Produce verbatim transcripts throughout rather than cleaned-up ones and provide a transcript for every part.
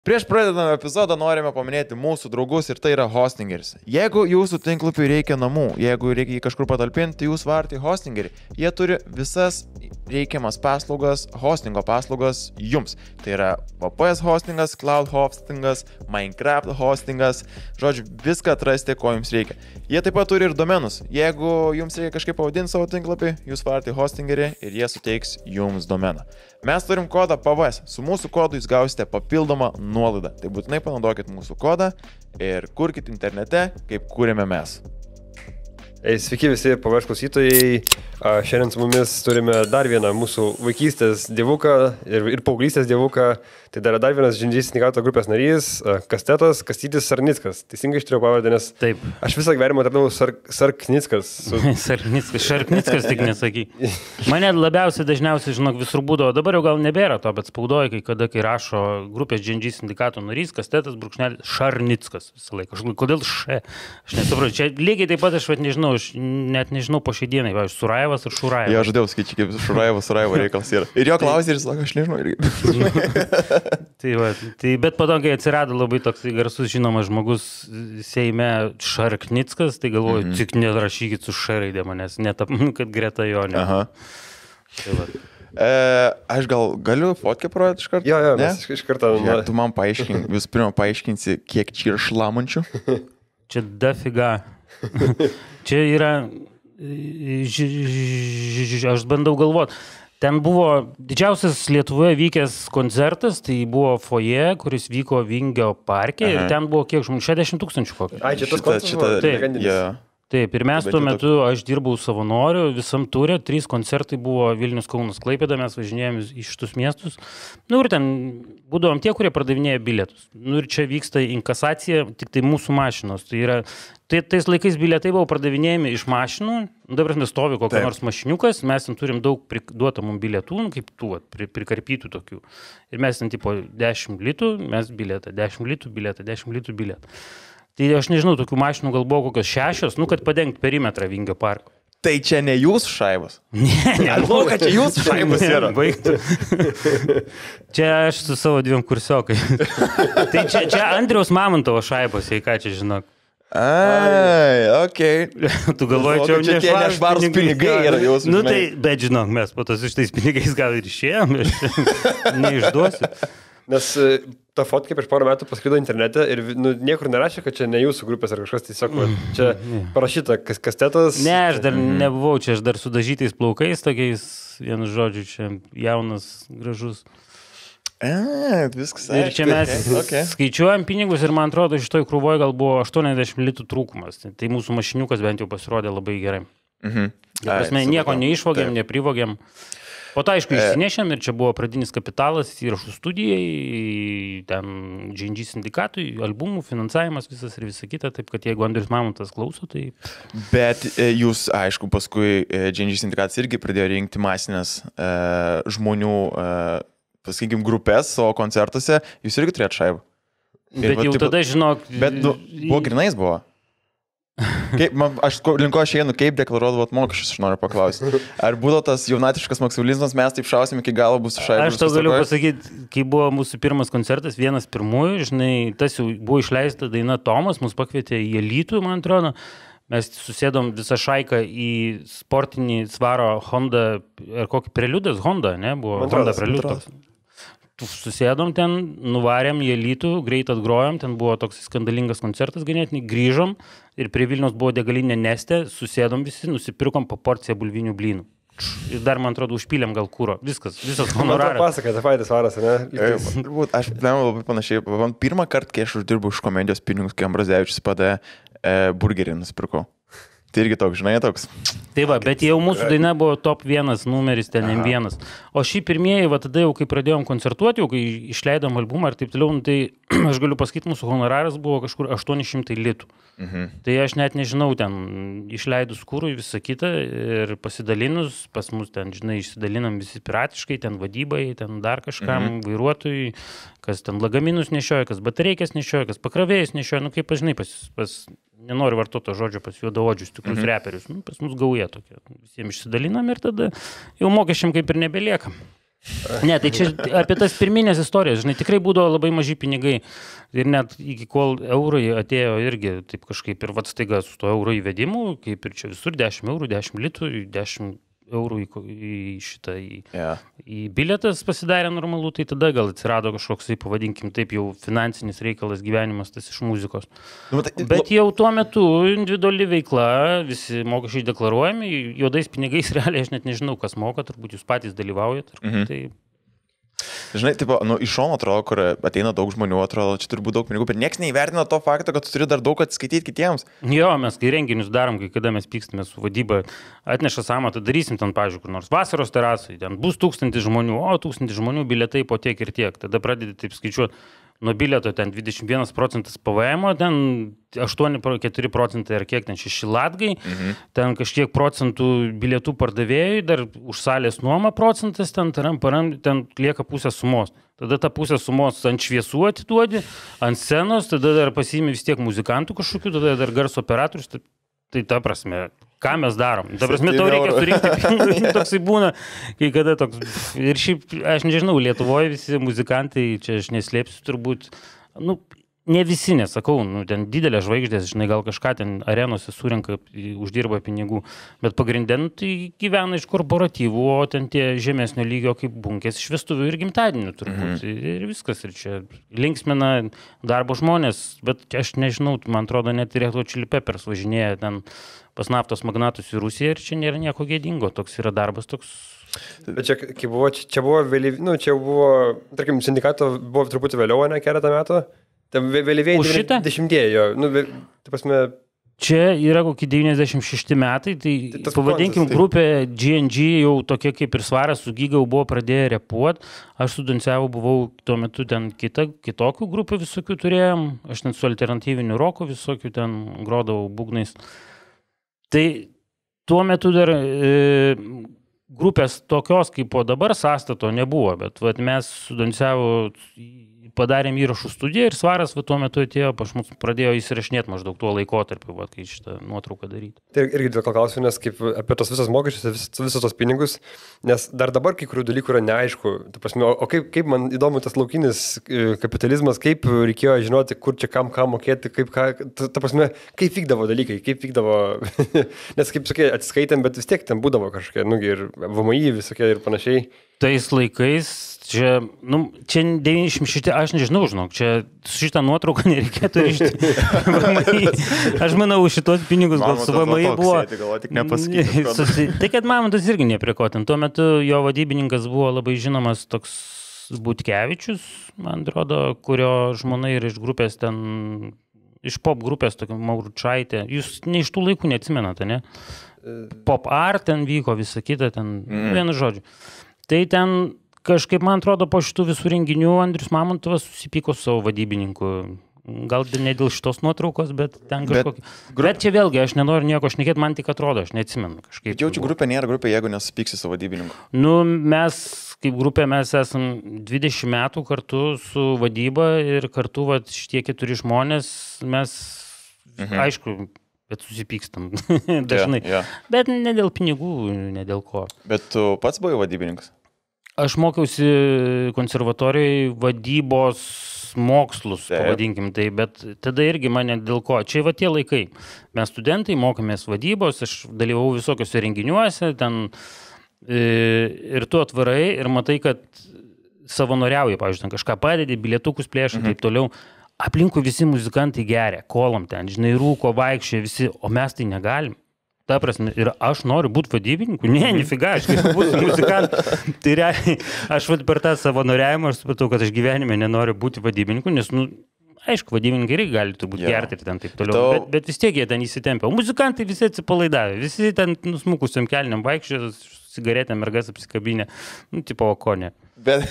Prieš pradedame epizodą norime paminėti mūsų draugus ir tai yra Hostingeris. Jeigu jūsų tinklapiui reikia namų, jeigu reikia jį kažkur patalpinti, jūs varti Hostingerį. Jie turi visas reikiamas paslaugas, hostingo paslaugas jums. Tai yra V P S hostingas, Cloud hostingas, Minecraft hostingas, žodžiu, viską atrasti, ko jums reikia. Jie taip pat turi ir domenus. Jeigu jums reikia kažkaip pavadinti savo tinklapį, jūs varti Hostingerį ir jie suteiks jums domeną. Mes turim kodą P V S. Su mūsų kodu jūs gausite papildomą nuolaidą. Tai būtinai panaudokit mūsų kodą ir kurkit internete, kaip kūrėme mes. Ei, sveiki visi P V S klausytojai. Šiandien su mumis turime dar vieną mūsų vaikystės dievuką ir, ir paauglystės dievuką. Tai dar dar vienas G N G Sindikato grupės narys, Kastetas Kastytis Sarnickas. Teisingai ištariau pavardę, nes Taip. Aš visą gyvenimą atradau Sar, Sarknickas. Su... Sarknickas, Šarknickas tik nesaky. Mane labiausiai dažniausiai, žinok, visur būdavo, dabar jau gal nebėra to, bet spaudoja, kai kada, kai rašo grupės G N G Sindikato narys, Kastetas brūkšnelis Šarnickas visą laiką. Aš, kodėl Š? Aš nesuprantu. Čia lygiai taip pat aš vat, nežinau, aš net nežinau po šiai dienai, va, Surajevas ir Šurajevas. Jo, žadėjau skaičiu, kaip Šurajevas, Surajevo reikalas yra. Ir jo klausė ir sako, aš nežinau irgi. Tai va, tai bet po to, kai atsirado labai toks garsus žinomas žmogus Seime Šarknickas, tai galvoju, mm -hmm. tik nerašykit su Š raidė manęs, net kad greta jo ne. Aha. Tai va. E, aš gal galiu fotkę projektą iš karto? Jo, jo, mes iš karto... Žiūrėk, tu man paaiškink, vis pirma paaiškinsi, kiek čia yra šlamančių. Čia dafiga. Čia yra, aš bandau galvoti. Ten buvo didžiausias Lietuvoje vykęs koncertas, tai buvo foje, kuris vyko Vingio parke. Aha. Ir ten buvo kiek žmonių, šešiasdešimt tūkstančių kokio. Ai, čia tas koncertas buvo? Taip, yeah. Taip, ir mes tuo metu, aš dirbau savanoriu, visam turė, trys koncertai buvo Vilnius, Kaunas, Klaipėda, mes važinėjom į šitus miestus. Nu ir ten būdavom tie, kurie pardavinėja bilietus. Nu ir čia vyksta inkasacija, tik tai mūsų mašinos. Tai yra, tai tais laikais bilietai buvo pardavinėjami iš mašinų, dabar mes stovi kokia nors mašiniukas, mes ten turim daug priduotą mums bilietų, kaip tų, pri, prikarpytų tokių. Ir mes ten tipo dešimt litų, mes bilietą, dešimt litų bilietą, dešimt litų bilietą. Tai aš nežinau, tokių mašinų gal buvo kokios šešios, nu, kad padengti perimetrą Vingio parko. Tai čia ne jūsų šaibos? Ne, ne. Aš manau, kad čia jūsų šaibos yra. Baigtų. Čia aš su savo dviem kursiokai. Tai čia, čia Andriaus Mamontovo šaibos, jei ką čia žinok. Ai, okei. Okay. Tu galvoji, čia, čia tie nešvarūs pinigai, pinigai yra jūsų. Nu tai, bet žinok, mes po to su šitais pinigais gal ir išėjom, aš neišduosiu. Nes ta fotka prieš porą metų pasklido internete ir nu, niekur nerašė, kad čia ne jūsų grupės ar kažkas, tiesiog mm. čia parašyta kas, Kastetas. Ne, aš dar mm. nebuvau, čia aš dar su dažytais plaukais, tokiais, vienu žodžiu, čia jaunas, gražus. A, viskas. Ir čia mes okay, okay. skaičiuojam pinigus ir man atrodo, šitoj krūvoje gal buvo aštuoniasdešimt litų trūkumas. Tai mūsų mašiniukas bent jau pasirodė labai gerai. Mhm. Tai prasme, nieko neišvogėm, neprivogėm. Po to, aišku, išsinešėm ir čia buvo pradinis kapitalas įrašų studijai, ten G N G Sindikatui, albumų, finansavimas visas ir visa kita, taip kad jeigu Andrius Mamontas klauso, tai... Bet jūs, aišku, paskui G N G Sindikatas irgi pradėjo rinkti masinės e, žmonių, e, pasakykim, grupės savo koncertuose, jūs irgi turėt šaibą. Bet va, jau taip, tada, žinok... Bet nu, buvo grinais buvo. Kaip, man, aš linko aš einu, kaip deklaruodavot mokesčius, aš noriu paklausyti. Ar būdavo tas jaunatiškas maksimalizmas, mes taip šausim iki galo bus šaibų? Aš tau galiu pasakyti, kai buvo mūsų pirmas koncertas, vienas pirmųjų, žinai, tas jau buvo išleista daina Tomas, mus pakvietė į Alytų, man atrodo. Mes susėdom visą šaiką į sportinį svaro Honda, ar kokį Preliudas Honda, ne? Buvo Honda Preliudas. Susėdom ten, nuvarėm į Alytų, greit atgrojom, ten buvo toks skandalingas koncertas ganėtinai, grįžom ir prie Vilniaus buvo degalinė Neste, susėdom visi, nusipirkom po porciją bulvinių blynų. Ir dar, man atrodo, užpylėm gal kūro. Viskas, visas honoraras. Man pasakė, tai faitas varas, ne? Aš labai panašiai, pirmą kartą, kai aš uždirbau iš komedijos pinigus, kai Ambrazevičius padėjo e, burgerį nusipirkau. Tai irgi toks, žinai, toks. Tai va, bet jau mūsų daina buvo top vienas numeris, ten M vienas. O šį pirmieji, va tada jau, kai pradėjom koncertuoti, jau kai išleidom albumą ir taip toliau, nu, tai aš galiu pasakyti, mūsų honoraras buvo kažkur aštuoni šimtai litų. Mhm. Tai aš net nežinau, ten išleidus kūrui visą kitą ir pasidalinus, pas mus ten, žinai, išsidalinam visi piratiškai, ten vadybai, ten dar kažkam, mhm. vairuotojui, kas ten lagaminus nešioja, kas batareikės nešioja, kas pakravėjas nešioja, nu kaip, žinai, pas... pas nenoriu vartoto žodžio pas juodaodžius, tikrus mm-hmm. reperius. Nu, pas mus gauja tokia. Visiems išsidalinam ir tada jau mokesčiam kaip ir nebeliekam. Ne, tai čia apie tas pirminės istorijas, žinai, tikrai būdavo labai maži pinigai ir net iki kol eurai atėjo irgi taip kažkaip ir vat staiga su to euro įvedimu, kaip ir čia visur dešimt eurų, dešimt litų, dešimt eurų į, į šitą, į, yeah. į bilietas pasidarė normalu, tai tada gal atsirado kažkoks, tai pavadinkim taip, jau finansinis reikalas gyvenimas tas iš muzikos. Nu, tai, bet jau tuo metu individuali veikla, visi mokesčiai deklaruojami, juodais pinigais realiai aš net nežinau, kas moka, turbūt jūs patys dalyvaujat. Mhm. Tai... Žinai, tipo, nu, iš šono atrodo, kur ateina daug žmonių, atrodo, čia turi būti daug pinigų, bet nieks neįvertina to fakto, kad tu turi dar daug atskaityti kitiems. Jo, mes kai renginius darom, kai kada mes pykstame su vadyba, atneša samatą, darysim ten, pavyzdžiui, kur nors vasaros terasai, ten bus tūkstantis žmonių, o tūkstantis žmonių bilietai po tiek ir tiek, tada pradedi taip skaičiuoti. Nuo bilieto ten dvidešimt vienas procentas P V M, ten aštuoni keturi procentai ar kiek ten šeši latgai, mhm. ten kažkiek procentų bilietų pardavėjai, dar už salės nuomą procentas, ten, taram, param, ten lieka pusė sumos. Tada tą pusę sumos ant šviesų atiduodi, ant scenos, tada dar pasiimi vis tiek muzikantų kažkokių, tada dar garso operatorius. Tai, tai ta prasme, ką mes darom? Ta prasme, tau reikia surinkti pinigų, toksai būna, kai kada toks. Ir šiaip, aš nežinau, Lietuvoje visi muzikantai, čia aš neslėpsiu turbūt, nu, ne visi, nesakau, nu, ten didelės žvaigždės, žinai, gal kažką ten arenose surenka, uždirba pinigų, bet pagrindė, nu, tai gyvena iš korporatyvų, o ten tie žemesnio lygio kaip bunkės iš vestuvių ir gimtadienių turbūt. Mhm. Ir viskas, ir čia linksmina darbo žmonės, bet aš nežinau, man atrodo, net ir Red Hot Chili Peppers važinėja ten pas naftos magnatus į Rusiją ir čia nėra nieko gėdingo, toks yra darbas, toks... Bet čia, kai buvo, čia, čia buvo vėliv, nu, čia buvo, tarkim, sindikato buvo truputį vėliau, ne, keletą metų. Vėlyvėjai dešimtieji, nu, tai pasme... Čia yra kokie devyniasdešimt šešti metai, tai, tai pavadinkim tai... grupė G N G jau tokia kaip ir Svaras su Giga buvo pradėję repuot. Aš su Doncevu buvau tuo metu ten kita, kitokių grupių visokių turėjom. Aš ten su alternatyviniu roku visokių ten grodavau būgnais. Tai tuo metu dar e, grupės tokios kaip po dabar sąstato nebuvo, bet vat, mes su Doncevu padarėm įrašų studiją ir Svaras va, tuo metu atėjo, pas mus pradėjo įsirašinėti maždaug tuo laikotarpiu, va, kai šitą nuotrauką daryti. Tai irgi dėl ko klausiu, nes kaip apie tos visas mokesčius, vis, visus tos pinigus, nes dar dabar kai kurių dalykų yra neaišku. Ta prasme, o kaip, kaip man įdomu tas laukinis kapitalizmas, kaip reikėjo žinoti, kur čia kam ką mokėti, kaip ką, ta, ta prasme, kaip vykdavo dalykai, kaip vykdavo, nes kaip sakai, atsiskaitėm, bet vis tiek ten būdavo kažkokie, nu, ir V M I visokie ir panašiai. Tais laikais, čia, nu, čia devyniasdešimt šešti, aš nežinau, žinok, čia šitą nuotrauką nereikėtų rišti. Aš manau, šitos pinigus gal su V M I buvo... Tai kad Mamontas irgi neprikotin. Tuo metu jo vadybininkas buvo labai žinomas toks Butkevičius, man atrodo, kurio žmona ir iš grupės ten, iš pop grupės, tokia Mauručaitė. Jūs ne iš tų laikų neatsimenate, ne? Pop art ten vyko, visa kita ten, mm. vienu žodžiu. Tai ten kažkaip, man atrodo, po šitų visų renginių Andrius Mamontovas susipyko su savo vadybininku. Gal ne dėl šitos nuotraukos, bet ten kažkokį... Bet, grup... bet čia vėlgi, aš nenoriu nieko šnekėti, man tik atrodo, aš neatsimenu kažkaip. Jaučiu, grupė nėra grupė, jeigu nesupyksi su vadybininku. Nu, mes, kaip grupė, mes esam dvidešimt metų kartu su vadyba ir kartu va, šitie keturi žmonės, mes, mhm. aišku, bet susipykstam dažnai. Yeah, yeah. Bet ne dėl pinigų, ne dėl ko. Bet tu pats buvai vadybininkas? Aš mokiausi konservatorijoje vadybos mokslus, Taip. pavadinkim tai, bet tada irgi mane dėl ko. Čia va tie laikai. Mes studentai mokomės vadybos, aš dalyvau visokiuose renginiuose, ten e, ir tu atvarai ir matai, kad savanoriauji, pavyzdžiui, ten kažką padedi, bilietukus plėšai, mhm. taip toliau. Aplinkui visi muzikantai geria, kolam ten, žinai, rūko, vaikščia visi, o mes tai negalim. Ta prasme, ir aš noriu būti vadybininku, ne, nifiga, aš kaip būsiu muzikantas. Tai realiai, aš per tą savanoriavimą, aš supratau, kad aš gyvenime nenoriu būti vadybininku, nes, nu, aišku, vadybininkai irgi gali turbūt yeah. gerti ir ten taip toliau, Tau... bet, bet vis tiek jie ten įsitempia. O muzikantai visi atsipalaidavę, visi ten nusmukusiam kelniam vaikščia, cigaretę, mergas apsikabinę, nu, tipo, o ko ne. Bet,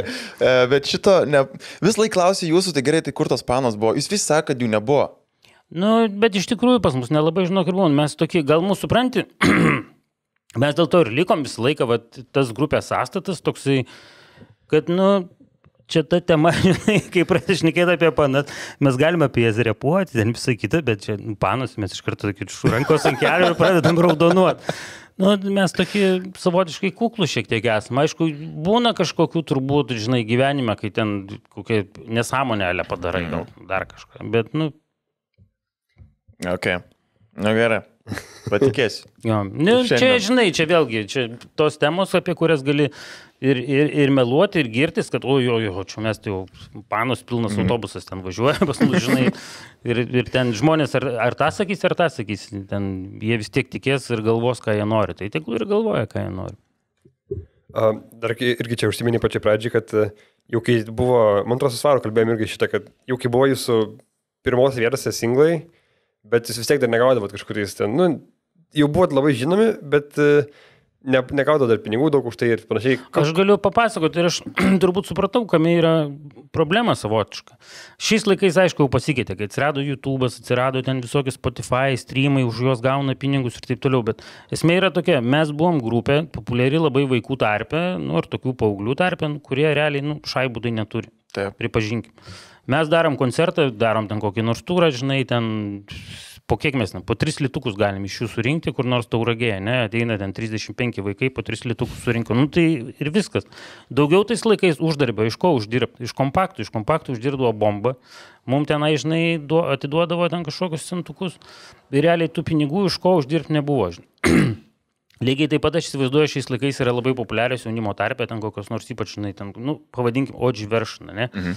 bet šito, ne, vis laik klausiu jūsų, tai gerai, tai kur tos panos buvo? Jūs visi sako, kad jų nebuvo. Nu, bet iš tikrųjų pas mus nelabai žinok ir buvom. Mes tokie, gal mūsų supranti, mes dėl to ir likom visą laiką, va, tas grupės sąstatas toksai, kad, nu, čia ta tema, žinai, kai pradės šnekėti apie panas, mes galime apie jas repuoti, ten visą kitą, bet čia nu, panos mes iš karto rankos ant kelių ir pradedam raudonuoti. Nu, mes tokie savotiškai kuklų šiek tiek esame. Aišku, būna kažkokių turbūt, žinai, gyvenime, kai ten kokią nesąmonėlę padarai, gal dar kažką. Bet, nu... Ok. Nu gerai. Patikėsiu. Jo. Nu, čia, žinai, čia vėlgi, čia tos temos, apie kurias gali ir, ir, ir meluoti, ir girtis, kad, o, jo, jo, čia mes tai jau panos pilnas mm. autobusas ten važiuoja, pas mus, žinai, ir, ir ten žmonės ar, ar tą sakys, ar tą sakys, ten jie vis tiek tikės ir galvos, ką jie nori, tai tik ir galvoja, ką jie nori. Uh, dar irgi čia užsiminė pačiai pradžiai, kad jau kai buvo, man atrodo, su Svaru kalbėjom irgi šitą, kad jau kai buvo jūsų pirmos vietose singlai, bet jūs vis tiek dar negaudavot kažkuris ten, nu, jau buvot labai žinomi, bet ne, negaudavot dar pinigų daug už tai ir panašiai. Aš galiu papasakoti ir aš turbūt supratau, kame yra problema savotiška. Šiais laikais, aišku, jau pasikeitė, kai atsirado YouTube'as, atsirado ten visokie Spotify, streamai, už juos gauna pinigus ir taip toliau, bet esmė yra tokia, mes buvom grupė, populiari labai vaikų tarpe, nu, ir tokių paauglių tarpe, kurie realiai, nu, šaibų tai neturi. Taip. Pripažinkim. Mes darom koncertą, darom ten kokį nors turą, žinai, ten po kiek mes, ne, po tris litukus galim iš jų surinkti, kur nors Tauragėje, ne, ateina ten trisdešimt penki vaikai, po tris litukus surinko, nu tai ir viskas. Daugiau tais laikais uždarbio, iš ko uždirbti, iš kompaktų, iš kompaktų uždirbdavo bombą, mums tenai, žinai, atiduodavo ten kažkokius centukus, ir realiai tų pinigų iš ko uždirbti nebuvo, žinai. Lygiai taip pat aš įsivaizduoju, šiais laikais yra labai populiarios jaunimo tarpe, ten kokios nors ypač, žinai, ten, nu, pavadinkim, Odži Veršną, ne? Mhm.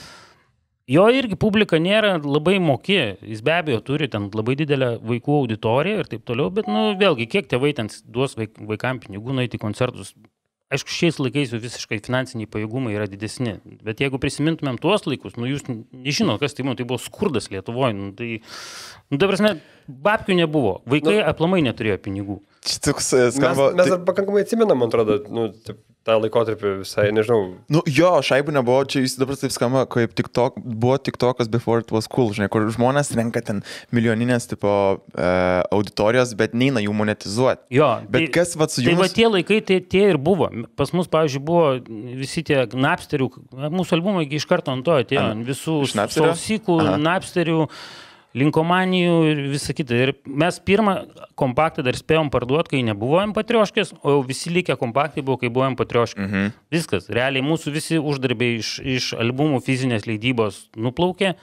Jo irgi publika nėra labai moki, jis be abejo turi ten labai didelę vaikų auditoriją ir taip toliau, bet, nu, vėlgi, kiek tėvai ten duos vaik, vaikam pinigų nueiti į koncertus. Aišku, šiais laikais jau visiškai finansiniai pajėgumai yra didesni, bet jeigu prisimintumėm tuos laikus, nu, jūs nežinot, kas tai, nu, tai buvo skurdas Lietuvoje, nu, tai, nu, tai prasme, babkių nebuvo, vaikai nu, aplamai neturėjo pinigų. Toks, skamba, mes, mes dar pakankamai atsimenam, man atrodo, nu, taip, tą laikotarpį visai, nežinau. Nu, jo, šaibų nebuvo, čia jis dabar taip skamba, kaip TikTok, buvo TikTokas before it was cool, žinai, kur žmonės renka ten milijoninės tipo uh, auditorijos, bet neina jų monetizuoti. Jo, bet tai, kas vat su jums... Tai va tie laikai, tai tie ir buvo. Pas mus, pavyzdžiui, buvo visi tie Napsterių, mūsų albumai iš karto ant to atėjo, visų sausikų, Napsterių, Linkomanijų ir visa kita. Ir mes pirmą kompaktą dar spėjom parduoti, kai nebuvo em pe trys, o visi likę kompaktai buvo, kai buvo em pe trys. Mhm. Viskas. Realiai mūsų visi uždarbiai iš, iš albumų fizinės leidybos nuplaukė.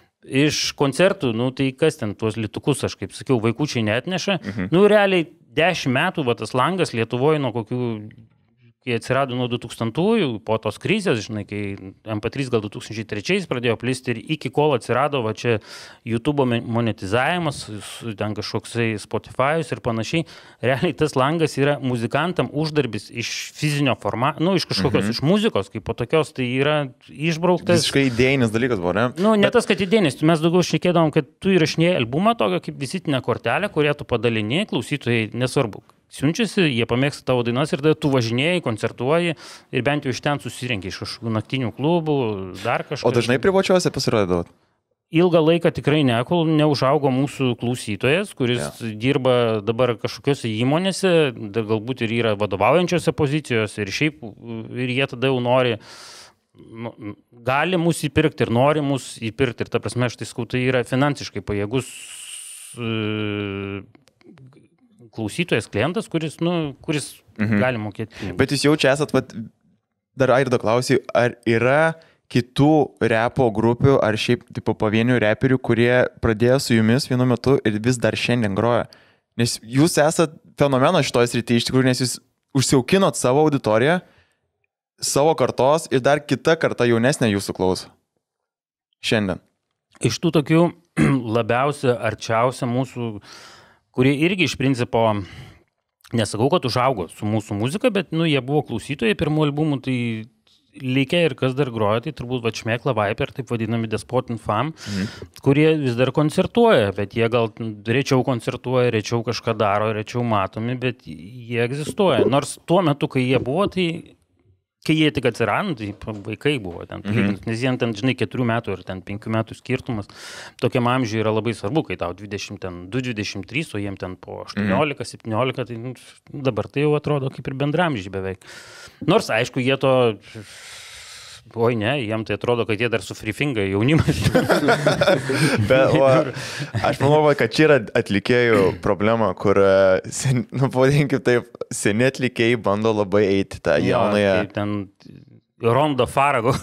Iš koncertų, nu tai kas ten, tuos litukus, aš kaip sakiau, vaikučiai neatneša. Mhm. Nu realiai dešimt metų, va tas langas Lietuvoje nuo kokių... kai atsirado nuo du tūkstantųjų, po tos krizės, žinai, kai em pe trys gal du tūkstančiai trečiais pradėjo plisti ir iki kol atsirado va čia YouTube monetizavimas, ten kažkoksai Spotify'us ir panašiai, realiai tas langas yra muzikantam uždarbis iš fizinio formato, nu, iš kažkokios, mhm. iš muzikos, kaip po tokios, tai yra išbrauktas. Visiškai idėjinis dalykas buvo, ne? Nu, ne Bet... tas, kad idėjinis, mes daugiau šnekėdavom, kad tu įrašinėjai albumą tokią kaip vizitinę kortelę, kurią tu padalini, klausytojai nesvarbu. Siunčiasi, jie pamėgsta tavo dainas ir tada tu važinėjai, koncertuoji ir bent jau iš ten susirinkai iš kažkokių naktinių klubų, dar kažką. O dažnai privačiuose pasirodydavot? Ilgą laiką tikrai ne, kol neužaugo mūsų klausytojas, kuris ja. dirba dabar kažkokiose įmonėse, galbūt ir yra vadovaujančiose pozicijose ir šiaip, ir jie tada jau nori, nu, gali mus įpirkti ir nori mus įpirkti. Ir ta prasme, aš tai skau, tai yra finansiškai pajėgus klausytojas, klientas, kuris, nu, kuris mhm. gali mokėti pinigus. Bet jūs jau čia esat, vat, dar Airdo klausai, ar yra kitų repo grupių, ar šiaip tipo pavienių reperių, kurie pradėjo su jumis vienu metu ir vis dar šiandien groja? Nes jūs esat fenomenas šitoje srityje, iš tikrųjų, nes jūs užsiaukinot savo auditoriją, savo kartos ir dar kita karta jaunesnė jūsų klauso. Šiandien. Iš tų tokių labiausia, arčiausia mūsų, kurie irgi iš principo, nesakau, kad užaugo su mūsų muzika, bet, nu, jie buvo klausytojai pirmų albumų, tai likę ir kas dar groja, tai turbūt va Šmėkla Viper, taip vadinami Despotin Fam, mhm. kurie vis dar koncertuoja, bet jie gal rečiau koncertuoja, rečiau kažką daro, rečiau matomi, bet jie egzistuoja. Nors tuo metu, kai jie buvo, tai kai jie tik atsirado, tai vaikai buvo ten, mhm. nes jie ten, žinai, keturių metų ir ten penkių metų skirtumas, tokiam amžiui yra labai svarbu, kai tau dvidešimt du dvidešimt trys, o jiem ten po aštuoniolika septyniolika, tai nu, dabar tai jau atrodo kaip ir bendramžiai beveik. Nors, aišku, jie to Oi, ne, jiem tai atrodo, kad jie dar su freefinga jaunimas. Bet, o, aš manau, kad čia yra atlikėjų problema, kur, sen, nu, pavadinkime taip, seni atlikėjai bando labai eiti tą jaunąją. Ja, ten Rondo Faragos.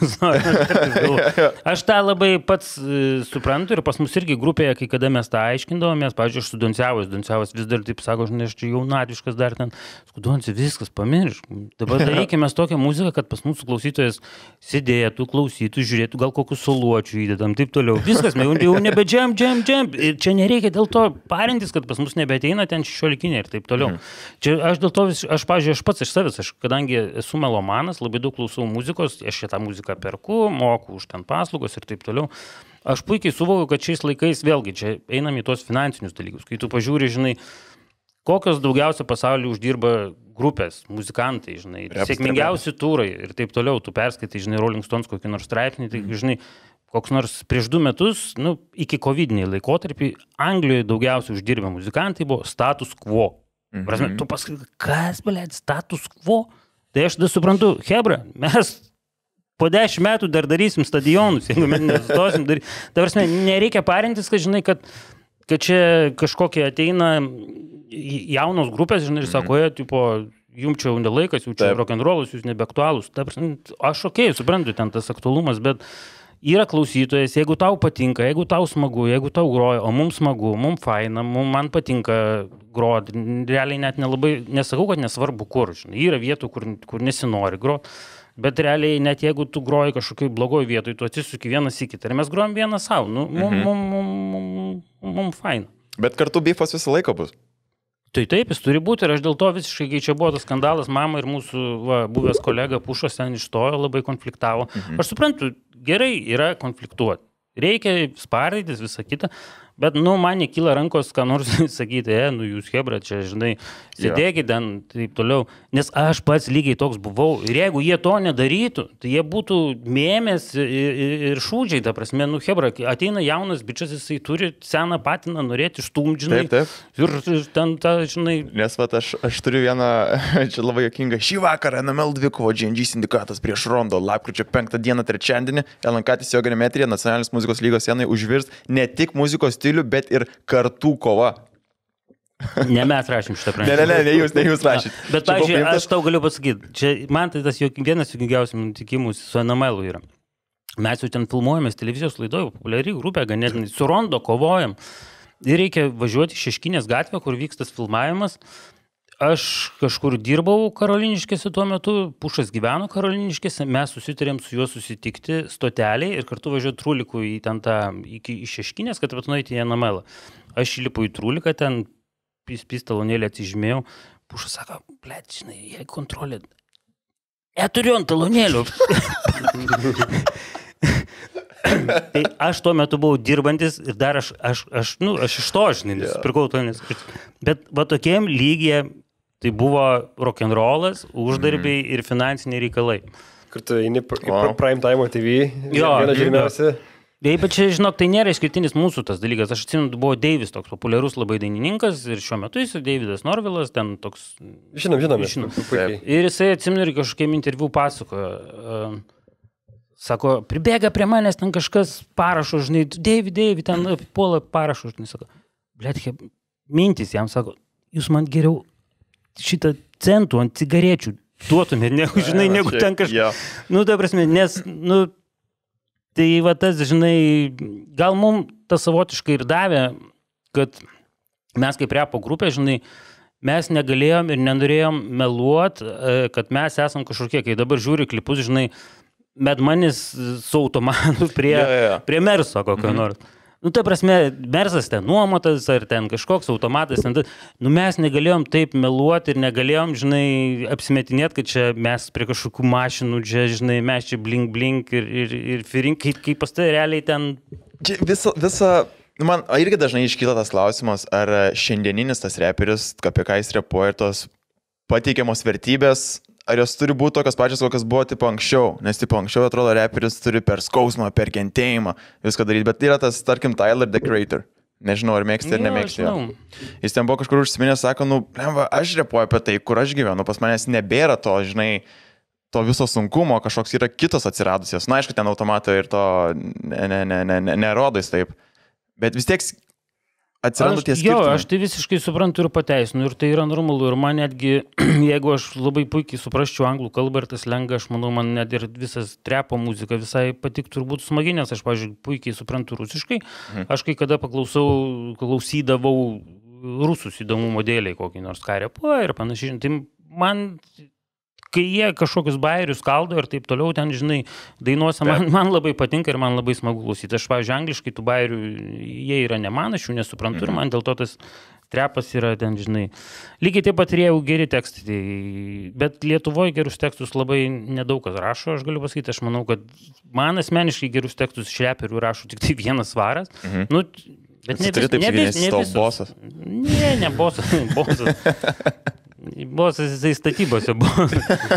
Aš tą labai pats suprantu ir pas mus irgi grupėje, kai kada mes tą aiškindavomės, pavyzdžiui, aš su Donciavas, Donciavas vis dar taip sako, žinai, aš čia jaunatiškas dar ten, Donci, viskas, pamiršk. Dabar darykime tokią muziką, kad pas mūsų klausytojas sėdėtų, klausytų, žiūrėtų, gal kokius soluočių įdedam, taip toliau. Viskas, jau, jau nebe džem, džem, džem. Ir čia nereikia dėl to parintis, kad pas mus nebeteina ten šešiolikiniai ir taip toliau. Mm. Čia aš dėl to, vis, aš, pavyzdžiui, aš pats iš savęs, aš kadangi esu melomanas, labai daug klausau muzikos, aš šitą muziką perku, moku už ten paslaugos ir taip toliau. Aš puikiai suvokiu, kad šiais laikais vėlgi čia einam į tos finansinius dalykus. Kai tu pažiūri, žinai, kokios daugiausia pasaulyje uždirba grupės, muzikantai, žinai, Reps, sėkmingiausi turai ir taip toliau, tu perskaitai, žinai, Rolling Stones kokį nors straipsnį, tai, žinai, koks nors prieš du metus, nu, iki kovidiniai laikotarpį, Anglijoje daugiausiai uždirbę muzikantai buvo status quo. Mhm. Prasme, tu pasakai, kas, blėt, status quo? Tai aš tada suprantu, hebra, mes po dešimt metų dar darysim stadionus, jeigu mes nesustosim daryti. Tai prasme, nereikia parintis, kad, žinai, kad, kad čia kažkokie ateina jaunos grupės, žinai, ir sako, mm-hmm. tipo, jums čia nelaikas, jums čia rock'n'rollas, jūs nebeaktualūs. Tai prasme, aš okei, okay, suprantu ten tas aktualumas, bet yra klausytojas, jeigu tau patinka, jeigu tau smagu, jeigu tau groja, o mums smagu, mums faina, mums man patinka groti, realiai net nelabai, nesakau, kad nesvarbu kur, žinai, yra vietų, kur, kur nesinori groti, bet realiai net jeigu tu groji kažkokiai blogoj vietoj, tu atsisuki vienas į kitą ir mes grojam vieną savo, nu, mums mum, mum, mum, mum faina. Bet kartu bifas visą laiką bus. Tai taip, jis turi būti ir aš dėl to visiškai, kai čia buvo tas skandalas, mama ir mūsų va, buvęs kolega Pušas ten išstojo, labai konfliktavo. Mhm. Aš suprantu, gerai yra konfliktuoti. Reikia spardytis visą kitą, bet, nu, man nekyla rankos, ką nors sakyti, e, nu, jūs hebra, čia, žinai, sėdėkit ten, taip toliau, nes aš pats lygiai toks buvau ir jeigu jie to nedarytų, tai jie būtų mėmės ir, ir, ir šūdžiai, ta prasme, nu, hebra, ateina jaunas bičias, jisai turi seną patiną norėti išstumti, žinai, taip, taip. Ir, ir ten, ta, žinai. Nes, vat, aš, aš turiu vieną, čia labai jokinga, šį vakarą N M L dvikovo G N G sindikatas prieš Rondo, lapkričio penktą dieną, trečiadienį, L N K tiesioginiame eteryje nacionalinės muzikos lygos scenai užvirs ne tik muzikos stilių, bet ir kartų kova. Ne mes rašym šitą pranešimą. Ne, ne, ne, ne jūs, ne jūs rašyt. Bet, pavyzdžiui, aš tau galiu pasakyti, čia man tai tas jok, vienas jokingiausių nutikimų su N M L yra. Mes jau ten filmuojamės televizijos laidoje, populiari grupė, ganėtinai su Rondo kovojam. Ir reikia važiuoti Šeškinės gatvę, kur vyks tas filmavimas. Aš kažkur dirbau Karoliniškėse tuo metu, Pušas gyveno Karoliniškėse, mes susitarėm su juo susitikti stoteliai ir kartu važiuoti Trūlikų į ten tą, iki į Šeškinės, kad nueiti į N M L. Aš įlipu į Trūliką, ten pis, pis talonėlį atsižymėjau, Pušas sako, blėt, žinai, jei kontrolė, neturiu ant talonėlių. Tai aš tuo metu buvau dirbantis ir dar aš, aš, aš, nu, aš iš to, žinai, nusipirkau to, nes... Bet va tokiem lygie tai buvo rock'n'rollas, uždarbiai mm. ir finansiniai reikalai. Kur tu eini į wow. Prime Time T V, vieną žiūrimiausią. Taip, bet čia, žinok, tai nėra išskirtinis mūsų tas dalykas. Aš atsimenu, buvo Deivis toks populiarus labai dainininkas ir šiuo metu jis ir Deividas Norvilas, ten toks... Žinom, žinom. žinom. Ir jisai atsimenu ir kažkokiam interviu pasakojo. Sako, pribėga prie manęs, ten kažkas parašo, žinai, Deivi, Deivi, ten puola parašo, žinai, sako, blėt, mintis jam, sako, jūs man geriau šitą centų ant cigarečių duotumėt, negu, žinai, negu ten kažkas. Nu, ta prasme, nes, nu, tai va tas, žinai, gal mums tas savotiškai ir davė, kad mes kaip repo grupė, žinai, mes negalėjom ir nenorėjom meluot, kad mes esam kažkokie, kai dabar žiūri klipus, žinai, Medmanis su automatu prie, ja, ja. prie Merso kokio mhm. nors. Nu, ta prasme, Mersas ten nuomotas ar ten kažkoks automatas. Ten, nu, mes negalėjom taip meluoti ir negalėjom, žinai, apsimetinėti, kad čia mes prie kažkokių mašinų, čia, žinai, mes čia blink, blink ir, ir, ir firink, kaip, kaip pas tai realiai ten... Čia visa, visa, man irgi dažnai iškyla tas klausimas, ar šiandieninis tas reperis, apie ką jis repuoja, ir tos pateikiamos vertybės, ar jos turi būti tokios pačios, kokios buvo tipo anksčiau, nes tipo anksčiau atrodo reperis turi per skausmą, per kentėjimą viską daryti, bet yra tas, tarkim, Tyler, the Creator. Nežinau, ar mėgsti ar nemėgsti. Jis ten buvo kažkur užsiminęs, sako, nu, lemva, aš repuoju apie tai, kur aš gyvenu, pas manęs nebėra to, žinai, to viso sunkumo kažkoks yra kitos atsiradusios. Na, aišku, ten automato ir to nerodais ne, ne, ne, ne taip. Bet vis tiek atsiranda tie skirtumai. Jo, aš tai visiškai suprantu ir pateisinu, ir tai yra normalu. Ir man netgi, jeigu aš labai puikiai suprasčiau anglų kalbą ir tas lengva, aš manau, man net ir visas trepo muzika visai patiktų ir būtų smagi, nes aš, pavyzdžiui, puikiai suprantu rusiškai. Mhm. Aš kai kada paklausau, klausydavau rusus įdomumo dėliai kokį nors ką repuoja ir panašiai. Tai man... Kai jie kažkokius bairius kaldo ir taip toliau, ten, žinai, dainuose, man, man labai patinka ir man labai smagu klausyti. Aš, pavyzdžiui, angliškai tų bairių, jie yra ne man, aš jų nesuprantu mhm. ir man dėl to tas trepas yra ten, žinai. Lygiai taip pat ir jau geri tekstai. Tai, bet Lietuvoje gerus tekstus labai nedaug kas rašo, aš galiu pasakyti. Aš manau, kad man asmeniškai gerus tekstus iš reperių rašo tik tai vienas Svaras. Mhm. Nu, bet ne, vis, ne, vis, ne visus. Bosas. Ne, ne bosas. bosas. Bosas jisai statybose buvo.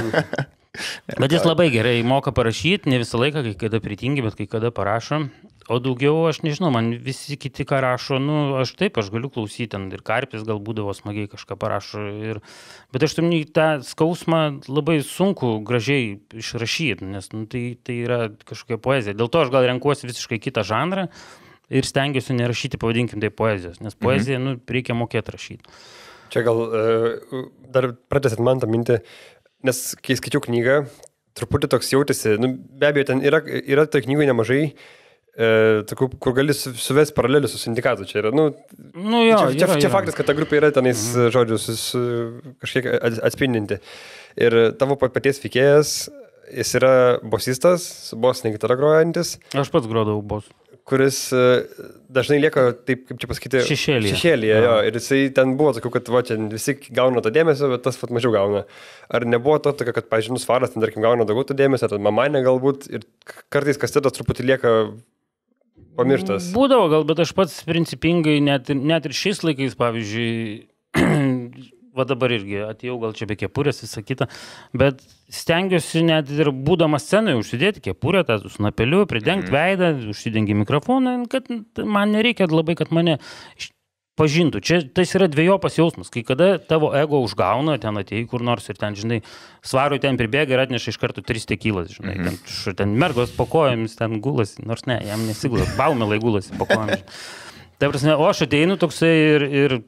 Bet jis labai gerai moka parašyti, ne visą laiką, kai kada pritingi, bet kai kada parašo. O daugiau, aš nežinau, man visi kiti, ką rašo, nu, aš taip, aš galiu klausyti, ir Karpis gal būdavo smagiai kažką parašo. Ir, bet aš tam tą skausmą labai sunku gražiai išrašyti, nes nu, tai, tai yra kažkokia poezija. Dėl to aš gal renkuosi visiškai kitą žanrą ir stengiuosi nerašyti, pavadinkim tai poezijos, nes poeziją, mhm. nu, reikia mokėti rašyti. Čia gal uh, dar pratęsėt man tą mintį, nes kai skaičiau knygą, truputį toks jautėsi, nu, be abejo, ten yra, yra tai knygoje nemažai, uh, tokių, kur gali su, suvesti paralelių su sindikatu. Čia yra, nu, nu jo, čia, čia, yra, čia yra. faktas, kad ta grupė yra tenais, mhm. žodžiu, sus, kažkiek atspindinti. Ir tavo paties veikėjas, jis yra bosistas, bosinė gitara grojantis. Aš pats grodavau bosų. Kuris dažnai lieka, taip kaip čia pasakyti, šešėlyje. Šešėlyje, jo. Ir jisai ten buvo tokių, kad va, čia visi gauna to dėmesio, bet tas vat mažiau gauna. Ar nebuvo to tokio, kad, pažiūrėjau, Svaras ten, tarkim, gauna daugiau to dėmesio, tad mamanė galbūt ir kartais kastetas truputį lieka pamirštas? Būdavo gal, bet aš pats principingai, net, net ir šiais laikais, pavyzdžiui, va dabar irgi atėjau gal čia be kepurės, visą kitą, bet stengiuosi net ir būdamas scenoje užsidėti kepurę, tą su snapeliu, pridengti mm. veidą, užsidengi mikrofoną, kad man nereikia labai, kad mane pažintų. Čia tas yra dviejopas jausmas, kai kada tavo ego užgauna, ten atėjai kur nors ir ten, žinai, Svarui ten pribėga ir atneša iš karto tris tekilas, žinai, mm. ten, ten mergos po kojomis ten gulasi, nors ne, jam nesigulasi, baumelai gulasi po kojomis. Tai prasme, o aš ateinu toksai ir... ir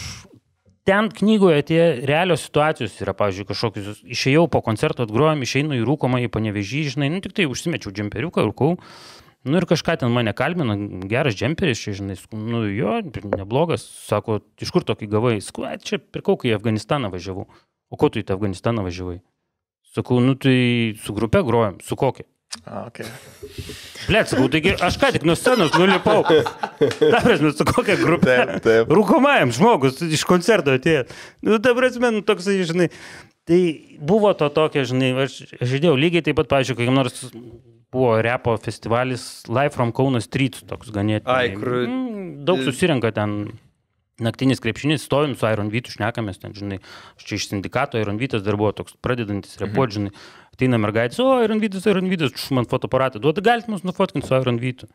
ten knygoje tie realios situacijos yra, pavyzdžiui, kažkokius, išėjau po koncerto, atgrojom, išeinu į rūkomą, į Panevėžį, žinai, nu tik tai užsimečiau džemperiuką, rūkau, nu ir kažką ten mane kalbino, geras džemperis, čia, žinai, nu jo, neblogas, sako, iš kur tokį gavai, sakau, čia pirkau, kai į Afganistaną važiavau, o ko tu į tą Afganistaną važiavai? Sakau, nu tai su grupe grojom, su kokia? A, okay. Blet, sakau, taigi aš ką tik nuo scenos nulipau. Ta prasme, su kokia grupė? Taip, taip. Rūkomajam žmogus iš koncerto atėjo. Nu, ta prasme, nu, toksai, žinai. Tai buvo to tokia, žinai, aš, aš žaidėjau lygiai taip pat, pavyzdžiui, kai nors buvo repo festivalis Live from Kauno Street, toks ganėtinai. Ai, kur... Mm, daug susirenka ten naktinis krepšinis, stovim su Iron Vytu, šnekamės ten, žinai. Aš čia iš sindikato, Iron Vytas dar buvo toks pradedantis repuot, žinai. Ateina mergaitės, o, Iron Vytas, Iron Vytas, man fotoaparatą duoda, galite mus nufotkinti su Iron Vytu.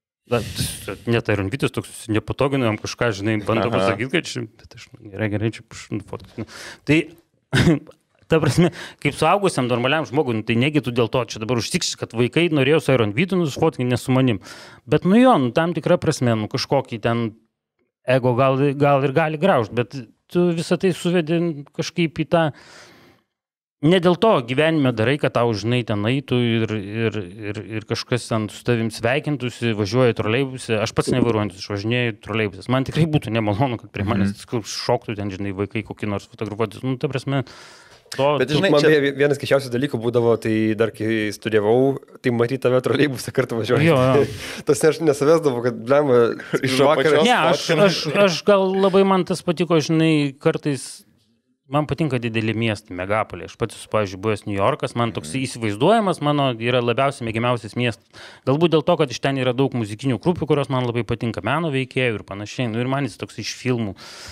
Net Iron Vytas toks nepatogino, jam kažką, žinai, bando pasakyti, kad čia, bet aš, gerai, gerai, čia nufotkinti. Tai, ta prasme, kaip suaugusiam normaliam žmogui, tai negi tu dėl to, čia dabar užtikšti, kad vaikai norėjo su Iron Vytu nufotkinti, ne su manim. Bet, nu jo, nu, tam tikra prasme, nu, kažkokį ten ego gal, gal ir gali graužti, bet tu visą tai suvedi kažkaip į tą. Ne dėl to gyvenime darai, kad tau, žinai, ten eitų ir, ir, ir, ir kažkas ten su tavim sveikintųsi, važiuoja troleibuse. Aš pats nevairuojantis, išvažinėjau troleibusės. Man tikrai būtų nemalonu, kad prie manęs mm. šoktų ten, žinai, vaikai kokį nors fotografuotis. Nu, ta prasme, to... Bet, žinai, man čia... vienas keisčiausių dalykų būdavo, tai dar kai studijavau, tai matyti tave troleibusą kartu važiuojant. Jo, jo. Tas aš nesavesdavau, kad blemba iš vakarą. Ne, aš, aš, aš gal labai man tas patiko, žinai, kartais... Man patinka dideli miestai, megapoliai. Aš pats esu, pavyzdžiui, buvęs New Yorkas, man toks įsivaizduojamas, mano yra labiausiai mėgiamiausias miestas. Galbūt dėl to, kad iš ten yra daug muzikinių grupių, kurios man labai patinka, meno veikėjų ir panašiai. Nu, ir man jis toks iš filmų.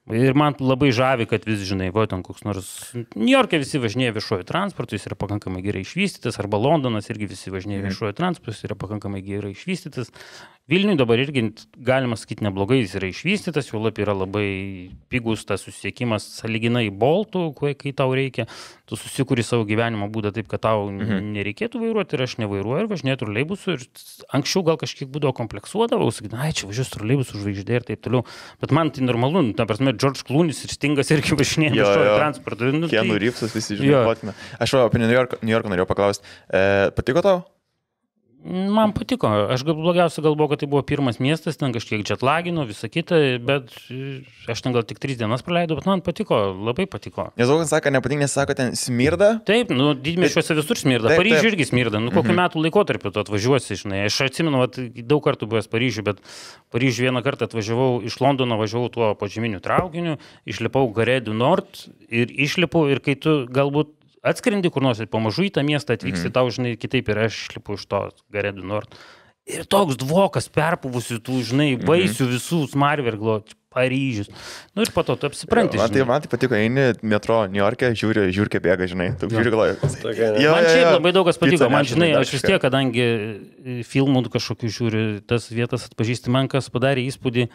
Ir man labai žavi, kad vis, žinai, va, ten koks nors... New York'e visi važinėja viešuoju transportu, jis yra pakankamai gerai išvystytas, arba Londonas irgi visi važinėja viešuoju transportu, jis yra pakankamai gerai išvystytas. Vilniui dabar irgi, galima sakyti, neblogai jis yra išvystytas, jau lab yra labai pigus tas susisiekimas sąlyginai boltų, kai tau reikia. Tu susikuri savo gyvenimo būdą taip, kad tau mhm. nereikėtų vairuoti ir aš nevairuoju ir važinėju troleibusu. Ir anksčiau gal kažkiek būdavo kompleksuodavau, sakyti, ai, čia važiuos troleibusu žvaigždė ir taip toliau. Bet man tai normalu, nu, ta prasme, George Clooney's ir Stingas irgi važinėja viešuoju transportu. Nu, Keanu tai... Reevesas visi žinai. Aš va, apie New York, New Yorką norėjau paklausti. E, patiko tau? Man patiko. Aš gal blogiausia galvoju, kad tai buvo pirmas miestas, ten kažkiek džetlagino, visą kitą, bet aš ten gal tik tris dienas praleidau, bet man patiko, labai patiko. Nes Zaukas sako, nepatinka, nes sako, ten smirda? Taip, nu, didmiesčiuose visur smirda. Paryžiuje irgi smirda. Nu, kokiu mhm. metų laikotarpiu tu atvažiuosi, žinai. Aš atsimenu, vat, daug kartų buvęs Paryžiuje, bet Paryžiuje vieną kartą atvažiavau iš Londono, važiavau tuo požeminiu traukiniu, išlipau Gare du Nord ir išlipau ir kai tu galbūt atskrendi kur nors ir pamažu į tą miestą atvyksi, mm-hmm. tau, žinai, kitaip ir aš išlipu iš to Gare du Nord. Ir toks dvokas perpuvusių tų, žinai, baisių mm-hmm. visų smarverglo, Paryžius. Nu ir po to tu apsipranti, man tai, man tai patiko, eini metro New York'e, žiūri, žiūri kaip bėga, žinai, tu žiūri galvoju. Man šiaip labai daug kas patiko, man, žinai, aš vis tiek, kadangi filmų kažkokių žiūri, tas vietas atpažįsti, man kas padarė įspūdį.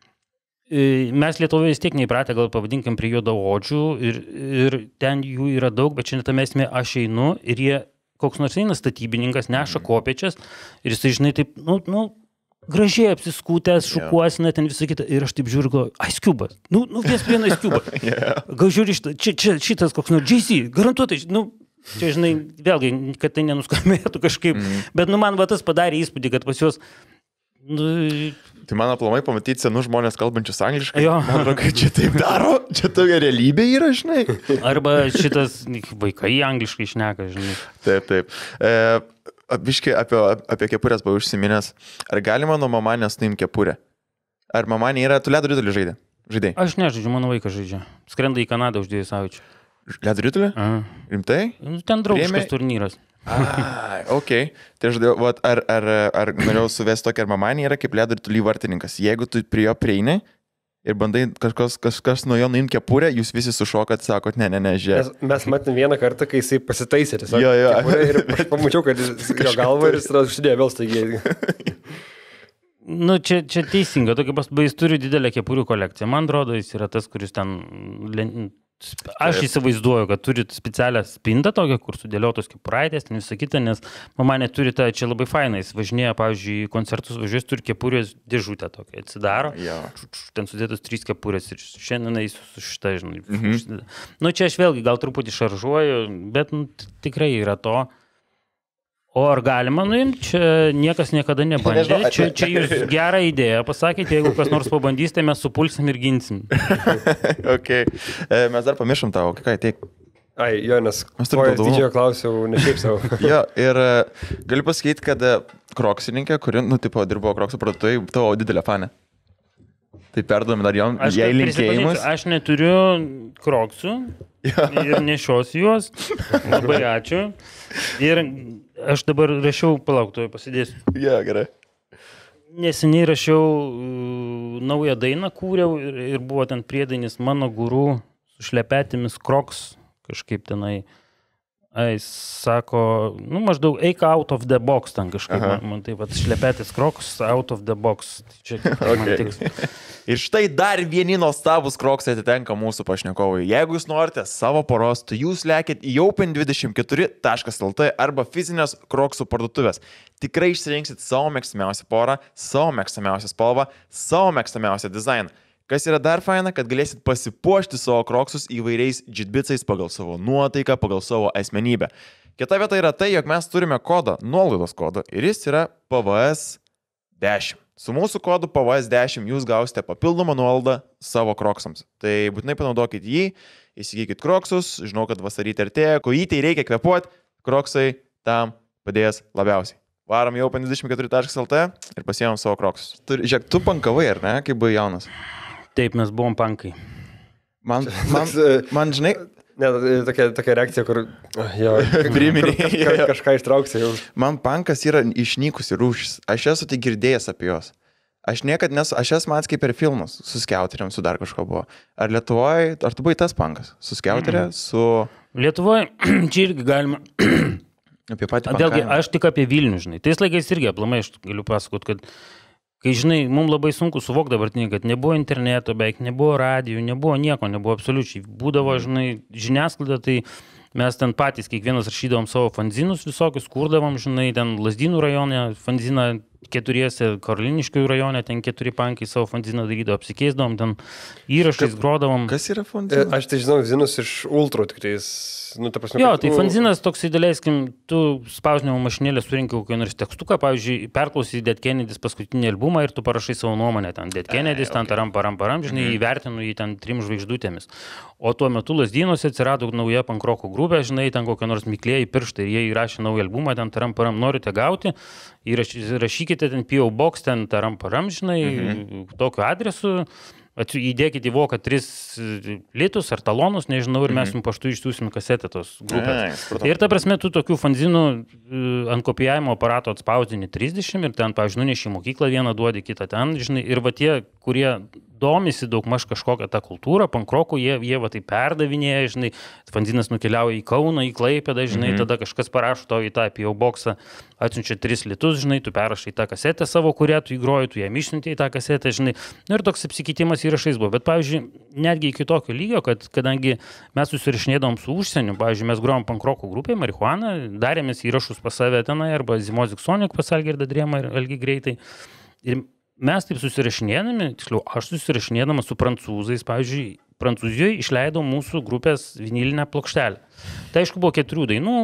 Mes Lietuvoje vis tiek neįpratę, gal pavadinkim, prie juodaodžių ir, ir ten jų yra daug, bet šiandien tame esmė aš einu ir jie, koks nors eina statybininkas, neša kopiečias ir jisai, žinai, taip, nu, nu gražiai apsiskūtęs, šukuosina, ten visą kitą ir aš taip žiūriu, galvoju, Ice Cube'as, nu, nu, vis vieną Ice Cube'ą. yeah. Gal žiūri, čia, čia, šitas koks nors J C, garantuotai, nu, čia, žinai, vėlgi, kad tai nenuskambėtų kažkaip, mm. bet, nu, man va tas padarė įspūdį, kad pas juos nu, tai man aplamai pamatyti senus žmonės kalbančius angliškai. Jo. Man atrodo, kad čia taip daro, čia tokia realybė yra, žinai. Arba šitas vaikai angliškai šneka, žinai. Taip, taip. E, Biškai apie, apie kepurės buvau užsiminęs. Ar galima nuo mamanės nuimti kepurę? Ar mamanė yra, tu ledo ritulį žaidė? Žaidai? Aš nežaidžiu, mano vaikas žaidžia. Skrenda į Kanadą už dviejų savaičių. Ledo ritulį? Rimtai? Ten draugiškas turnyras. Ai, okei. Okay. Tai aš dėjau, ar, ar, ar norėjau suvesti tokį, ar mamanė yra kaip ledo ritulį vartininkas. Jeigu tu prie jo prieini ir bandai kažkas, kažkas nuo jo nuimti kepurę, jūs visi sušokat, sakot, ne, ne, ne, žiūrėk. Mes, mes matėm vieną kartą, kai jisai pasitaisė. Tiesiog, jo, jo. Kepurę, ir aš pamačiau, kad jis jo galva ir jis užsidėjo vėl staigiai. Nu, čia, čia teisinga. Tokia pasbai, jis turi didelę kepurių kolekciją. Man atrodo, jis yra tas, kuris ten... Aš įsivaizduoju, kad turi specialią spintą tokią, kur sudėliotos kepuraitės, ten visą kitą, nes mama neturi tą, čia labai fainai, jis važinėja, pavyzdžiui, koncertus važiuojas, turi kepurės dėžutę tokią, atsidaro, ja. ten sudėtos trys kepurės ir šiandien eis su šitą, žinai. Mhm. Nu, čia aš vėlgi gal truputį šaržuoju, bet nu, tikrai yra to. O ar galima nuimti? Čia niekas niekada nebandė. Čia, čia jūs gerą idėją pasakėte, jeigu kas nors pabandys, tai mes supulsim ir ginsim. okay. e, mes dar pamiršom tavo, ką teik. Ai, jo, nes kojas didžiojo klausiau, ne šiaip savo. jo, ir galiu pasakyti, kad kroksininkė, kuri, nu, tipo, dirbo kroksų parduotuvėje, tavo didelė fanė. Tai perduomi dar jom, jai linkėjimus. Aš neturiu kroksų ja. ir nešiosiu juos. Labai ačiū. Ir aš dabar rašiau, palauktoju, pasidėsiu. Ja, gerai. Neseniai rašiau uh, naują dainą, kūriau ir, ir buvo ten priedainis mano guru su šlepetėmis kroks kažkaip tenai. Jis sako, nu maždaug eik out of the box ten kažkaip, Aha. man, man taip pat šlepetės kroks out of the box. Čia okay. man tiks. Ir štai dar vieni nuostabus kroksai atitenka mūsų pašnekovui. Jeigu jūs norite savo poros, tai jūs lekit į open dvidešimt keturi taškas el tė arba fizinės kroksų parduotuvės. Tikrai išsirinksit savo mėgstamiausią porą, savo mėgstamiausią spalvą, savo mėgstamiausią dizainą. Kas yra dar faina, kad galėsit pasipuošti savo kroksus įvairiais džitbicais pagal savo nuotaiką, pagal savo asmenybę. Kita vieta yra tai, jog mes turime kodą, nuolaidos kodą, ir jis yra P V S dešimt. Su mūsų kodu P V S dešimt jūs gausite papildomą nuolaidą savo kroksams. Tai būtinai panaudokit jį, įsigykit kroksus, žinau, kad vasarytė artėja, kojytei reikia kvepuoti, kroksai tam padės labiausiai. Varom jau open dvidešimt keturi taškas el tė ir pasiėmėm savo kroksus. Žiūrėk, tu pankavai, ar ne, kai buvai jaunas? Taip, mes buvom pankai. Man, man, man žinai... Ne, tokia, tokia reakcija, kur... Jo, priminė. Kaž, kažką ištrauksi jau. Man pankas yra išnykusi rūšis. Aš esu tik girdėjęs apie jos. Aš niekad nesu, aš esu matęs kaip per filmus, su skiauteriam, su dar kažko buvo. Ar Lietuvoje, ar tu buvai tas pankas? Su skiauterė, mm. su... Lietuvoje, čia irgi galima... apie patį pankavimą. Vėlgi, aš tik apie Vilnių, žinai. Tais laikais irgi aplamai, aš galiu pasakot, kad kai, žinai, mums labai sunku suvokti dabartinį, kad nebuvo interneto, beveik nebuvo radijų, nebuvo nieko, nebuvo absoliučiai. Būdavo, žinai, žiniasklaida, tai mes ten patys, kiekvienas rašydavom savo fanzinus visokius, kurdavom, žinai, ten Lazdynų rajone fanziną keturiese, Karoliniškių rajone, ten keturi pankai savo fanziną darydavo, apsikeisdavom, ten įrašais grodavom. Kas yra fanzinas? Aš tai žinau zinus iš Ultro, tik tais, nu, ta prasme. Jo, tai fanzinas toks, daleiskim, tu spausdinimo mašinėlę surinkai kokį nors tekstuką, pavyzdžiui, perklausai Dead Kennedys paskutinį albumą ir tu parašai savo nuomonę, ten Dead Kennedys, ten taram, param, param, žinai, mm. įvertinu jį ten trim žvaigždutėmis. O tuo metu Lazdynuose atsirado nauja pankroko grupė, žinai, ten kokie nors miklėjai pirštai ir jie įrašė naują albumą, ten taram, param, norite gauti, įrašykite ten P O Box, ten taram, param, žinai, mm-hmm. tokiu adresu. Įdėkite į voką tris litus ar talonus, nežinau, ir mes jums paštu išsiųsim kasetę tos grupės. Ai, ir ta prasme, tu tokių fanzinų ant kopijavimo aparato atspausdini trisdešimt ir ten, pavyzdžiui, nuneši į mokyklą vieną, duodi kitą ten, žinai, ir va tie, kurie domisi daugmaž kažkokią tą kultūrą, pankrokų, jie, jie va tai perdavinėja, žinai, fanzinas nukeliauja į Kauną, į Klaipėdą, žinai, mm-hmm. tada kažkas parašo tau į tą P O boxą, atsiunčia tris litus, žinai, tu perrašai tą kasetę savo, kurią tu įgroji, tu ją išsiuntei į tą kasetę, žinai, ir toks apsikeitimas įrašais buvo. Bet, pavyzdžiui, netgi iki tokio lygio, kad kadangi mes susirašinėdavom su užsieniu, pavyzdžiui, mes grojom pankrokų grupėje, Marihuana, darėmės įrašus pas save tenai, arba Zimozik Sonic pas Algirdą Drėmą ir Algi Greitai. Ir mes taip susirašinėdami, tiksliau, aš susirašinėdama su prancūzais, pavyzdžiui, Prancūzijoje išleidau mūsų grupės vinilinę plokštelę. Tai aišku buvo keturių dainų,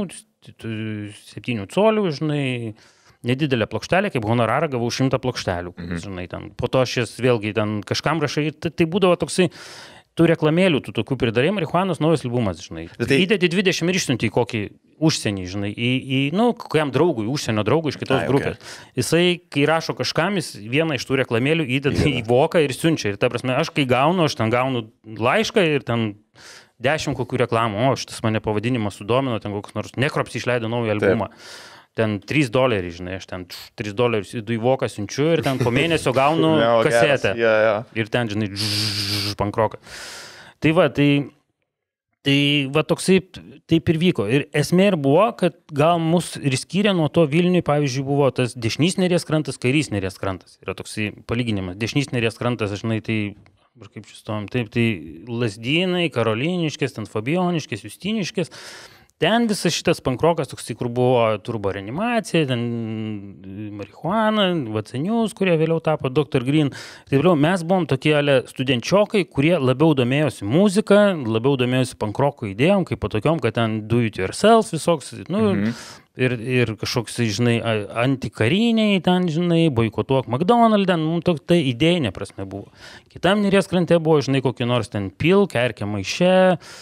septynių colių, žinai, nedidelė plokštelė, kaip honorarą gavau šimtą plokštelių, mhm. žinai, ten. Po to aš jas vėlgi ten kažkam rašai, tai, tai būdavo toksai, tų reklamėlių, tų tokių pridarai, Marihuanos naujas albumas, žinai. Tai įdėti dvidešimt ir išsiunti į kokį užsienį, žinai, į, į nu, kokiam draugui, užsienio draugui iš kitos Ai, grupės. Okay. Jisai, kai rašo kažkam, jis vieną iš tų reklamėlių įdeda yeah. į voką ir siunčia. Ir ta prasme, aš kai gaunu, aš ten gaunu laišką ir ten dešimt kokių reklamų, o šitas mane pavadinimas sudomino, ten koks nors Nekrops išleido naują albumą. Taip. Ten trys doleriai, žinai, aš ten tris dolerius įdu į voką siunčiu ir ten po mėnesio gaunu kasetę. Yeah, yeah. Ir ten, žinai, pankroką. Tai va, tai... Tai va toksai taip ir vyko. Ir esmė ir buvo, kad gal mus ir skyrė nuo to Vilniui, pavyzdžiui, buvo tas dešinys Neries krantas, kairys Neries krantas. Yra toksai palyginimas. Dešinys Neries krantas, žinai, tai, kaip čia stovim, taip, tai Lazdynai, Karoliniškės, ten Fabioniškės, Justiniškės. Ten visas šitas pankrokas, toksai, kur buvo turbo reanimacija, ten Marihuana, Vacenius, kurie vėliau tapo doktor Green. Taip vėliau mes buvom tokie studenčiokai, kurie labiau domėjosi muziką, labiau domėjosi pankroko idėjom, kaip po tokiom, kad ten do it yourself visoks, nu, mhm. ir, ir kažkoks, žinai, antikariniai ten, žinai, boikotuok McDonald's, nu, toks tai idėjinė prasme buvo. Kitam Neries krante buvo, žinai, kokį nors ten pilk, erkė maiše,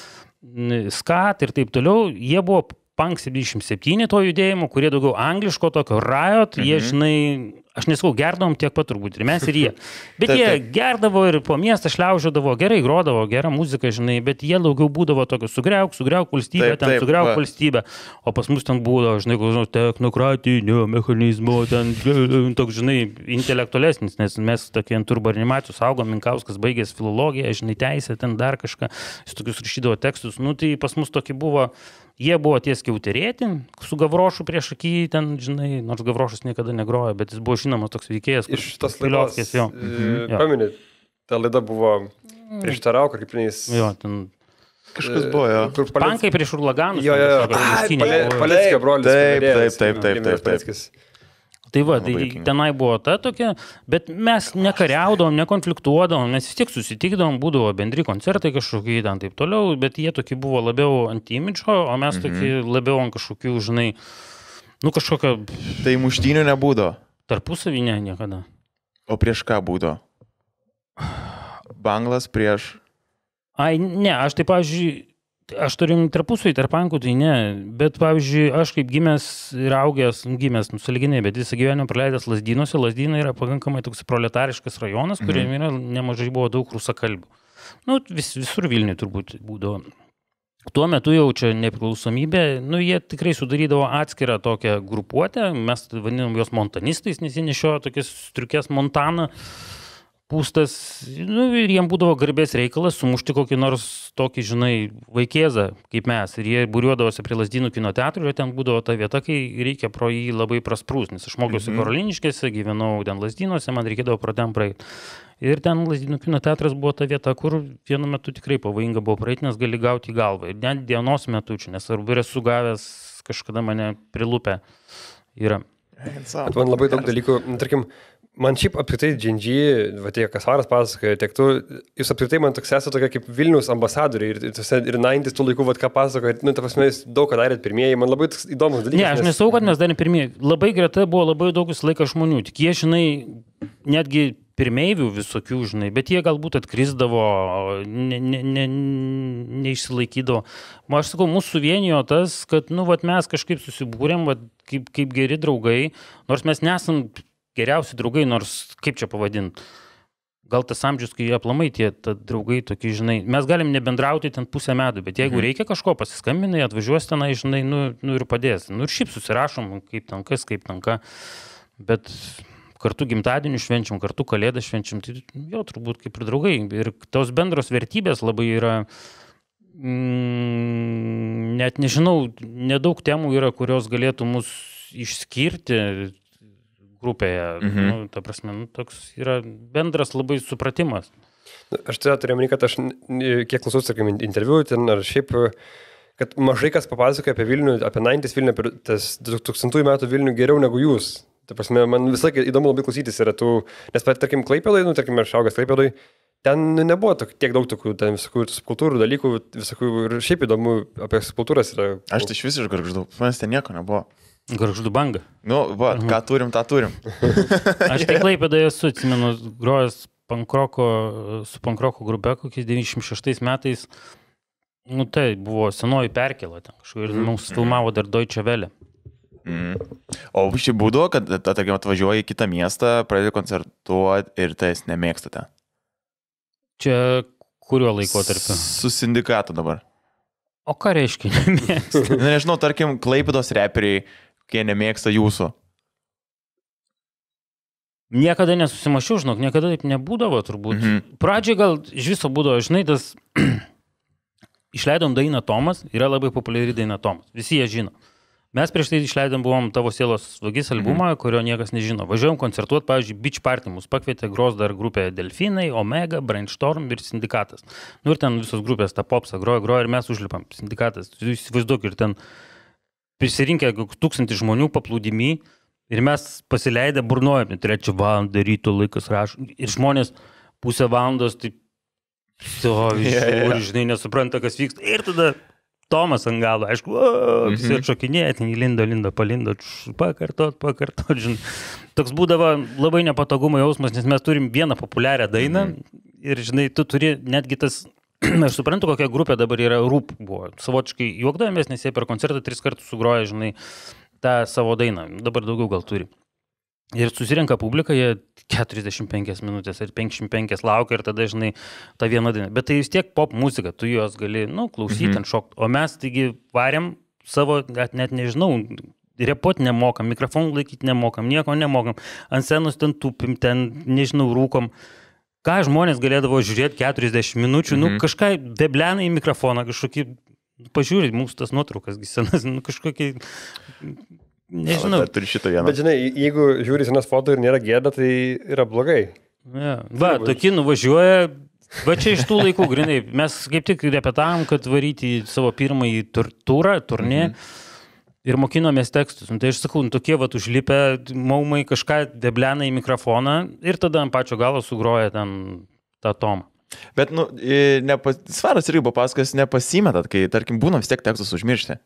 skat ir taip toliau, jie buvo punk septyniasdešimt septyni to judėjimo, kurie daugiau angliško tokio riot, mhm. jie, žinai, aš nesakau, gerdavom tiek pat turbūt, ir mes ir jie. Bet taip, jie taip. Gerdavo ir po miestą šliaužiodavo, gerai grodavo, gerą muziką, žinai, bet jie daugiau būdavo tokio sugriauk, sugriauk valstybę, taip, ten taip, sugriauk va. valstybę, o pas mus ten būdavo, žinai, technokratinio mechanizmo, ten toks, žinai, intelektualesnis, nes mes tokie ant turbo reanimacijos augom, Minkauskas baigęs filologiją, žinai, teisę, ten dar kažką, jis tokius rašydavo tekstus, nu tai pas mus tokie buvo. Jie buvo ties kiauterėti, su Gavrošu prieš akį, ten, žinai, nors Gavrošas niekada negrojo, bet jis buvo žinomas toks veikėjas. Iš tos laidos, jo. Mhm. Pameni, ta laida buvo prieš Tarauką, kaip jis... Jo, ten... Kažkas buvo, jo. Palec... Pankai prieš Urlaganus. Jo, jo, jo. Paleckio brolis. Taip, taip, taip, taip, taip, taip. Tai va, tai tenai buvo ta tokia, bet mes nekariaudavom, nekonfliktuodavom, mes vis tiek susitikdavom, būdavo bendri koncertai kažkokie ten taip toliau, bet jie tokie buvo labiau anti-imidžo, o mes tokie mhm. labiau ant kažkokių, žinai, nu kažkokio... Tai muštynių nebūdavo? Tarpusavį ne, niekada. O prieš ką būdavo? Banglas prieš... Ai, ne, aš taip, pavyzdžiui, aš turim tarpusavį tarp pankų, tai ne, bet, pavyzdžiui, aš kaip gimęs ir augęs, gimęs, nusaliginai, bet visą gyvenimą praleidęs Lazdynuose, Lazdynai yra pakankamai toks proletariškas rajonas, kuriame yra nemažai buvo daug rusakalbių. Nu, vis, visur Vilniuje turbūt būdavo. Tuo metu jau čia nepriklausomybė, nu, jie tikrai sudarydavo atskirą tokią grupuotę, mes vadinam jos montanistais, nes jie nešiojo tokias striukės Montaną, pūstas, nu, ir jiem būdavo garbės reikalas sumušti kokį nors tokį, žinai, vaikėzą, kaip mes, ir jie būriuodavosi prie Lazdynų kino teatrų, ir ten būdavo ta vieta, kai reikia pro jį labai prasprūs, nes aš mokiausi mm-hmm. Karoliniškėse, gyvenau ten Lazdynuose, man reikėdavo pro ten praeiti. Ir ten Lazdynų kino teatras buvo ta vieta, kur vienu metu tikrai pavojinga buvo praeiti, nes gali gauti į galvą. Ir net dienos metu čia, nes arba esu gavęs, kažkada mane prilupę yra. Bet man labai daug dalykų, tarkim, man šiaip apskritai G N G, va tiek Kasparas pasakoja, tiek tu, jūs apskritai man toks esate tokia kaip Vilniaus ambasadoriai ir, ir, ir devyniasdešimties tų laikų, va ką pasakoja, nu, ta prasme, jūs daug ką darėt pirmieji, man labai įdomus dalykas. Ne, aš nesau, kad mes darėm pirmieji. Labai greta buvo labai daugus laikas žmonių, tik jie, žinai, netgi pirmeivių visokių, žinai, bet jie galbūt atkrisdavo, ne, ne, ne, neišsilaikydavo. Aš sakau, mūsų suvienijo tas, kad, nu, vat mes kažkaip susibūrėm, vat, kaip, kaip geri draugai, nors mes nesam geriausi draugai, nors kaip čia pavadint. Gal tas amžius, kai aplamai tie draugai tokie, žinai, mes galim nebendrauti ten pusę metų, bet jeigu reikia kažko, pasiskambinai, atvažiuos tenai, žinai, nu, nu ir padės. Nu ir šiaip susirašom, kaip ten kas, kaip ten ką, bet kartu gimtadienį švenčiam, kartu kalėdą švenčiam, tai jo, turbūt kaip ir draugai. Ir tos bendros vertybės labai yra, mm, net nežinau, nedaug temų yra, kurios galėtų mus išskirti grupėje. Mhm. Nu, ta prasme, nu, toks yra bendras labai supratimas. Aš tai turėjau minėti, kad aš kiek klausiausi, sakykim, interviu ten ar šiaip, kad mažai kas papasakoja apie Vilnių, apie devyniasdešimtųjų Vilnių, apie tas dutūkstantųjų metų Vilnių geriau negu jūs. Ta prasme, man visą laiką įdomu labai klausytis yra tų, nes, tarkim, Klaipėdoj, nu, tarkim, aš augęs Klaipėdoj, ten nebuvo tok, tiek daug tokių, ten visokių kultūrų dalykų, visokių, ir šiaip įdomu apie kultūras yra. Aš tai iš vis iš Gargždų, manęs ten nieko nebuvo. Gargždų banga. Nu, va, mhm. ką turim, tą turim. Aš tai Klaipėdoje esu, atsimenu, grojęs pankroko, su pankroko grupe, kokiais devyniasdešimt šeštais metais, nu tai buvo senoji perkėla ten kažkur, ir mm. mums filmavo dar Deutsche Welle. Mm. O šiaip būdavo, kad, tarkim, atvažiuoji į kitą miestą, pradedi koncertuoti ir tai nemėgstate? Čia kuriuo laikotarpiu? Su sindikatu dabar. O ką reiškia nemėgsta? Nežinau, tarkim, Klaipėdos reperiai, kai nemėgsta jūsų. Niekada nesusimašiau, žinok, niekada taip nebūdavo turbūt. Mm-hmm. Pradžiai gal iš viso būdavo, žinai, tas išleidom dainą Tomas, yra labai populiari daina Tomas, visi jie žino. Mes prieš tai išleidom buvom Tavo sielos vagis albumą, mm-hmm. kurio niekas nežino. Važiuojom koncertuoti, pavyzdžiui, Beach Party, mus pakvietė gros dar grupė Delfinai, Omega, Brainstorm ir Sindikatas. Nu ir ten visos grupės tą popsą groja, groja ir mes užlipam. Sindikatas, jūs įsivaizduok, ir ten prisirinkę tūkstantį žmonių paplūdimy ir mes pasileidę burnuojam, trečią valandą ryto laikas rašo. Ir žmonės pusę valandos taip, so, yeah, yeah. žinai, nesupranta, kas vyksta. Ir tada Tomas ant galo, aišku, o, visi mm-hmm. atšokinėja, ten lindo, lindo, palindo, pakartot, pakartot, žinai. Toks būdavo labai nepatogumo jausmas, nes mes turim vieną populiarią dainą mm-hmm. ir, žinai, tu turi netgi tas, aš suprantu, kokia grupė dabar yra Rūp buvo. Savotiškai juokdavomės, nes jie per koncertą tris kartus sugroja, žinai, tą savo dainą. Dabar daugiau gal turi. Ir susirenka publika, jie keturiasdešimt penkias minutės ir penkiasdešimt penkias laukia ir tada, žinai, tą vieną dainą. Bet tai vis tiek pop muzika, tu jos gali, nu, klausyti, mm-hmm. ant šokti. O mes, taigi, varėm savo, net, net nežinau, repuot nemokam, mikrofonų laikyti nemokam, nieko nemokam. Ant scenos ten tupim, ten, nežinau, rūkom. Ką žmonės galėdavo žiūrėti keturiasdešimt minučių, mm-hmm. nu, kažką deblena į mikrofoną, kažkokį, pažiūrėt, mūsų tas nuotraukas, senas, nu, kažkokį... Nežinau. Bet turi šitą vieną. Bet žinai, jeigu žiūri senas foto ir nėra gėda, tai yra blogai. Ja. Va, tokie nuvažiuoja, va čia iš tų laikų, grinai, mes kaip tik repetavom, kad varyti savo pirmąjį tur, turą, turnė mhm. ir mokinomės tekstus. Nu, tai aš sakau, nu, tokie va užlipę maumai kažką deblena į mikrofoną ir tada ant pačio galo sugroja ten tą Tomą. Bet, nu, nepa, Svaras irgi buvo pasakas, nepasimetat, kai, tarkim, būna vis tiek tekstus užmiršti.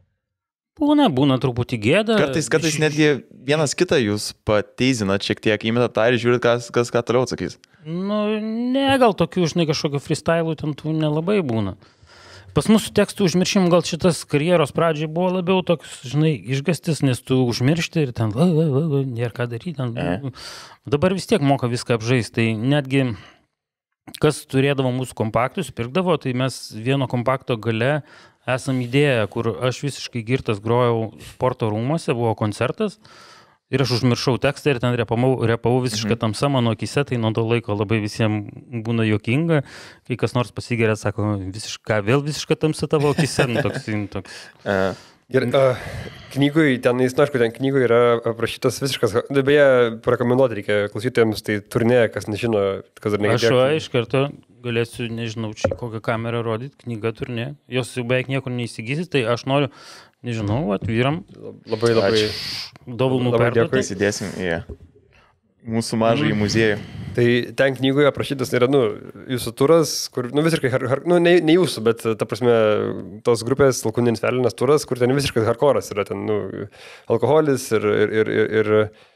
Būna, būna truputį gėda. Kartais, kartais netgi vienas kitą jūs pateizinat šiek tiek, įmetat tą ir žiūrit, kas, kas ką toliau atsakys. Nu, ne, gal tokių, žinai, kažkokio freestylų ten tų nelabai būna. Pas mūsų tekstų užmiršim, gal šitas karjeros pradžiai buvo labiau toks, žinai, išgastis, nes tu užmiršti ir ten, va, va, va, va, nėra ką daryti. Ten, e. Dabar vis tiek moka viską apžaisti, tai netgi kas turėdavo mūsų kompaktus, pirkdavo, tai mes vieno kompakto gale esam idėję, kur aš visiškai girtas grojau sporto rūmuose, buvo koncertas. Ir aš užmiršau tekstą ir ten repavau, repavau visišką mhm. tamsą mano akise, tai nuo to laiko labai visiems būna juokinga, kai kas nors pasigeria, sako, visiška, vėl visiška tamsa tavo akise, nu, toks, toks. Uh, ir uh, knygui, ten, jis, na, aišku, ten knygui yra aprašytas visiškas, beje, parekomenduoti reikia klausytojams, tai turnė, kas nežino, kas dar negirdėjo. Aš va, iš karto galėsiu, nežinau, čia kokią kamerą rodyti, knyga turnė, jos jau beveik niekur neįsigysit, tai aš noriu, nežinau, atvyram. Labai, labai. Dovanų perduoti. Įsidėsim į mūsų mažąjį mm. muziejų. Tai ten knygoje aprašytas yra, nu, jūsų turas, kur, nu, visiškai, har, har, nu, ne, ne jūsų, bet, ta prasme, tos grupės Alkūninis Velinas turas, kur ten visiškai hardcore'as yra, ten, nu, alkoholis ir, ir, ir, ir,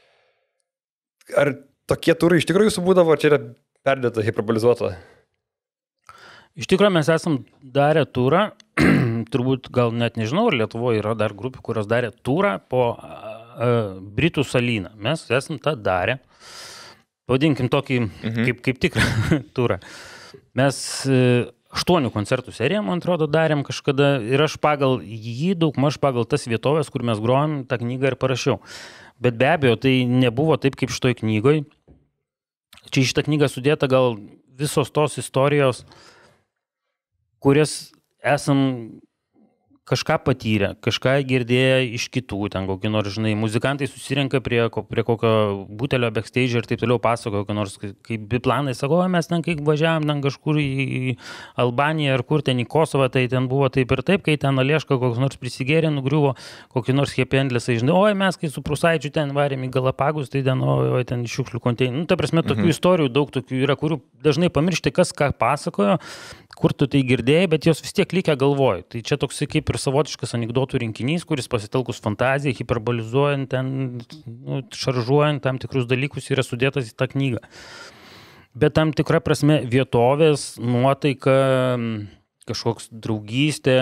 ir... Ar tokie turai iš tikrųjų jūsų būdavo, ar čia yra perdėta, hiperbolizuota? Iš tikrųjų mes esam darę turą, turbūt gal net nežinau, ar Lietuvoje yra dar grupių, kurios darė turą po uh, Britų salyną. Mes esam tą darę. Pavadinkim tokį mhm. kaip, kaip tikrą turą. Mes uh, aštuonių koncertų seriją, man atrodo, darėm kažkada ir aš pagal jį, daug maž pagal tas vietovės, kur mes grojom, tą knygą ir parašiau. Bet be abejo, tai nebuvo taip, kaip šitoj knygoj. Čia į šitą knygą sudėta gal visos tos istorijos, kurias esam kažką patyrę, kažką girdėję iš kitų, ten kokį nors, žinai, muzikantai susirenka prie, prie kokio butelio backstage ir taip toliau pasakojo, kokį nors, kaip biplanai, sako, mes ten kai važiavam ten kažkur į Albaniją ar kur ten į Kosovą, tai ten buvo taip ir taip, kai ten Alieška koks nors prisigėrė, nugriuvo, kokį nors hependlėsai, žinai, oi, mes kai su Prusaičiu ten varėm į Galapagus, tai ten, oi, oi ten šiukšlių konteinerių. Nu, ta prasme, tokių mhm. istorijų daug tokių yra, kurių dažnai pamiršti, kas ką pasakojo, kur tu tai girdėjai, bet jos vis tiek likę galvoj. Tai čia toks kaip ir savotiškas anekdotų rinkinys, kuris pasitelkus fantaziją, hiperbolizuojant, ten, nu, šaržuojant tam tikrus dalykus yra sudėtas į tą knygą. Bet tam tikra prasme vietovės, nuotaika, kažkoks draugystė,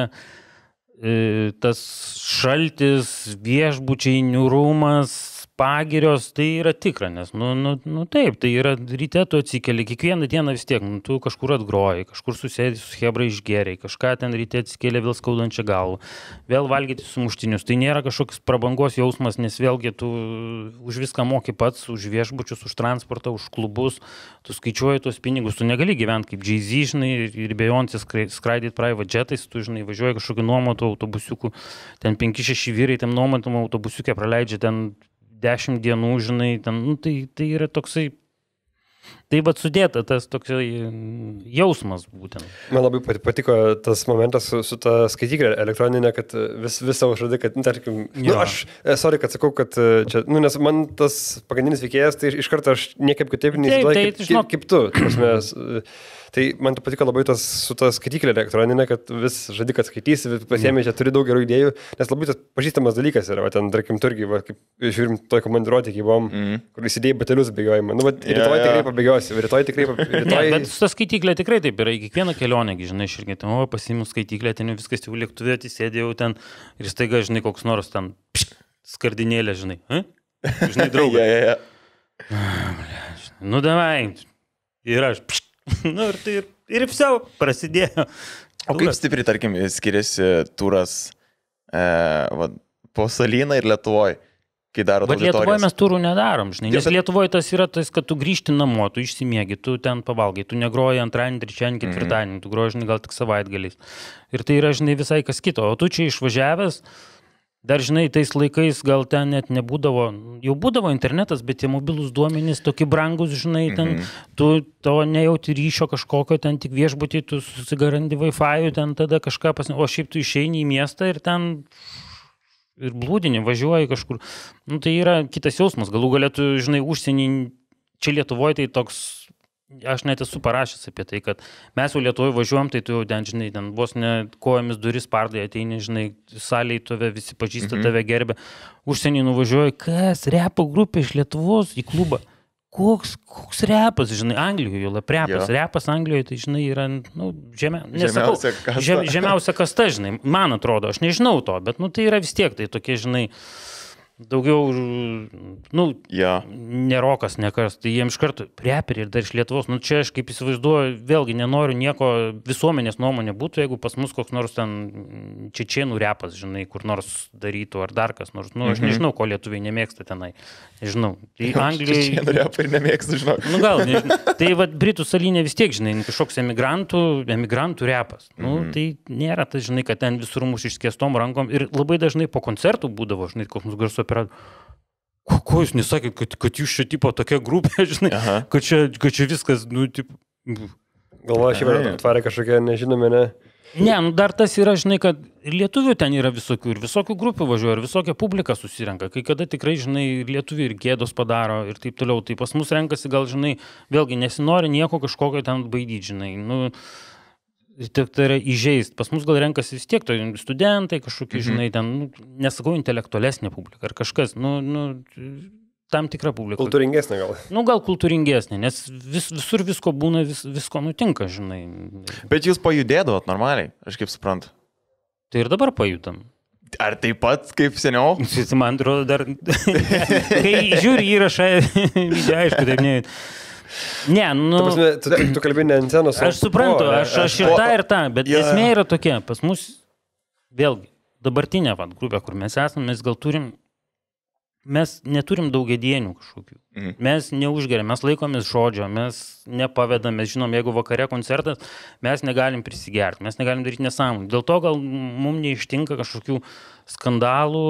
tas šaltis, viešbučiai, niūrumas, pagirios, tai yra tikra, nes, nu, nu, nu taip, tai yra ryte tu atsikeli, kiekvieną dieną vis tiek, nu, tu kažkur atgroji, kažkur susėdai su hebra išgeriai, kažką ten ryte atsikėlė vėl skaudančią galvą, vėl valgyti sumuštinius, tai nėra kažkoks prabangos jausmas, nes vėlgi tu už viską moki pats, už viešbučius, už transportą, už klubus, tu skaičiuoji tuos pinigus, tu negali gyventi kaip Jay-Z, žinai, ir Beyoncé skraidyti private jetais, tu, žinai, važiuoji kažkokį nuomotų autobusiukų, ten penki šeši vyrai tam nuomotum autobusiukę praleidžia ten dešimt dienų, žinai, ten, nu, tai, tai yra toksai, tai vat sudėta tas toksai jausmas būtent. Man labai patiko tas momentas su, su ta skaityklė elektroninė, kad vis, visą užradai, kad, nu, tarkim, nu, aš, sorry, kad sakau, kad čia, nu, nes man tas pagrindinis veikėjas, tai iš karto aš niekaip kitaip neįsivaizduoju, kaip, kaip, kaip tu. Prasme, tai man patiko labai tas su ta skaityklė elektroninė, kad vis žadi, kad skaitysi, pasiėmė, čia turi daug gerų idėjų, nes labai tas pažįstamas dalykas yra, va, ten, tarkim, turgi, va, kaip žiūrim toj komandiruotį, kai buvom, mm. kur įsidėjai batelius bėgiojimą. Nu, va, rytoj yeah, yeah. tikrai pabėgiosi, rytoj tikrai pabėgiosi. Rytoj... Ne, bet su ta skaityklė tikrai taip yra, kiekvieną kelionę, žinai, aš irgi, ten, o, pasiimu skaityklę, ten viskas jau lėktuvė, atsisėdėjau ten ir staiga, žinai, koks nors ten pšt, skardinėlė, žinai, eh? Žinai, draugai. yeah, yeah. Nu, davai, ir aš, pšt. Nu, ir tai ir, ir vsiau prasidėjo. O kaip stipriai, tarkim, skiriasi turas e, va, po Salyną ir Lietuvoje, kai daro auditorijas? Bet Lietuvoje mes turų nedarom, žinai, nes Lietuvoje tas yra tas, kad tu grįžti namo, tu išsimiegi, tu ten pavalgai, tu negroji antradienį, trečiadienį, ketvirtadienį, mm-hmm. tu groji, žinai, gal tik savaitgaliais. Ir tai yra, žinai, visai kas kito. O tu čia išvažiavęs, dar, žinai, tais laikais gal ten net nebūdavo, jau būdavo internetas, bet tie mobilūs duomenys tokie brangus, žinai, ten mm-hmm. tu to nejauti ryšio kažkokio, ten tik viešbutį, tu susigarandi Wi-Fi, ten tada kažką pasinau, o šiaip tu išeini į miestą ir ten ir blūdini, važiuoji kažkur. Nu, tai yra kitas jausmas, galų galėtų, žinai, užsienį, čia Lietuvoje tai toks, aš net esu parašęs apie tai, kad mes jau Lietuvoje važiuojam, tai tu jau ten, žinai, ten vos ne kojomis duris pardai ateini, žinai, salėje tave visi pažįsta, mm-hmm. tave gerbė. Užsienį nuvažiuoji, kas, repo grupė iš Lietuvos į klubą. Koks, koks repas, žinai, Anglijoje, jau repas, jo. Repas Anglijoje, tai, žinai, yra, nu, žemia, nesakau, žemiausia kasta. Žem, žemiausia kasta, žinai, man atrodo, aš nežinau to, bet, nu, tai yra vis tiek, tai tokie, žinai, daugiau, nu, ja. ne rokas, ne kas, tai jiems iš karto reperiai ir dar iš Lietuvos, nu čia aš kaip įsivaizduoju, vėlgi nenoriu nieko visuomenės nuomonė būtų, jeigu pas mus koks nors ten čečėnų repas, žinai, kur nors darytų ar dar kas nors, nu aš Mhm. nežinau, ko lietuviai nemėgsta tenai, nežinau, tai Anglijai... Čečėnų repai nemėgstu, žinau. Nu gal, nežinau, tai va Britų salinė vis tiek, žinai, kažkoks emigrantų, emigrantų repas, nu Mhm. tai nėra tas, žinai, kad ten visur mūsų išskėstom rankom ir labai dažnai po koncertų būdavo, žinai, koks mūsų garso operatorius. Ko, ko jūs nesakėt, kad, kad jūs čia tipo tokia grupė, žinai, Aha. kad čia, kad čia viskas, nu, tipo... Galvoju, šiaip Ai. atvarė kažkokie nežinomi, ne? Ne, nu dar tas yra, žinai, kad ir lietuvių ten yra visokių, ir visokių grupių važiuoja, ir visokia publika susirenka, kai kada tikrai, žinai, ir lietuvių ir gėdos padaro ir taip toliau, tai pas mus renkasi gal, žinai, vėlgi nesinori nieko kažkokio ten baidyti, žinai, nu... Tai, tai yra įžeist. Pas mus gal renkasi vis tiek, tai studentai kažkokie, Mhm. žinai, ten, nu, nesakau, intelektualesnė publika ar kažkas, nu, nu, tam tikra publika. Kultūringesnė gal. Nu, gal kultūringesnė, nes vis, visur visko būna, vis, visko nutinka, žinai. Bet jūs pajudėdavot normaliai, aš kaip suprantu. Tai ir dabar pajutam. Ar taip pat kaip seniau? Tai man atrodo dar, kai žiūri įrašą, video, aišku, taip ne. Ne, nu... Tu, prasme, tu, tu kalbėjai ne ant scenos. o Aš suprantu, po, ne? aš, aš ir tą, ir tą, bet Jo. esmė yra tokia, pas mus, vėlgi, dabartinė vat, grupė, kur mes esame, mes gal turim, mes neturim daugiadienių kažkokių. Mhm. Mes neužgeriam, mes laikomės žodžio, mes nepavedam, mes žinom, jeigu vakare koncertas, mes negalim prisigerti, mes negalim daryti nesąmonę. Dėl to gal mums neištinka kažkokių skandalų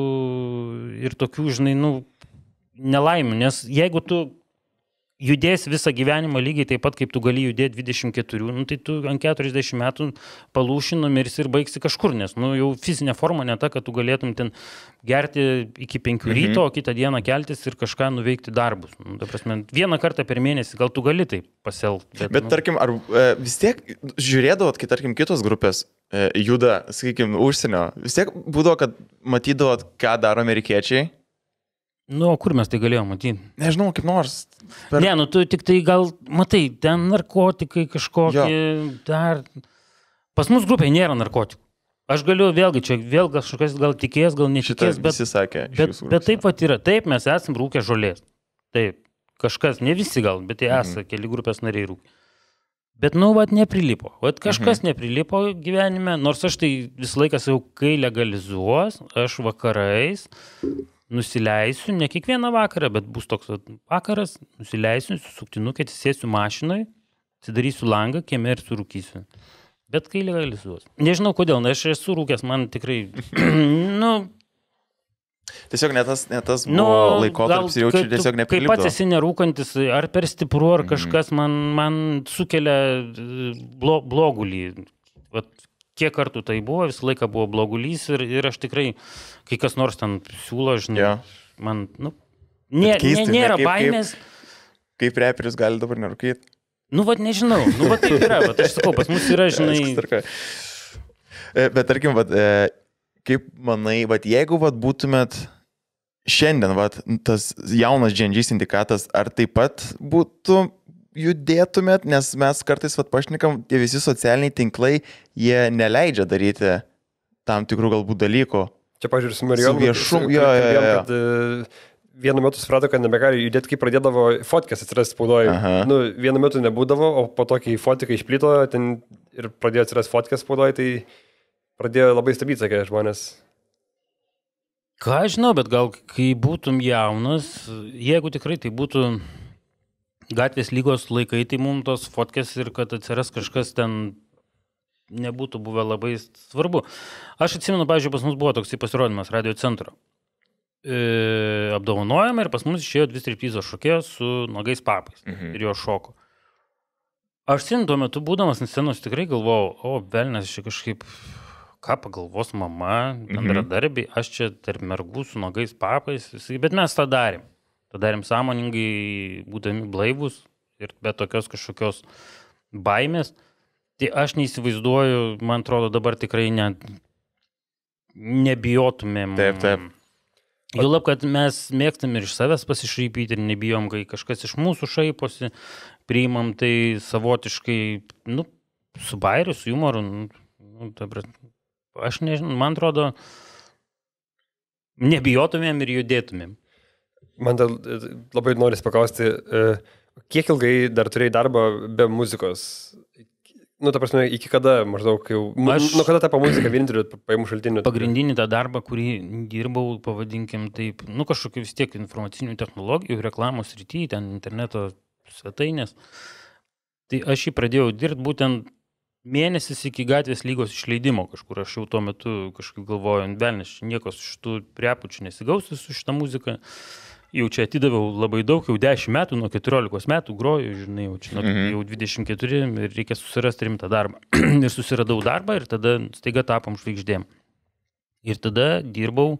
ir tokių, žinai, nu, nelaimių, nes jeigu tu judės visą gyvenimą lygiai taip pat, kaip tu gali judėti dvidešimt keturi, nu, tai tu ant keturiasdešimt metų palūši, numirsi ir baigsi kažkur, nes nu, jau fizinė forma ne ta, kad tu galėtum ten gerti iki penkių ryto, Mhm. o kitą dieną keltis ir kažką nuveikti darbus. Nu, ta prasme, vieną kartą per mėnesį gal tu gali taip pasielgti. Bet, bet nu, tarkim, ar e, vis tiek žiūrėdavot, kai, tarkim, kitos grupės e, juda, sakykim, užsienio, vis tiek būdavo, kad matydavot, ką daro amerikiečiai? nu, o kur mes tai galėjome matyti? Nežinau, kaip nors. Per... Ne, nu tu tik tai gal, matai, ten narkotikai kažkokie, dar... Pas mus grupėje nėra narkotikų. Aš galiu vėlgi, čia vėl kažkas gal tikės, gal Šitą netikės, bet... visi sakė. iš Bet, jūsų bet grupės. taip pat yra. Taip, mes esam rūkę žolės. Taip. Kažkas, ne visi gal, bet jie Mhm. esą, keli grupės nariai rūkę. Bet, nu, vat neprilipo. Vat kažkas mhm. neprilipo gyvenime, nors aš tai visą laiką sakau, kai legalizuos, aš vakarais nusileisiu, ne kiekvieną vakarą, bet bus toks vat vakaras, nusileisiu, su suktinuke, atsisėsiu mašinai, atsidarysiu langą, kieme ir surūkysiu. Bet kai legalizuos. Nežinau kodėl, nes aš esu rūkęs, man tikrai, nu... Tiesiog ne tas, ne tas Nu, buvo laikotarpis ir jaučiu kai tu- tiesiog Kai neprilipdavo. pats esi nerūkantis, ar per stipru, ar Mhm. kažkas man, man sukelia e, blo, blogulį. Vat, kiek kartų tai buvo, visą laiką buvo blogulys ir, ir aš tikrai, kai kas nors ten siūlo, žinai, Jo. man, nu, nė, keista, nė, nėra žinai, kaip- baimės. Kaip reperis gali dabar nerūkyti? Nu, vad nežinau, nu, vad taip yra, bet aš sakau, pas mus yra, žinai, Bet tarkim, vat, e, kaip manai, vat, jeigu vat, būtumėt šiandien, vat, tas jaunas G N G sindikatas, ar taip pat būtų judėtumėt, nes mes kartais vat, pašnekam, tie visi socialiniai tinklai, jie neleidžia daryti tam tikrų galbūt dalykų. Čia, pažiūrėjau, su Marijonu. Su viešum- jo, jo, jo, jo. Kad e, vienu metu suprato, kad nebegali judėti, kai pradėdavo fotkės atsirasti spaudoje. Aha. Nu, vienu metu nebūdavo, o po to, kai fotkai išplito ten ir pradėjo atsirasti fotkės spaudoje, tai pradėjo labai stabdyti, sakė žmonės. ką aš žinau, bet gal kai būtum jaunas, jeigu tikrai tai būtų gatvės lygos laikai, tai mums tos fotkės ir kad atsiras kažkas ten nebūtų buvę labai svarbu. Aš atsimenu, pavyzdžiui, pas mus buvo toksai pasirodymas Radio centro. E, apdovanojama ir pas mus išėjo dvi striptizo šokėjos su nuogais papais Mhm. ir jo šoko. Aš sen tuo metu būdamas ant scenos tikrai galvojau, o velnės čia kažkaip, ką pagalvos mama, bendradarbiai, aš čia tarp mergų su nuogais papais, visi, bet mes tą darėm. tą darėm sąmoningai, būdami blaivus ir be tokios kažkokios baimės. Tai aš neįsivaizduoju, man atrodo, dabar tikrai ne, nebijotumėm. Taip, taip. Jau lab, kad mes mėgstam ir iš savęs pasišaipyti ir nebijom, kai kažkas iš mūsų šaiposi, priimam tai savotiškai, nu, su bairiu, su humoru. Nu, dabar, aš nežinau, man atrodo, nebijotumėm ir judėtumėm. Man dar labai norisi paklausti, kiek ilgai dar turėjai darbą be muzikos? Nu, ta prasme, iki kada maždaug jau... Aš, nu, kada tapo muzika vieninteliu pajamų šaltiniu? Pagrindinį tą darbą, kurį dirbau, pavadinkim taip, nu, kažkokiu vis tiek informacinių technologijų, reklamos srityje, ten interneto svetainės. Tai aš jį pradėjau dirbti būtent mėnesis iki Gatvės lygos išleidimo kažkur. Aš jau tuo metu kažkaip galvoju, velnės, nieko su šitų priepučių nesigausiu su šitą muziką. Jau čia atidaviau labai daug, jau dešimt metų, nuo keturiolikos metų groju, žinai, jau čia mm-hmm. jau dvidešimt keturi ir reikia susirasti rimtą darbą. Ir susiradau darbą ir tada staiga tapom žvaigždėm. Ir tada dirbau,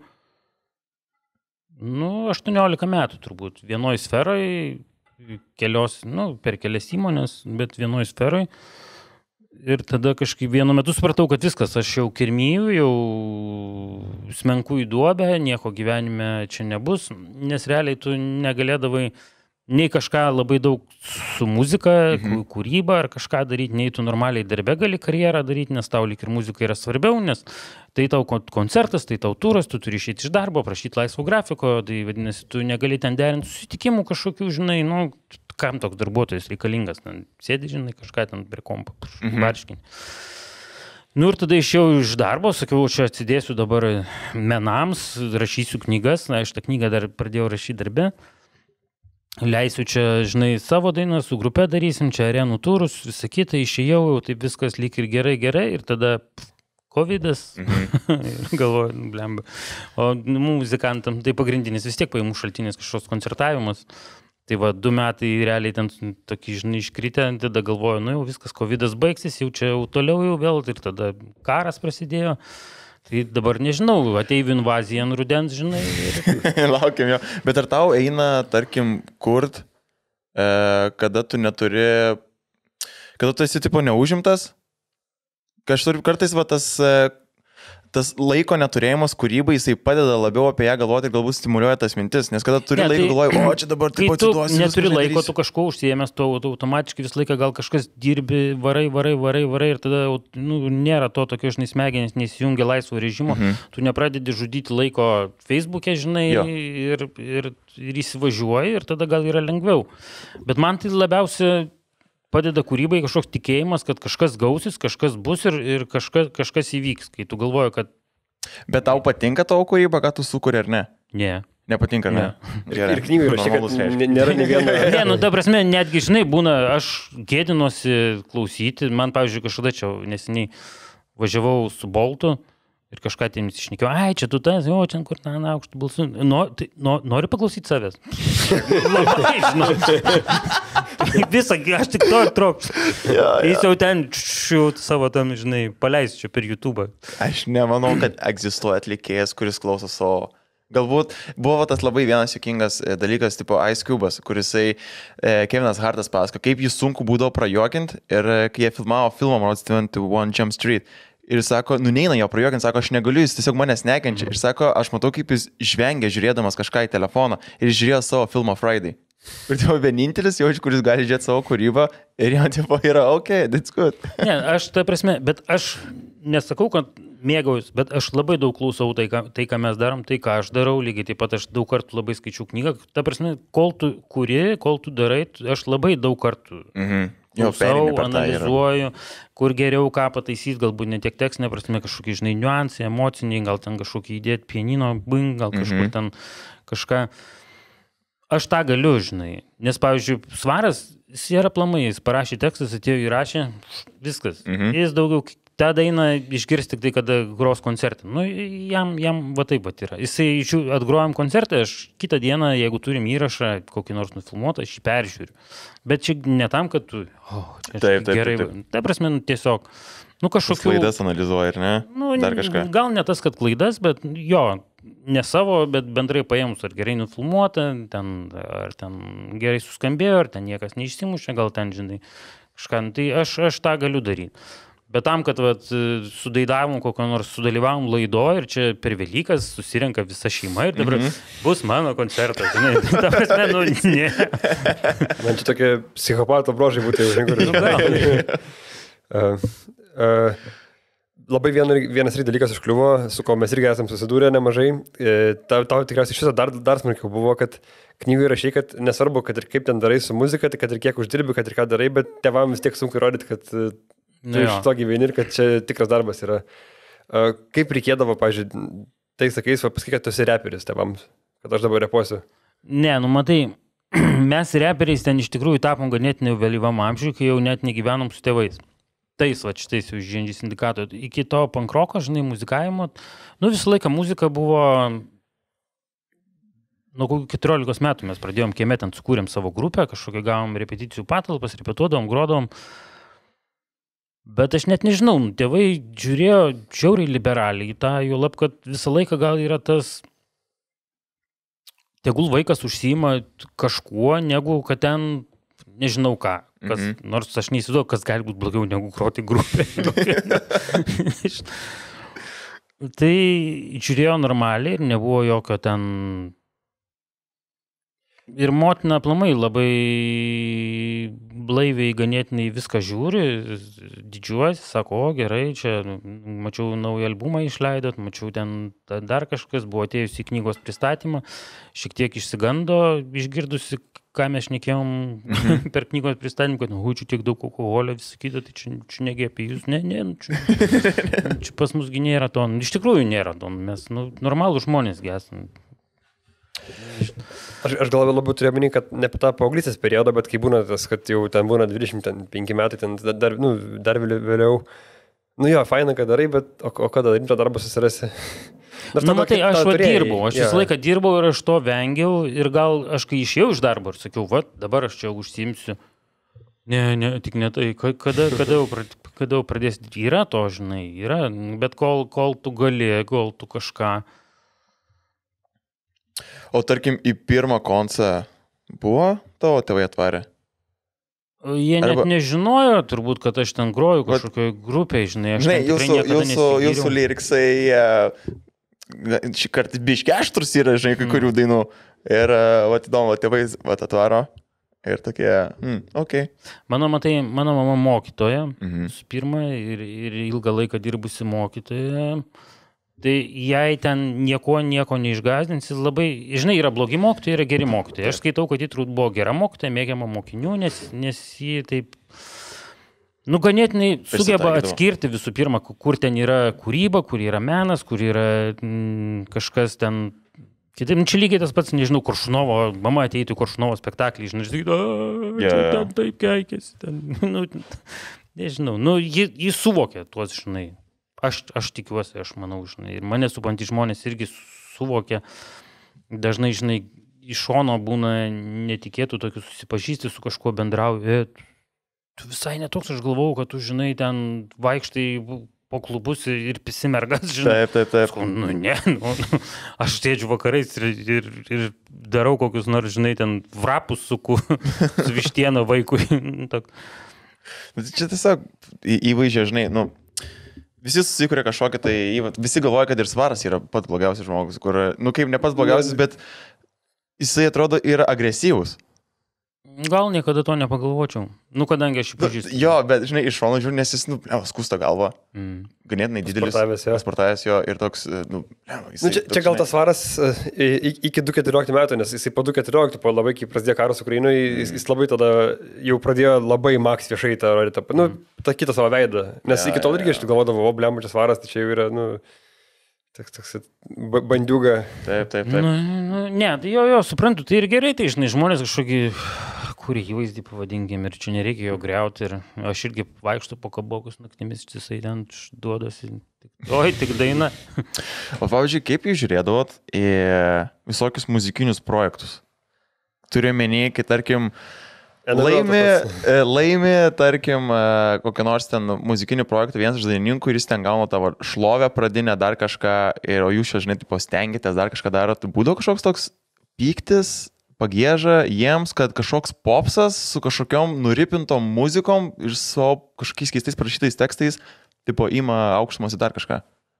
nu, aštuoniolika metų turbūt, vienoj sferoj, kelios, nu, per kelias įmonės, bet vienoj sferoj. Ir tada kažkaip vienu metu supratau, kad viskas, aš jau kirmiju, jau smenku į duobę, nieko gyvenime čia nebus, nes realiai tu negalėdavai nei kažką labai daug su muzika, mhm. kūryba ar kažką daryti, nei tu normaliai darbe gali karjerą daryti, nes tau lyg ir muzika yra svarbiau, nes tai tau koncertas, tai tau turas, tu turi išeiti iš darbo, prašyti laisvo grafiko, tai vadinasi, tu negali ten derinti susitikimų kažkokių, žinai, nu, kam toks darbuotojas reikalingas, ten sėdi, žinai, kažką ten prie kompo, mhm. barškinį. Nu ir tada išėjau iš darbo, sakiau, čia atsidėsiu dabar menams, rašysiu knygas, na, aš tą knygą dar pradėjau rašyti darbe, leisiu čia, žinai, savo dainą, su grupe darysim, čia arenų turus, visą kitą, išėjau, taip viskas lyg ir gerai, gerai, ir tada Covidas, mhm. galvoju, blemba. O muzikantam tai pagrindinis vis tiek pajamų šaltinis kažkoks koncertavimas. Tai va, du metai realiai ten tokį, žinai, iškritę, tada galvoju, nu jau viskas, Covidas baigsis, jau čia jau toliau jau vėl, ir tada karas prasidėjo. Tai dabar nežinau, ateivių invazija ant rudens, žinai. Ir... Laukiam jo. Bet ar tau eina, tarkim, kurt, e, kada tu neturi, kada tu esi tipo neužimtas? Kažkur kartais va, tas, tas laiko neturėjimas kūrybai, jisai padeda labiau apie ją galvoti ir galbūt stimuliuoja tas mintis, nes kada turi ne, laiko, tai, galvoju, o čia dabar taip pat atiduosiu. Kai tu neturi laiko, tu kažko užsiėmęs, tu automatiškai visą laiką gal kažkas dirbi, varai, varai, varai, varai ir tada nu, nėra to tokio, žinai, smegenys nesijungia laisvo režimo, mhm. tu nepradedi žudyti laiko Facebook'e, žinai, ir, ir, ir įsivažiuoji ir tada gal yra lengviau. Bet man tai labiausiai padeda kūrybai kažkoks tikėjimas, kad kažkas gausis, kažkas bus ir, ir kažkas, kažkas įvyks, kai tu galvoji, kad... Bet tau patinka tavo kūryba, ką tu sukuri ar ne? Ne. Nepatinka, ne? ne? Ir, ir knygų rašai, kad nėra ne vieno... Ne, nu, ta prasme, netgi, žinai, būna, aš gėdinuosi klausyti, man, pavyzdžiui, kažkada čia neseniai važiavau su Boltu ir kažką ten iššnekėjau, ai, čia tu tas, o, čia kur ten aukštų balsų, no, tai, no, nori paklausyti savęs? Labai, žinau. Visą, aš tik to ir trokščiu. Ja, ja. Jis jau ten šiu, savo tam, žinai, paleisiu čia per YouTube'ą. Aš nemanau, kad egzistuoja atlikėjas, kuris klauso savo. Galbūt buvo tas labai vienas juokingas dalykas, tipo Ice Cube'as, kurisai e, Kevinas Hartas pasako, kaip jis sunku būdavo prajuokinti ir kai jie filmavo filmą, man atsitinti One Jump Street. Ir sako, nu neina jo prajuokinti, sako, aš negaliu, jis tiesiog manęs nekenčia. Ir sako, aš matau, kaip jis žvengia žiūrėdamas kažką į telefoną ir žiūrėjo savo filmą Friday. Ir tai vienintelis jaučiu, kuris gali žiūrėti savo kūrybą ir jo tipo yra, ok, that's good. Ne, aš ta prasme, bet aš nesakau, kad mėgaujus, bet aš labai daug klausau tai, ką, tai, ką mes darom, tai, ką aš darau, lygiai taip pat aš daug kartų labai skaičiu knygą. Ta prasme, kol tu kuri, kol tu darai, aš labai daug kartų mhm. klausau, analizuoju, kur geriau ką pataisyti, galbūt ne tiek tekstinė prasme, kažkokie, žinai, niuansai, emociniai, gal ten kažkokį įdėti pianino, bing, gal kažkur mhm. ten kažką. Aš tą galiu, žinai, nes, pavyzdžiui, Svaras, jis yra plamai, jis parašė tekstus, atėjo įrašė, viskas. Mhm. Jis daugiau tą dainą išgirs tik tai, kada gros koncertą. Nu, jam, jam va taip pat yra. Jisai atgrojam koncertą, aš kitą dieną, jeigu turim įrašą, kokį nors nufilmuotą, aš jį peržiūriu. Bet čia ne tam, kad tu, o, oh, čia taip, taip, gerai. Taip, taip. Ta prasme, nu, tiesiog, nu, kažkokių... Klaidas analizuoja, ar ne? Nu, dar kažką. Gal ne tas, kad klaidas, bet jo, ne savo, bet bendrai paėmus, ar gerai nufilmuota, ten, ar ten gerai suskambėjo, ar ten niekas neišsimušė, gal ten, žinai, kažką. Tai aš, aš tą galiu daryti. Bet tam, kad vat, sudaidavom kokio nors, sudalyvavom laido ir čia per Velykas susirenka visa šeima ir dabar mm-hmm. bus mano koncertas. Žinai, ta prasme, nu, ne. Man čia tokie psichopato brožai būtų, žinai, kur. Nu, gal. uh, uh, labai vien, vienas ir dalykas užkliuvo, su ko mes irgi esam susidūrę nemažai. Tau, tau tikriausiai iš viso dar, dar smarkiau buvo, kad knygų įrašai, kad nesvarbu, kad ir kaip ten darai su muzika, tai kad ir kiek uždirbi, kad ir ką darai, bet tėvam vis tiek sunku įrodyti, kad tu no, iš to gyveni ir kad čia tikras darbas yra. Kaip reikėdavo, pažiūrėjau, tai sakais, pasakyk, kad tu esi reperis tėvams, kad aš dabar repuosiu. Ne, nu matai, mes reperiais ten iš tikrųjų tapom ganėtinai vėlyvam amžiui, kai jau net negyvenom su tėvais. Tais, va, šitais jau žindžiais indikato. Iki to pankroko, žinai, muzikavimo, nu visą laiką muzika buvo, nuo kokių keturiolikos metų mes pradėjom kieme, ten sukūrėm savo grupę, kažkokią gavom repeticijų patalpas, repetuodavom, grodom. Bet aš net nežinau, tėvai žiūrėjo žiauriai liberaliai į tą, jo lab, kad visą laiką gal yra tas, tegul vaikas užsiima kažkuo, negu kad ten nežinau ką. Kas, mm-hmm. Nors aš neįsivaizduoju, kas gali būti blogiau negu groti grupė. Tai žiūrėjo normaliai ir nebuvo jokio ten... Ir motina aplamai labai blaiviai ganėtinai viską žiūri, didžiuosi, sako, o gerai, čia mačiau naują albumą išleidot, mačiau ten dar kažkas, buvo atėjus į knygos pristatymą, šiek tiek išsigando, išgirdusi, ką mes šnekėjom mm-hmm. per knygos pristatymą, kad, nu, čia tiek daug alkoholio, visą kitą, tai čia, čia negi apie jūs, ne, ne, čia, čia pas musgi nėra to, iš tikrųjų nėra to, mes, nu, normalų žmonės esam. Aš, aš gal labiau turiu omeny, kad ne apie tą paauglystės periodą, bet kai būna tas, kad jau ten būna dvidešimt penki metai, ten dar, nu, dar vėliau. Nu jo, faina, kad darai, bet o, o kada rimto darbą susirasi? Na, matai, aš va dirbau, aš visą laiką dirbau ir aš to vengiau ir gal aš kai išėjau iš darbo ir sakiau, va, dabar aš čia užsiimsiu. Ne, ne, tik ne tai, kada, kada, jau, kada jau pradėsi, yra to, žinai, yra, bet kol, kol tu gali, kol tu kažką. O tarkim, į pirmą koncą buvo tavo tėvai atvarę? Jie net Arba... nežinojo, turbūt, kad aš ten groju kažkokioje grupėje, žinai. Aš žinai, jūsų, jūsų, jūsų lyriksai šį kartą biški aštrus yra, žinai, kai kurių dainų. Ir, va, įdomu, tėvai va, atvaro. Ir tokie, mm, okei. Okay. Mano, matai, mano mama mokytoja, mhm. su pirma, ir, ir ilgą laiką dirbusi mokytoja. Tai jai ten nieko, nieko neišgazdins, jis labai, žinai, yra blogi mokytojai, yra geri mokytojai. Aš skaitau, kad jį turbūt buvo gera mokytoja, mėgiama mokinių, nes, nes jį taip, nu, ganėtinai sugeba atskirti visų pirma, kur ten yra kūryba, kur yra menas, kur yra mm, kažkas ten, kitaip, čia lygiai tas pats, nežinau, Koršunovo, mama ateitų į Koršunovo spektaklį, žinai, žinai, yeah, čia ten taip keikėsi, ten, nu, nežinau, nu, jis, jis suvokė tuos, žinai. Aš, aš tikiuosi, aš manau, žinai, ir mane supantys žmonės irgi suvokia, dažnai, žinai, iš šono būna netikėtų tokių susipažįsti su kažkuo bendrauju, tu visai netoks, aš galvojau, kad tu, žinai, ten vaikštai po klubus ir pisimergas, žinai. Taip, taip, taip. Nu, ne, nu, aš sėdžiu vakarais ir, ir, ir darau kokius nors, žinai, ten vrapus suku su vištiena vaikui. Čia tiesiog įvaizdžia, žinai, nu, visi susikuria kažkokį, tai visi galvoja, kad ir Svaras yra pats blogiausias žmogus, kur, nu kaip ne pats blogiausias, bet jisai atrodo yra agresyvus. Gal niekada to nepagalvočiau. Nu, kadangi aš jį pažįstu. Jo, bet, žinai, iš šono žiūrė, nes jis, nu, skusta galva. Mm. Ganėtinai didelis. Sportavęs jo. Sportavęs jo ir toks, nu, jisai, nu čia, toks, čia gal tas Svaras iki du keturioliktų metų, nes jisai po du keturioliktų, po labai, kai prasidėjo karas Ukrainoje, jis, jis labai tada jau pradėjo labai maks viešai tą rodyti, nu, tą kitą savo veidą. Nes ja, iki tol irgi aš galvodavau, o blem, čia Svaras, tai čia jau yra, nu, toks, toks bandiuga. Taip, taip, taip. Nu, nu, ne, tai jo, jo, suprantu, tai ir gerai, tai, žinai, žmonės kažkokį kurį įvaizdį pavadinkim ir čia nereikia jo griauti ir aš irgi vaikštu po kabokus naktimis, jisai ten duodosi, oi, tik daina. O pavyzdžiui, kaip jūs žiūrėdavot į visokius muzikinius projektus? Turiu menį, kai tarkim laimi, laimi, tarkim, kokią nors ten muzikinį projektą vienas iš dainininkų ir jis ten gauna tavo šlovę pradinę, dar kažką ir o jūs čia, žinai, tipo stengitės, dar kažką darot, būdavo kažkoks toks pyktis, pagėža jiems, kad kažkoks popsas su kažkokiom nuripintom muzikom ir su kažkokiais keistais parašytais tekstais, tipo, ima aukštumas į dar kažką.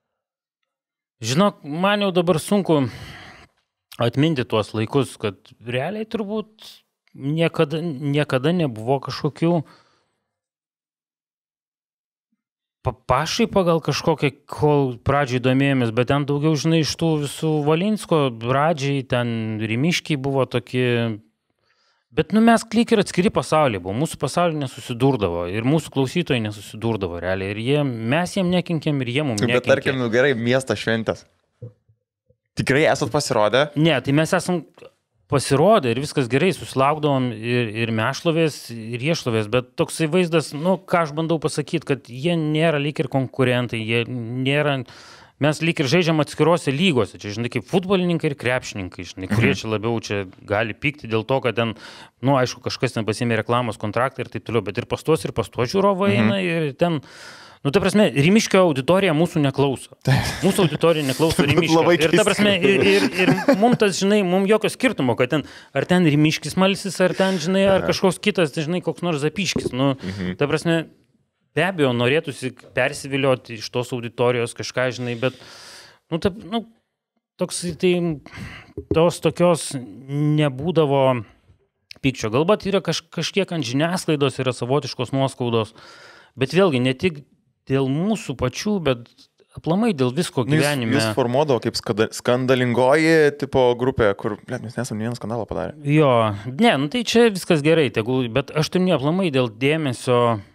Žinok, man jau dabar sunku atminti tuos laikus, kad realiai turbūt niekada, niekada nebuvo kažkokių Papašai pagal kažkokią, kol pradžiai domėjomės, bet ten daugiau, žinai, iš tų visų Valinsko, Radžiai, ten Rimiškiai buvo tokie. Bet, nu, mes klik ir atskiri pasaulyje buvo. Mūsų pasaulyje nesusidurdavo ir mūsų klausytojai nesusidurdavo realiai. Ir jie, mes jiem nekinkėm ir jie mums nekinkė. Bet tarkim, nu, gerai, miestas šventės. Tikrai esat pasirodę? Ne, tai mes esam pasirodę ir viskas gerai, susilaukdavom ir, ir mešlovės, ir riešlovės, bet toksai vaizdas, nu, ką aš bandau pasakyti, kad jie nėra lyg ir konkurentai, jie nėra, mes lyg ir žaidžiam atskirose lygose, čia, žinai, kaip futbolininkai ir krepšininkai, žinai, kurie čia labiau čia gali pykti dėl to, kad ten, nu, aišku, kažkas ten pasiėmė reklamos kontraktą ir taip toliau, bet ir pastos ir pastos žiūrovai eina ir ten... Nu, ta prasme, Rimiškio auditorija mūsų neklauso. Mūsų auditorija neklauso Rimiškio. Ir ta prasme, ir, ir, ir mums tas, žinai, mums jokio skirtumo, kad ten, ar ten Rimiškis malsis, ar ten, žinai, ar kažkoks kitas, žinai, koks nors Zapiškis. Nu, mhm. Ta prasme, be abejo, norėtųsi persivilioti iš tos auditorijos kažką, žinai, bet, nu, ta, nu, toks, tai, tos tokios nebūdavo pykčio. Galbūt yra kaž, kažkiek ant žiniasklaidos, yra savotiškos nuoskaudos, bet vėlgi ne tik dėl mūsų pačių, bet aplamai dėl visko gyvenime. Jūs, jūs formuodavo kaip skandalingoji tipo grupė, kur, blėt, mes nesam vieną skandalą padarę. Jo, ne, nu tai čia viskas gerai, tegul, bet aš turiu aplamai dėl dėmesio,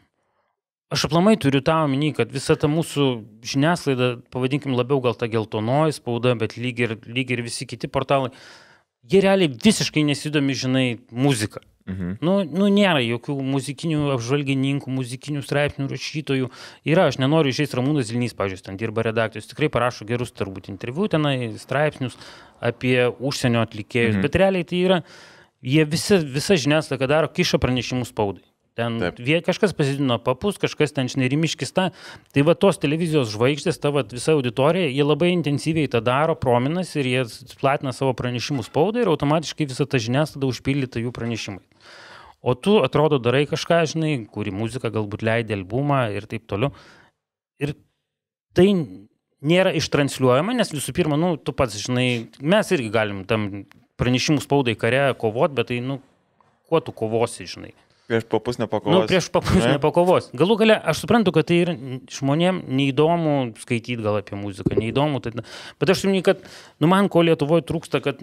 aš aplamai turiu tą omeny, kad visa ta mūsų žiniasklaida, pavadinkim labiau gal ta geltonoji spauda, bet lyg ir, lyg ir visi kiti portalai, jie realiai visiškai nesidomi, žinai, muziką. Mhm. Nu, nu, nėra jokių muzikinių apžvalgininkų, muzikinių straipsnių rašytojų. Yra, aš nenoriu išeis Ramūnas Zilnys, pavyzdžiui, ten dirba redaktorius, tikrai parašo gerus turbūt interviu tenai, straipsnius apie užsienio atlikėjus, mhm. bet realiai tai yra, jie visi, visa žiniasklaida, ką daro, kiša pranešimus spaudai. Ten vie, kažkas pasidino papus, kažkas ten, žinai, Rimiškis tą. Tai va tos televizijos žvaigždės, ta va visa auditorija, jie labai intensyviai tą daro, prominas ir jie platina savo pranešimus spaudai ir automatiškai visa ta žiniasklaida užpildyta jų pranešimai. O tu, atrodo, darai kažką, žinai, kuri muzika galbūt leidė albumą ir taip toliau. Ir tai nėra ištransliuojama, nes visų pirma, nu, tu pats, žinai, mes irgi galim tam pranešimų spaudai kare kovot, bet tai, nu, kuo tu kovosi, žinai. Prieš papus nepakovos. Nu, prieš papus ne? nepakovos. Galų gale, aš suprantu, kad tai yra žmonėm neįdomu skaityti gal apie muziką, neįdomu. Tai, bet aš žinau, kad, nu, man ko Lietuvoje trūksta, kad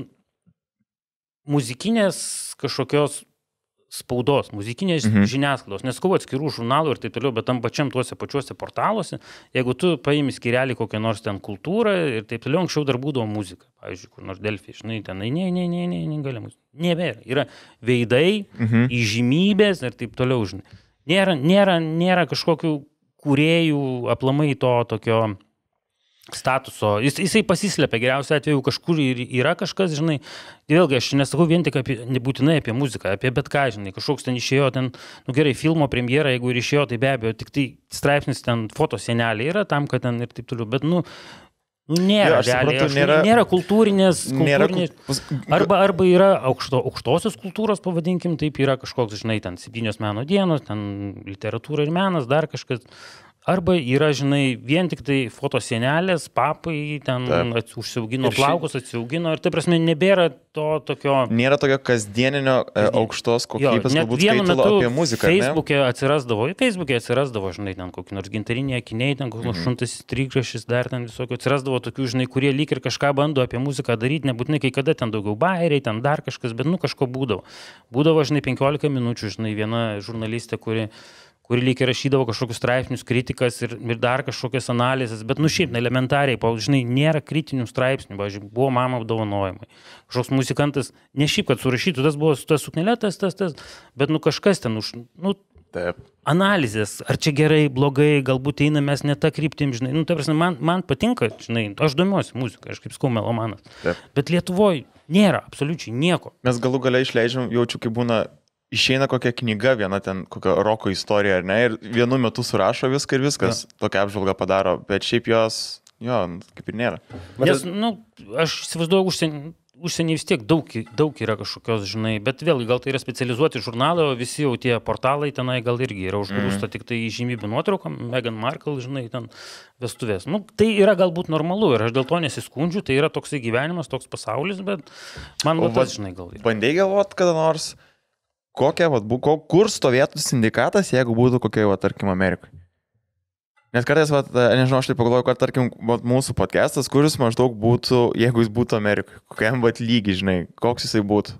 muzikinės kažkokios spaudos, muzikinės mhm. žiniasklaidos, nesakau atskirų žurnalų ir taip toliau, bet tam pačiam tuose pačiuose portaluose, jeigu tu paimi skyrelį kokią nors ten kultūrą ir taip toliau, anksčiau dar būdavo muzika, pavyzdžiui, kur nors Delfi, žinai, ten, ne, ne, ne, ne, ne, negali muzika. Nebėra, yra veidai, mhm. įžymybės ir taip toliau, žinai. Nėra, nėra, nėra kažkokių kūrėjų aplamai to tokio statuso. Jis, jisai pasislepia, geriausiu atveju kažkur yra kažkas, žinai, vėlgi aš nesakau vien tik apie, nebūtinai apie muziką, apie bet ką, žinai, kažkoks ten išėjo, ten, nu gerai, filmo premjera, jeigu ir išėjo, tai be abejo, tik tai straipsnis ten fotosienelė yra tam, kad ten ir taip toliau, bet, nu, nu nėra, ja, realiai, suprantu, nėra, nėra kultūrinės, kultūrinės nėra, arba, arba yra aukšto, aukštosios kultūros, pavadinkim, taip yra kažkoks, žinai, ten septynios meno dienos, ten literatūra ir menas, dar kažkas. Arba yra, žinai, vien tik tai fotosienelės, papai, ten ats, užsiaugino ir plaukus, atsiaugino ir tai prasme nebėra to tokio... Nėra tokio kasdieninio e, aukštos kokybės, galbūt skaitilo apie muziką. Facebook'e atsirasdavo, Facebook'e atsirasdavo, žinai, ten kokį nors gintariniai akiniai, ten koks nors mm-hmm. šuntas įstrigrašis, dar ten visokio atsirasdavo tokių, žinai, kurie lyg ir kažką bando apie muziką daryti, nebūtinai kai kada ten daugiau bairiai, ten dar kažkas, bet nu kažko būdavo. Būdavo, žinai, penkiolika minučių, žinai, viena žurnalistė, kuri... kuri lyg ir rašydavo kažkokius straipsnius, kritikas ir, ir dar kažkokias analizės, bet nu šiaip, elementariai, žinai, nėra kritinių straipsnių, pavyzdžiui, buvo mama apdovanojimai. Kažkoks muzikantas, ne šiaip, kad surašytų, tas buvo su tas suknelė, tas, tas, tas, bet nu kažkas ten už, nu, taip. Analizės, ar čia gerai, blogai, galbūt eina mes ne tą kryptim, žinai, nu, tai prasme, man, man patinka, žinai, aš domiuosi muziką, aš kaip skau melomanas, taip. Bet Lietuvoje nėra absoliučiai nieko. Mes galų gale išleidžiam, jaučiu, kaip būna, išeina kokia knyga, viena ten, kokia roko istorija, ar ne, ir vienu metu surašo viską ir viskas, ja. Tokią apžvalgą padaro, bet šiaip jos, jo, kaip ir nėra. Nes, nu, aš įsivaizduoju, užsienį, užsienį vis tiek daug, daug yra kažkokios, žinai, bet vėlgi gal tai yra specializuoti žurnalai, o visi jau tie portalai tenai gal irgi yra užgrūsta mm. tik tai žymybių nuotraukom, Meghan Markle, žinai, ten vestuvės. Nu, tai yra galbūt normalu ir aš dėl to nesiskundžiu, tai yra toksai gyvenimas, toks pasaulis, bet man va tas, žinai, gal. Bandėjai galvot kada nors, kokia, vat, kur stovėtų sindikatas, jeigu būtų kokia, va, tarkim, Amerikai? Nes kartais, vat, nežinau, aš taip pagalvoju, kad tarkim, vat, mūsų podcastas, kuris maždaug būtų, jeigu jis būtų Amerikoje, kokiam vat lygiai, žinai, koks jisai būtų.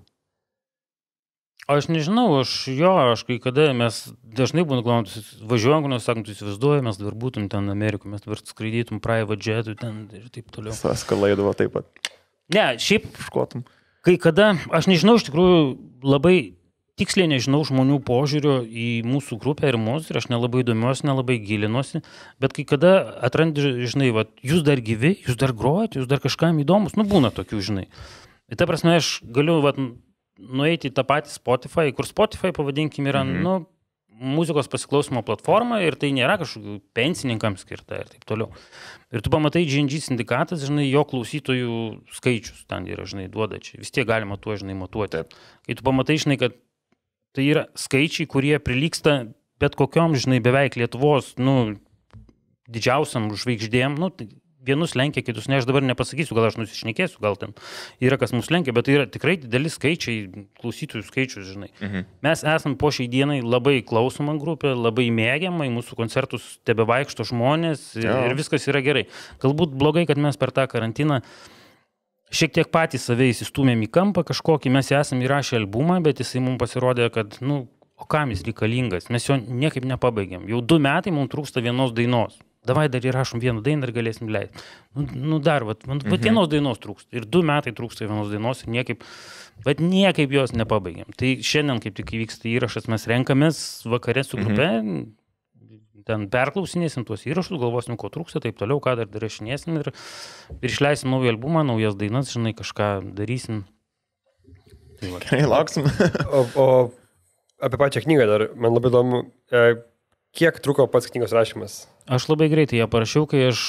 Aš nežinau, aš jo, aš kai kada mes dažnai būna klausimas, važiuojam, kur nors sakom, tu įsivaizduoji, mes dabar būtum ten Amerikoje, mes dabar skraidytum private jetų ten ir taip toliau. Skalaidovo taip pat. Ne, šiaip, Škotum. kai kada, aš nežinau, iš tikrųjų labai tiksliai nežinau žmonių požiūrio į mūsų grupę ir mus, ir aš nelabai domiuosi, nelabai gilinuosi, bet kai kada atrandi, žinai, va, jūs dar gyvi, jūs dar grojate, jūs dar kažkam įdomus, nu būna tokių, žinai. Ir ta prasme, aš galiu, va, nueiti į tą patį Spotify, kur Spotify, pavadinkim, yra, mm-hmm. nu, muzikos pasiklausimo platforma ir tai nėra kažkokių pensininkams skirta ir taip toliau. Ir tu pamatai G N G sindikatas, žinai, jo klausytojų skaičius ten yra, žinai, duoda čia. Vis tiek galima tuo, žinai, matuoti. Kai tu pamatai, žinai, kad tai yra skaičiai, kurie prilyksta bet kokiom, žinai, beveik Lietuvos, nu, didžiausiam žvaigždėm, nu, tai vienus lenkia, kitus ne, aš dabar nepasakysiu, gal aš nusišnekėsiu, gal ten yra kas mus lenkia, bet tai yra tikrai dideli skaičiai, klausytojų skaičius, žinai. Mhm. Mes esam po šiai dienai labai klausoma grupė, labai mėgiamai, mūsų koncertus tebevaikšto žmonės ir, ir viskas yra gerai. Galbūt blogai, kad mes per tą karantiną šiek tiek patys save įsistūmėm į kampą kažkokį, mes esam įrašę albumą, bet jisai mums pasirodė, kad, nu, o kam jis reikalingas, mes jo niekaip nepabaigėm. Jau du metai mums trūksta vienos dainos. Davai dar įrašom vieną dainą ir galėsim leisti. Nu, nu dar, vat, vat mhm. vienos dainos trūksta. Ir du metai trūksta vienos dainos ir niekaip, bet niekaip jos nepabaigėm. Tai šiandien, kaip tik įvyksta įrašas, mes renkamės vakarė su grupe, mhm. ten perklausinėsim tuos įrašus, galvosim, ko trūksta, taip toliau, ką dar darašinėsim ir, ir išleisim naują albumą, naujas dainas, žinai, kažką darysim. Tai va. Gerai, lauksim. o, o apie pačią knygą dar, man labai įdomu, e, kiek truko pats knygos rašymas? Aš labai greitai ją parašiau, kai aš,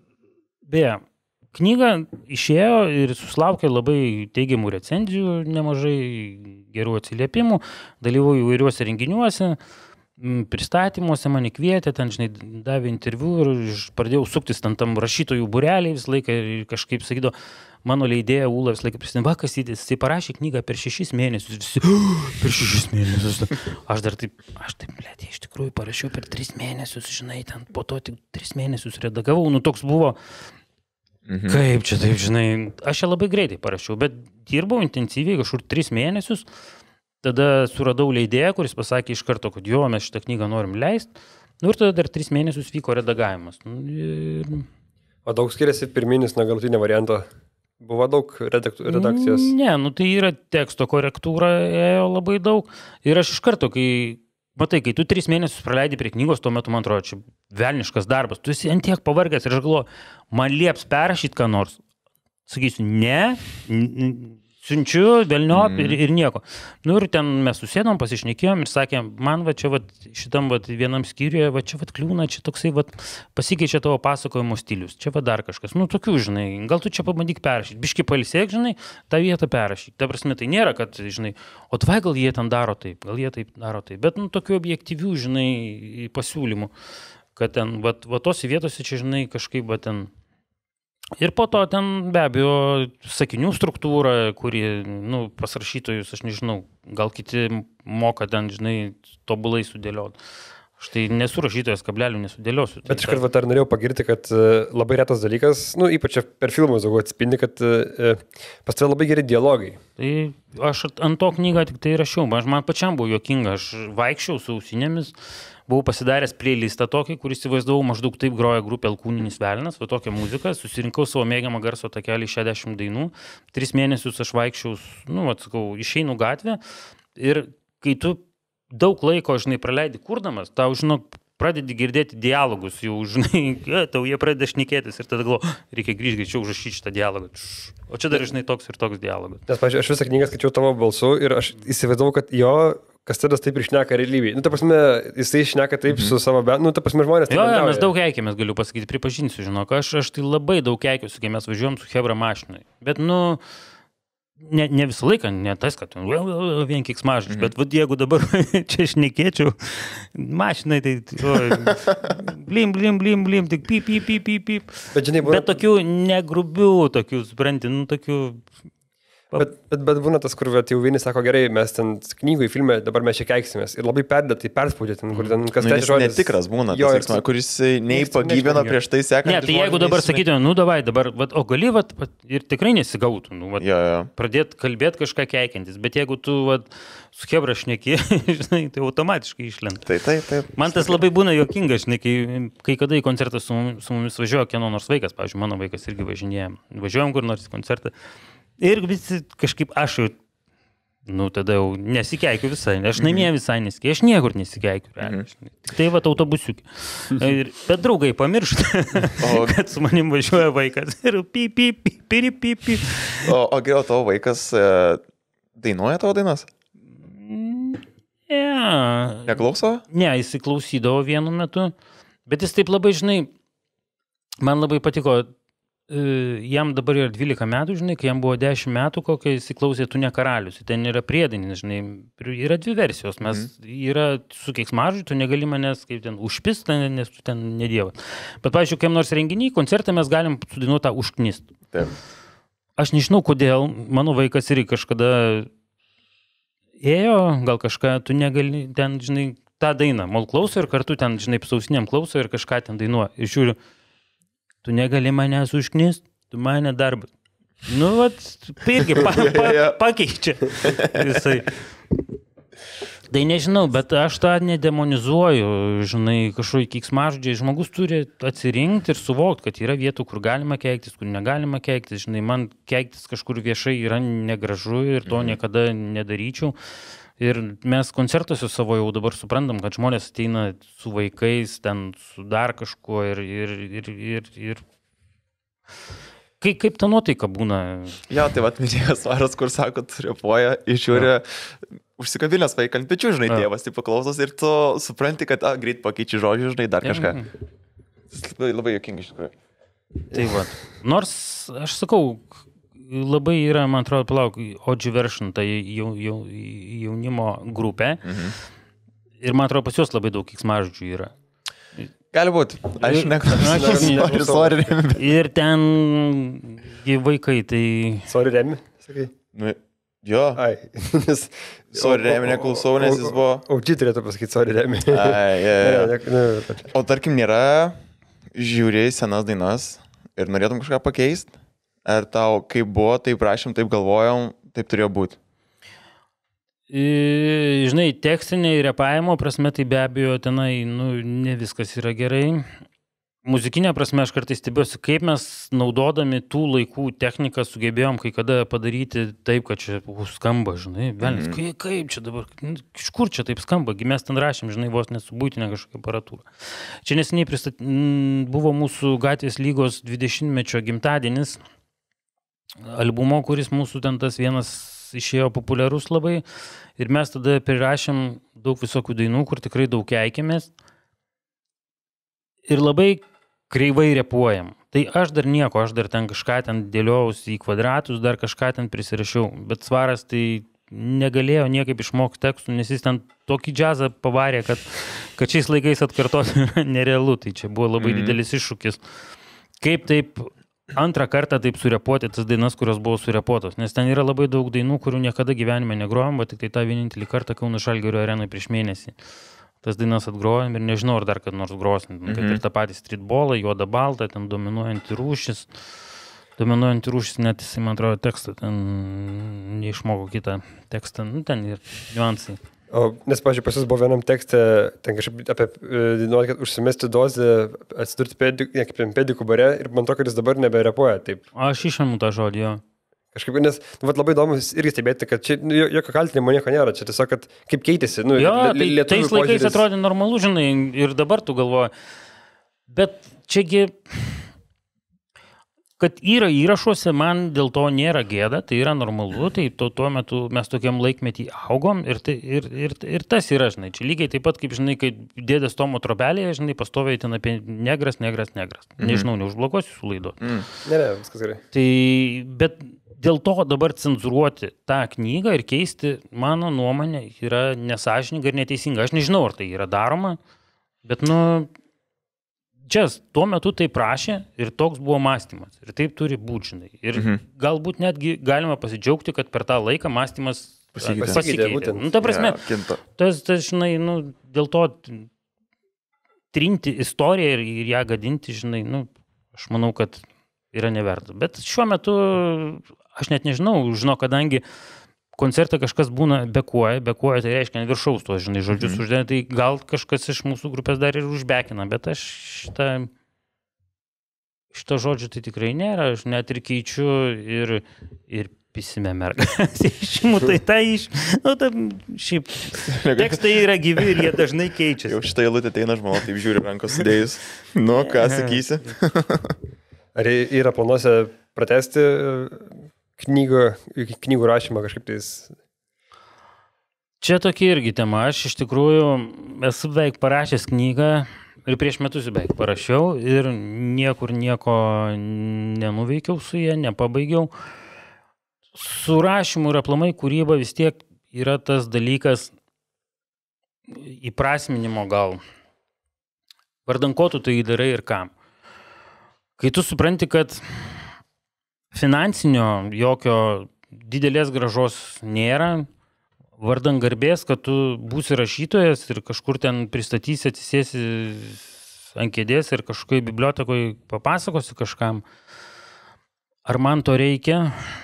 beje, knyga išėjo ir susilaukė labai teigiamų recenzijų, nemažai gerų atsiliepimų, dalyvauju įvairiuose renginiuose, pristatymuose mane kvietė, ten, žinai, davė interviu ir pradėjau suktis ten tam rašytojų būreliai visą laiką ir kažkaip sakydavo, mano leidėja Ūla visą laiką prisimena, va, Kastytis, jisai parašė knygą per šešis mėnesius, visi, oh, per šešis mėnesius. Aš dar taip, aš taip, blėdė, iš tikrųjų parašiau per tris mėnesius, žinai, ten po to tik tris mėnesius redagavau, nu toks buvo, mhm. kaip čia taip, žinai, aš ją labai greitai parašiau, bet dirbau intensyviai kažkur tris mėnesius. Tada suradau leidėją, kuris pasakė iš karto, kad jo, mes šitą knygą norim leisti. Nu ir tada dar tris mėnesius vyko redagavimas. Ir... O daug skiriasi pirminis nuo galutinio varianto? Buvo daug redakcijos? Ne, nu tai yra teksto korektūra, ėjo labai daug. Ir aš iš karto, kai, matai, kai tu tris mėnesius praleidi prie knygos, tuo metu man atrodo, čia velniškas darbas. Tu esi ant tiek pavargęs ir aš galvoju, man lieps perrašyti ką nors. Sakysiu, ne, n- siunčiu, velniop mm. ir, ir nieko. Nu ir ten mes susėdom, pasišnekėjom ir sakėm, man va čia va šitam va vienam skyriuje, va čia va kliūna, čia toksai va pasikeičia tavo pasakojimo stilius, čia va dar kažkas. Nu tokių, žinai, gal tu čia pabandyk perrašyti, biški pailsėk, žinai, tą vietą perrašyk. Ta prasme, tai nėra, kad, žinai, o tvai gal jie ten daro taip, gal jie taip daro taip, bet, nu, tokių objektyvių, žinai, pasiūlymų, kad ten, va, va tose vietose čia, žinai, kažkaip, va ten. Ir po to ten be abejo sakinių struktūra, kuri, nu, pas rašytojus, aš nežinau, gal kiti moka ten, žinai, tobulai sudėlioti. Aš tai nesu rašytojas, kablelių nesudėliosiu. Bet iš karto dar norėjau pagirti, kad labai retas dalykas, nu, ypač per filmus daugiau atspindi, kad pas tave labai geri dialogai. Tai aš ant to knygą tik tai rašiau, aš man pačiam buvo juokinga, aš vaikščiau su ausinėmis, buvau pasidaręs playlistą tokį, kuris įvaizdavau maždaug taip groja grupė Alkūninis velnas, va tokią muziką, susirinkau savo mėgiamą garso takelį šešiasdešimt dainų, tris mėnesius aš vaikščiau, nu, atsakau, išeinu gatvę ir kai tu daug laiko, žinai, praleidi kurdamas, tau, žinok, pradedi girdėti dialogus, jau, žinai, tau jie pradeda šnekėtis ir tada galvo, reikia grįžti greičiau užrašyti šitą dialogą. O čia dar, žinai, toks ir toks dialogas. Nes, pavyzdžiui, aš visą knygą skaičiau tavo balsu ir aš įsivaizdavau, kad jo Kastytis taip ir šneka realybėje. Nu, ta prasme, jisai šneka taip mm-hmm. su savo, bet, nu, ta prasme, žmonės taip. Jo, jo, mes daug keikėmės, galiu pasakyti, pripažinsiu, žinok, aš, aš tai labai daug keikiuosi, kai mes važiuojam su Hebra mašinai. Bet, nu, ne, ne visą laiką, ne tas, kad vien kiks mažas, mm-hmm. bet vad, jeigu dabar čia šnekėčiau, mašinai, tai, o, blim, blim, blim, blim, tik pip, pip, pip, pip, pip. Bet, žinai, buvo... bet tokių negrubių, tokių, supranti, nu, tokių... Bet, bet, bet būna tas, kur vat, jau vieni sako, gerai, mes ten knygų į filmę, dabar mes čia keiksimės. Ir labai perdėtai perspaudė ten, kur ten kas Nu, tai jis žodis. netikras būna, Jo, tas ir- veiksmas, kuris nei Jis pagyvino nežinau, prieš tai sekantį. Ne, tai jeigu dabar sakytume, nu davai, dabar, vat, o gali, vat, vat, ir tikrai nesigautų, nu, vat, Jo, jo. pradėt kalbėti kažką keikiantis, bet jeigu tu vat, su Hebra šneki, žinai, tai automatiškai išlenda. Tai taip, taip. Man tas labai būna juokinga, žinai, kai, kai kada į koncertą su, mum- su mumis važiuoja kieno nors vaikas, pavyzdžiui, mano vaikas irgi važinėja, važiuojam kur nors į koncertą ir visi kažkaip aš jau, nu, tada jau nesikeikiu visai, aš namie visai nesikeikiu, aš niekur nesikeikiu, realiai, žinai. Tik tai va autobusiukį. Ir- Bet draugai pamiršta, O- kad su manim važiuoja vaikas ir pi, pi, pi, piri, pi, pi. O, o geriau tavo vaikas e, dainuoja tavo dainas? Yeah. Neklauso? Ne, jis įklausydavo vienu metu, bet jis taip labai, žinai, man labai patiko, e, jam dabar yra dvylika metų, žinai, kai jam buvo dešimt metų, kokia jis įklausė Tu ne karalius, ten yra priedainis, žinai, yra dvi versijos, mes mm. yra su keiksmažodžiu, tu negali manęs kaip ten užpist, nes tu ten nedievas. Bet, pavyzdžiui, kai nors renginį, koncertą mes galim sudainuoti tą užknist. Taip. Aš nežinau, kodėl, mano vaikas irgi kažkada ėjo, gal kažką, tu negali, ten, žinai, tą dainą, mol klauso ir kartu ten, žinai, sausiniam klauso ir kažką ten dainuoja. Ir žiūriu, tu negali manęs užknist, tu mane darbą. Nu, vat, irgi pa, pa, pakeičia visai. Tai nežinau, bet aš tą nedemonizuoju, žinai, kažkokį keiksmažodžiai. Žmogus turi atsirinkti ir suvokti, kad yra vietų, kur galima keiktis, kur negalima keiktis. Žinai, man keiktis kažkur viešai yra negražu ir to niekada nedaryčiau. Ir mes koncertuose savo jau dabar suprantam, kad žmonės ateina su vaikais, ten su dar kažkuo ir... ir, ir, ir, ir... Kaip, kaip ta nuotaika būna? Jo, tai vat minėjęs varas, kur sako, repuoja, išžiūri, užsikabinęs vaiką ant pečių, žinai, Jo. tėvas, tai paklausos ir tu supranti, kad, a, greit pakeiči žodžių, žinai, dar kažką. Tas labai, labai juokinga iš tikrųjų. Tai va. Nors, aš sakau, labai yra, man atrodo, palauk, O G Version, tai jau, jau, jaunimo grupė. Mhm. Ir man atrodo, pas juos labai daug keiksmažodžių yra. Gali būti. Aš Ir- neklausau. Aš irgi Sorry, sorry, Remi. Ir ten gi vaikai, tai... Sorry, Remi, sakai. Nu, jo, Ai. Nes, Sorry, Remi, neklausau, nes jis buvo- Auči turėtų pasakyti, sorry, Remi. Ai, je, je. Ne, ne, ne, ne. O tarkim, nėra žiūrėjai senas dainas ir norėtum kažką pakeisti? Ar tau kaip buvo, taip prašym, taip galvojom, taip turėjo būti? I, žinai, tekstinė ir repavimo prasme, tai be abejo tenai, nu, ne viskas yra gerai. Muzikinė prasme aš kartais stebiuosi, kaip mes naudodami tų laikų techniką sugebėjom kai kada padaryti taip, kad čia uh, skamba, žinai, velnis, Mhm. kaip, kaip čia dabar, nu, iš kur čia taip skamba, gi mes ten rašėm, žinai, vos nesubūtinę kažkokią aparatūrą. Čia neseniai pristat... m, buvo mūsų gatvės lygos dvidešimtmečio gimtadienis albumo, kuris mūsų ten tas vienas išėjo populiarus labai ir mes tada prirašėm daug visokių dainų, kur tikrai daug keikėmės ir labai kreivai repuojam. Tai aš dar nieko, aš dar ten kažką ten dėliausi į kvadratus, dar kažką ten prisirašiau, bet Svaras tai negalėjo niekaip išmokti tekstų, nes jis ten tokį džiazą pavarė, kad, kad šiais laikais atkartoti yra nerealu, tai čia buvo labai Mhm. didelis iššūkis. Kaip taip antrą kartą taip surepuoti tas dainas, kurios buvo surepuotos, nes ten yra labai daug dainų, kurių niekada gyvenime negrojom, bet tik tai tą vienintelį kartą Kauno Žalgirio arenai prieš mėnesį. Tas dainas atgrojom ir nežinau, ar dar kad nors grosim, mm -hmm. kad ir tą patį streetballą, juodą baltą, ten dominuojantį rūšis. Dominuojantį rūšis, net jisai, man atrodo, tekstą, ten neišmoko kitą tekstą, nu ten ir niuansai. O, nes, pažiūrėjau, pas jūs buvo vienam tekste, ten kažkaip apie, e, nori, kad užsimesti dozę, atsidurti pedi, ne, kaip ten pedikų bare ir man to, kad jis dabar neberepuoja taip. Aš išėmiau tą žodį, jo. Kažkaip, nes, nu, vat, labai įdomu irgi stebėti, kad čia nu, jo- jokio kaltinimo nieko nėra, čia tiesiog, kad kaip keitėsi. Nu, Jo, li- tai lietuvių tais laikais požiūris- atrodė normalu, žinai, ir dabar tu galvoji. Bet čiagi, kad yra įrašuose, man dėl to nėra gėda, tai yra normalu, tai to, tuo metu mes tokiam laikmetį augom ir, tai, ir, ir, ir tas yra, žinai, čia lygiai taip pat, kaip, žinai, kai dėdės Tomo trobelėje, žinai, pastoviai ten apie negras, negras, negras. Mhm. Nežinau, neužblokuosiu su laido. Mm. Ne, ne, viskas gerai. Tai, bet dėl to dabar cenzuruoti tą knygą ir keisti, mano nuomonė, yra nesažininga ir neteisinga. Aš nežinau, ar tai yra daroma, bet, nu, čia tuo metu tai prašė ir toks buvo mąstymas. Ir taip turi būti, žinai. Ir mhm. galbūt netgi galima pasidžiaugti, kad per tą laiką mąstymas pasikeitė. pasikeitė. Nu, ta prasme, ja, tas, tas, žinai, nu, dėl to trinti istoriją ir, ir ją gadinti, žinai, nu, aš manau, kad yra neverta. Bet šiuo metu aš net nežinau, žinau, kadangi koncertą kažkas būna bekuoja, bekuoja, tai reiškia viršaus tos, žinai, žodžius mm-hmm. uždėna, tai gal kažkas iš mūsų grupės dar ir užbekina, bet aš šitą, šitą žodžių tai tikrai nėra, aš net ir keičiu ir, ir pisime mergą. Išimu tai tai iš, nu, tai šiaip, tekstai yra gyvi ir jie dažnai keičiasi. Jau šitą eilutę ateina žmona, taip žiūri rankos sudėjus. Nu, ką sakysi? Ar yra planuose pratesti knygų, knygų rašymą kažkaip tais? Čia tokia irgi tema. Aš iš tikrųjų esu beveik parašęs knygą ir prieš metus beveik parašiau ir niekur nieko nenuveikiau su jie, nepabaigiau. Su rašymu ir aplamai kūryba vis tiek yra tas dalykas įprasminimo gal. Vardan ko tu tai darai ir kam. Kai tu supranti, kad finansinio jokio didelės gražos nėra, vardan garbės, kad tu būsi rašytojas ir kažkur ten pristatysi, atsisėsi ant kėdės ir kažkokiai bibliotekoje papasakosi kažkam, ar man to reikia.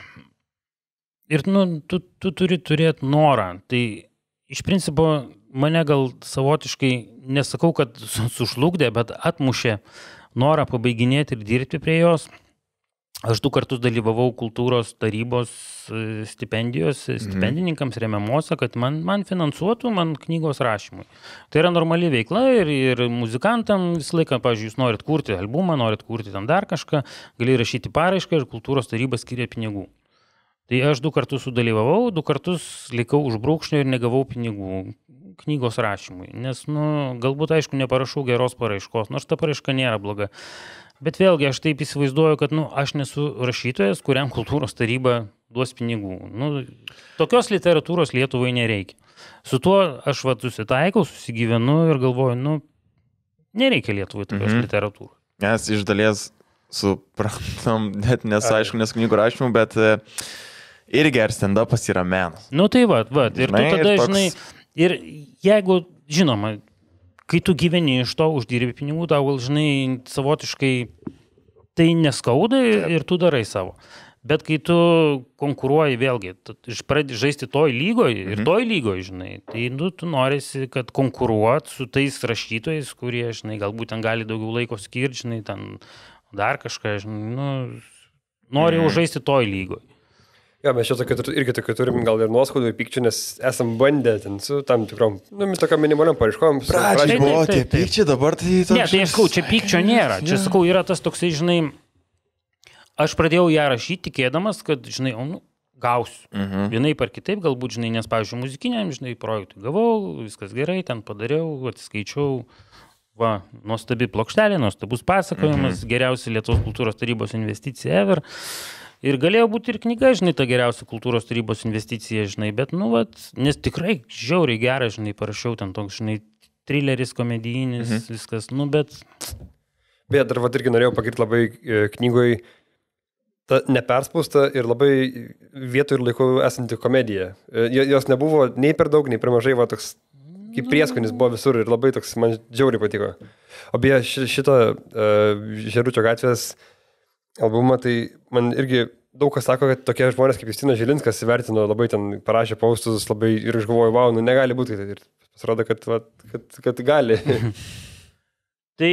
Ir nu, tu, tu turi turėti norą. Tai iš principo mane gal savotiškai, nesakau, kad sužlugdė, bet atmušė norą pabaiginėti ir dirbti prie jos. Aš du kartus dalyvavau kultūros tarybos stipendijos, stipendininkams remiamuose, kad man, man finansuotų man knygos rašymui. Tai yra normali veikla ir, ir muzikantam visą laiką, pavyzdžiui, jūs norit kurti albumą, norit kurti ten dar kažką, gali rašyti paraišką ir kultūros taryba skiria pinigų. Tai aš du kartus sudalyvavau, du kartus likau už brūkšnio ir negavau pinigų knygos rašymui. Nes, nu, galbūt, aišku, neparašau geros paraiškos, nors ta paraiška nėra bloga. Bet vėlgi, aš taip įsivaizduoju, kad, nu, aš nesu rašytojas, kuriam kultūros taryba duos pinigų. Nu, tokios literatūros Lietuvai nereikia. Su tuo aš va susitaikau, susigyvenu ir galvoju, nu, nereikia Lietuvai tokios mhm. literatūros. Mes iš dalies suprantam, net nesaišku, nes knygų rašymų, bet irgi ar stand-upas yra menas. Nu, tai va, va, ir žinai, tu tada, ir toks... žinai, ir jeigu, žinoma, kai tu gyveni iš to, uždirbi pinigų, tau gal, žinai, savotiškai tai neskauda ir tu darai savo. Bet kai tu konkuruoji vėlgi, tu pradedi žaisti toj lygoj ir toj lygoj, žinai, tai nu, tu norisi, kad konkuruot su tais rašytojais, kurie, žinai, galbūt ten gali daugiau laiko skirti, žinai, ten dar kažką, žinai, nu, nori jau žaisti toj lygoj. Ja, mes čia tokio, irgi tokio turim gal ir nuoskaudų ir pykčių, nes esam bandę ten su tam tikrom, nu, tokiam minimaliam paraiškom. Pradžiai buvo tie pykčiai, dabar tai... Toks... Ne, tai aš sakau, čia pykčio nėra. Čia sakau, yra tas toksai, žinai, aš pradėjau ją rašyti, tikėdamas, kad, žinai, nu, gausiu. Mhm. Vienaip ar kitaip, galbūt, žinai, nes, pavyzdžiui, muzikiniam, žinai, projektui gavau, viskas gerai, ten padariau, atsiskaičiau. Va, nuostabi plokštelė, nuostabus pasakojimas, mhm. geriausia Lietuvos kultūros tarybos investicija ever. Ir galėjo būti ir knyga, žinai, ta geriausia kultūros tarybos investicija, žinai, bet, nu, vat, nes tikrai žiauriai gerai, žinai, parašiau ten toks, žinai, trileris, komedijinis, mhm. viskas, nu, bet... Bet dar, vat, irgi norėjau pagirti labai knygoj ta neperspausta ir labai vietų ir laikų esanti komedija. Jos nebuvo nei per daug, nei per mažai, va, toks kaip prieskonis buvo visur ir labai toks, man žiauriai patiko. O beje, šitą uh, Žeručio gatvės albumą, tai man irgi daug kas sako, kad tokie žmonės kaip Justinas Žilinskas įvertino, labai ten parašė postus, labai ir aš galvoju, wow, nu negali būti. Ir pasirodo, kad, va, kad, kad gali. Tai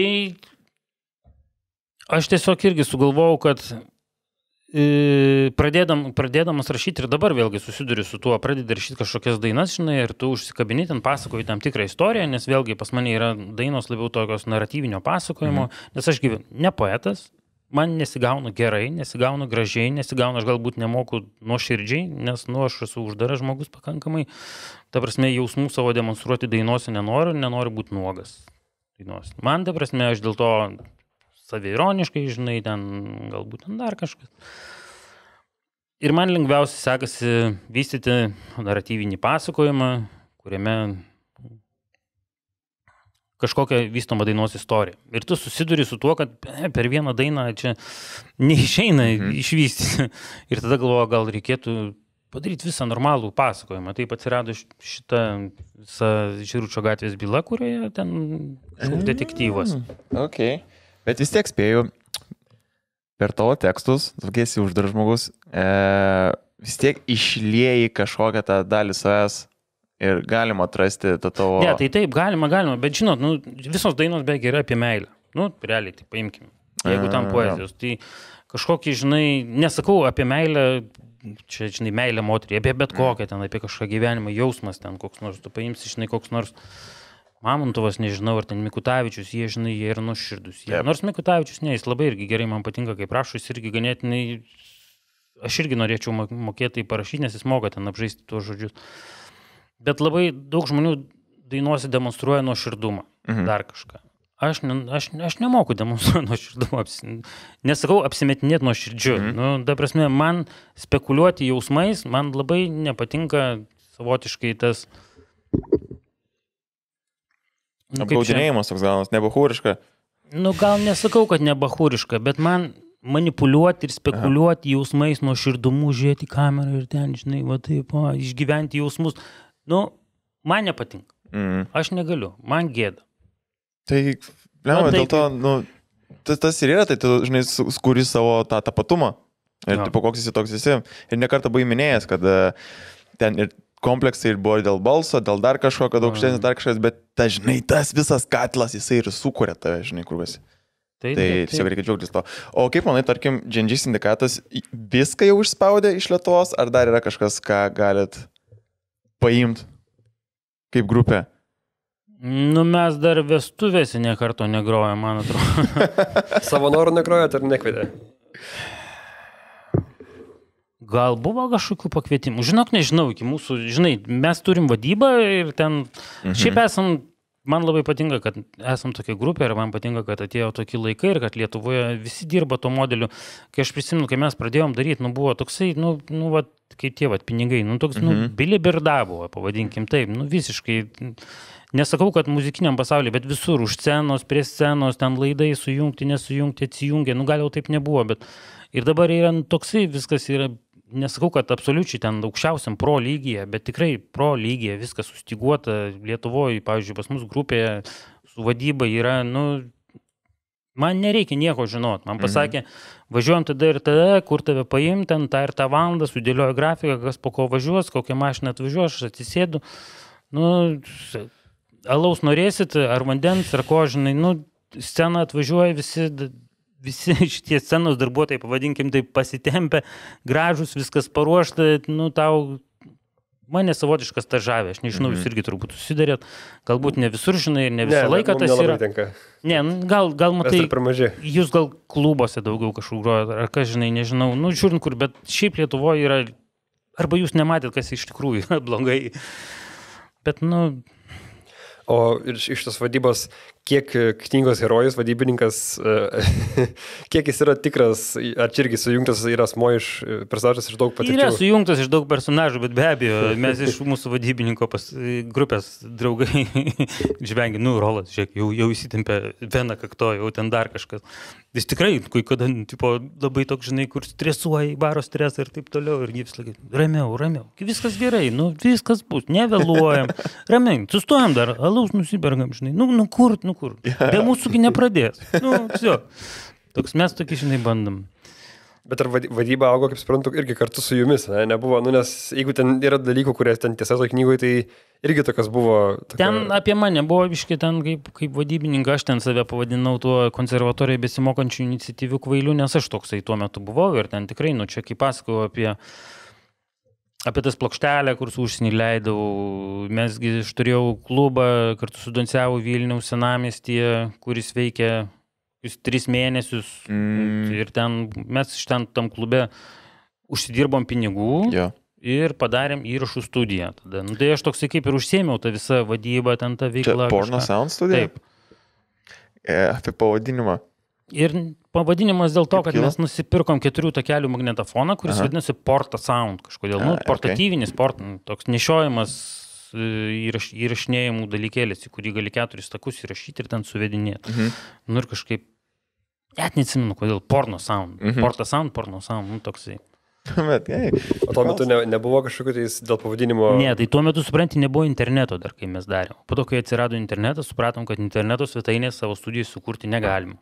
aš tiesiog irgi sugalvojau, kad pradėdam, pradėdamas rašyti ir dabar vėlgi susiduriu su tuo, pradedi rašyti kažkokias dainas, žinai, ir tu užsikabini, ten pasakoji tam tikrą istoriją, nes vėlgi pas mane yra dainos labiau tokios naratyvinio pasakojimo, mhm. nes aš gyvenu ne poetas, man nesigauna gerai, nesigauna gražiai, nesigauna, aš galbūt nemoku nuoširdžiai, nes nu, aš esu uždaras žmogus pakankamai. Ta prasme, jausmų savo demonstruoti dainuose nenoriu, nenoriu būti nuogas. Dainuose. Man, ta prasme, aš dėl to saviironiškai, žinai, ten galbūt ten dar kažkas. Ir man lengviausiai sekasi vystyti naratyvinį pasakojimą, kuriame kažkokią vystomą dainos istoriją. Ir tu susiduri su tuo, kad per vieną dainą čia neišeina mhm. išvystyti. Ir tada galvoju, gal reikėtų padaryti visą normalų pasakojimą. Taip atsirado šitą visą Žiručio gatvės byla, kurioje ten kažkoks detektyvas. Ok. Bet vis tiek spėju, per tavo tekstus, tokiesi uždar žmogus, e, vis tiek išlieji kažkokią tą dalį savęs ir galima atrasti tą tavo... Ne, tai taip, galima, galima, bet žinot, nu, visos dainos beveik yra apie meilę. Nu, realiai, tai paimkime. Jeigu tam poezijos, tai kažkokį, žinai, nesakau apie meilę, čia, žinai, meilę moterį, apie bet kokią ten, apie kažką gyvenimą, jausmas ten, koks nors, tu paimsi, žinai, koks nors Mamontovas, nežinau, ar ten Mikutavičius, jie, žinai, jie yra nuoširdus. Yep. Nors Mikutavičius, ne, jis labai irgi gerai man patinka, kaip rašo, jis irgi ganėtinai, aš irgi norėčiau mokėti parašyti, nes jis moka ten apžaisti tuos žodžius. Bet labai daug žmonių dainuose demonstruoja nuoširdumą, mhm. dar kažką. Aš, ne, aš, aš nemoku demonstruoti nuoširdumą, nesakau apsimetinėti nuoširdžiu. Mhm. Nu, ta prasme, man spekuliuoti jausmais, man labai nepatinka savotiškai tas... Nu, apgaudinėjimas toks gaunas, nebahūriška. Nu, gal nesakau, kad nebahūriška, bet man manipuliuoti ir spekuliuoti Aha. jausmais nuoširdumu, žiūrėti kamerą ir ten, žinai, va taip, o, išgyventi jausmus. Nu, man nepatinka. Mm. Aš negaliu, man gėda. Tai, lemma, dėl to, nu, tas, tas ir yra, tai tu, žinai, skuri savo tą tapatumą. Ir, ja. tipo, koks esi toks esi. Ir nekartą buvai minėjęs, kad uh, ten ir kompleksai ir buvo dėl balso, dėl dar kažko, kad aukštesnis dar kažkas, bet, ta, žinai, tas visas katlas, jisai ir sukuria tave, žinai, kur esi. Tai, tai tiesiog reikia džiaugtis to. O kaip manai, tarkim, Džy en Džy sindikatas viską jau išspaudė iš Lietuvos, ar dar yra kažkas, ką galit paimti kaip grupė? Nu, mes dar vestuvėse nekarto negrojame, man atrodo. Savo norų negrojate ar nekvietė? Gal buvo kažkokių pakvietimų? Žinok, nežinau, iki mūsų, žinai, mes turim vadybą ir ten, mhm. šiaip esam, man labai patinka, kad esam tokia grupė ir man patinka, kad atėjo tokie laikai ir kad Lietuvoje visi dirba to modeliu. Kai aš prisimenu, kai mes pradėjom daryti, nu buvo toksai, nu, nu va, kaip tie, va, pinigai, nu toks, mhm. nu, bilibirda buvo, pavadinkim taip, nu visiškai, nesakau, kad muzikiniam pasaulyje, bet visur, už scenos, prie scenos, ten laidai sujungti, nesujungti, atsijungti, nu gal jau taip nebuvo, bet ir dabar yra nu, toksai, viskas yra, nesakau, kad absoliučiai ten aukščiausiam pro lygyje, bet tikrai pro lygyje viskas sustiguota Lietuvoje, pavyzdžiui, pas mus grupėje su vadyba yra, nu, man nereikia nieko žinot. Man pasakė, važiuojam tada ir tada, kur tave paim, ten tą ir tą valandą, sudėlioju grafiką, kas po ko važiuos, kokią mašiną atvažiuos, aš atsisėdu, nu, alaus norėsit, ar vandens, ar ko, žinai, nu, scena atvažiuoja visi... Visi šitie scenos darbuotojai, pavadinkim, taip pasitempę, gražus, viskas paruošta, nu, tau, mane savotiškas ta žavė, aš nežinau, jūs irgi turbūt susidarėt, galbūt ne visur, žinai, ne visą ne, laiką tas yra. Tenka. Ne, gal, gal matai, jūs gal klubuose daugiau kažkur grojat, ar kas, žinai, nežinau, nu, žiūrint kur, bet šiaip Lietuvoje yra, arba jūs nematėt, kas iš tikrųjų yra blogai, bet, nu... O iš tos vadybos, kiek knygos herojus, vadybininkas, kiek jis yra tikras, ar čia irgi sujungtas yra asmo iš personažas iš daug patirčių? Yra sujungtas iš daug personažų, bet be abejo, mes iš mūsų vadybininko pas, grupės draugai žvengi, nu, Rolas, žiūrėk, jau, jau įsitempė veną kakto, jau ten dar kažkas. Jis tikrai, kai kada, tipo, labai toks, žinai, kur stresuoja, baro stresą ir taip toliau, ir jis laikai, ramiau, ramiau, viskas gerai, nu, viskas bus, nevėluojam, ramiai, sustojam dar, alaus nusibergam, žinai, nu, nu kur, nu kur, be mūsųgi nepradės, nu, visio. Toks mes tokį, žinai, bandom. Bet ar vadyba augo, kaip suprantu, irgi kartu su jumis, ne? Nebuvo, nu, nes jeigu ten yra dalykų, kurie ten tiesa toj knygoje, tai irgi tokias buvo... Tokia... Ten apie mane buvo, biškai, ten kaip, kaip vadybininką, aš ten save pavadinau tuo konservatorijoje besimokančių iniciatyvių kvailių, nes aš toksai tuo metu buvau ir ten tikrai, nu, čia kaip pasakau apie, apie tas plokštelę, kur su užsienį leidau, mesgi aš turėjau klubą, kartu su Doncevu Vilniaus senamiestyje, kuris veikia... Jūs tris mėnesius mm. ir ten, mes iš ten tam klube užsidirbom pinigų yeah. ir padarėm įrašų studiją. Tada. Nu, tai aš toksai kaip ir užsėmiau tą visą vadybą, ten tą veiklą. Čia Porno Sound studija? Taip. E, apie pavadinimą. Ir pavadinimas dėl to, kaip kad kilo? Mes nusipirkom keturių takelių magnetofoną, kuris Aha. vadinasi Porta Sound kažkodėl. Nu, portatyvinis, okay. port, toks nešiojimas įraš, įrašinėjimų dalykėlis, į kurį gali keturis takus įrašyti ir ten suvedinėti. Mhm. Nu ir kažkaip, net neatsimenu, kodėl, porno sound. Mhm. Porta sound, porno sound, nu toksai. Bet, jei, o tuo metu ne, nebuvo kažkokiu tai dėl pavadinimo... Ne, tai tuo metu, supranti, nebuvo interneto dar, kai mes darėm. Po to, kai atsirado internetas, supratom, kad interneto svetainės savo studijai sukurti negalim.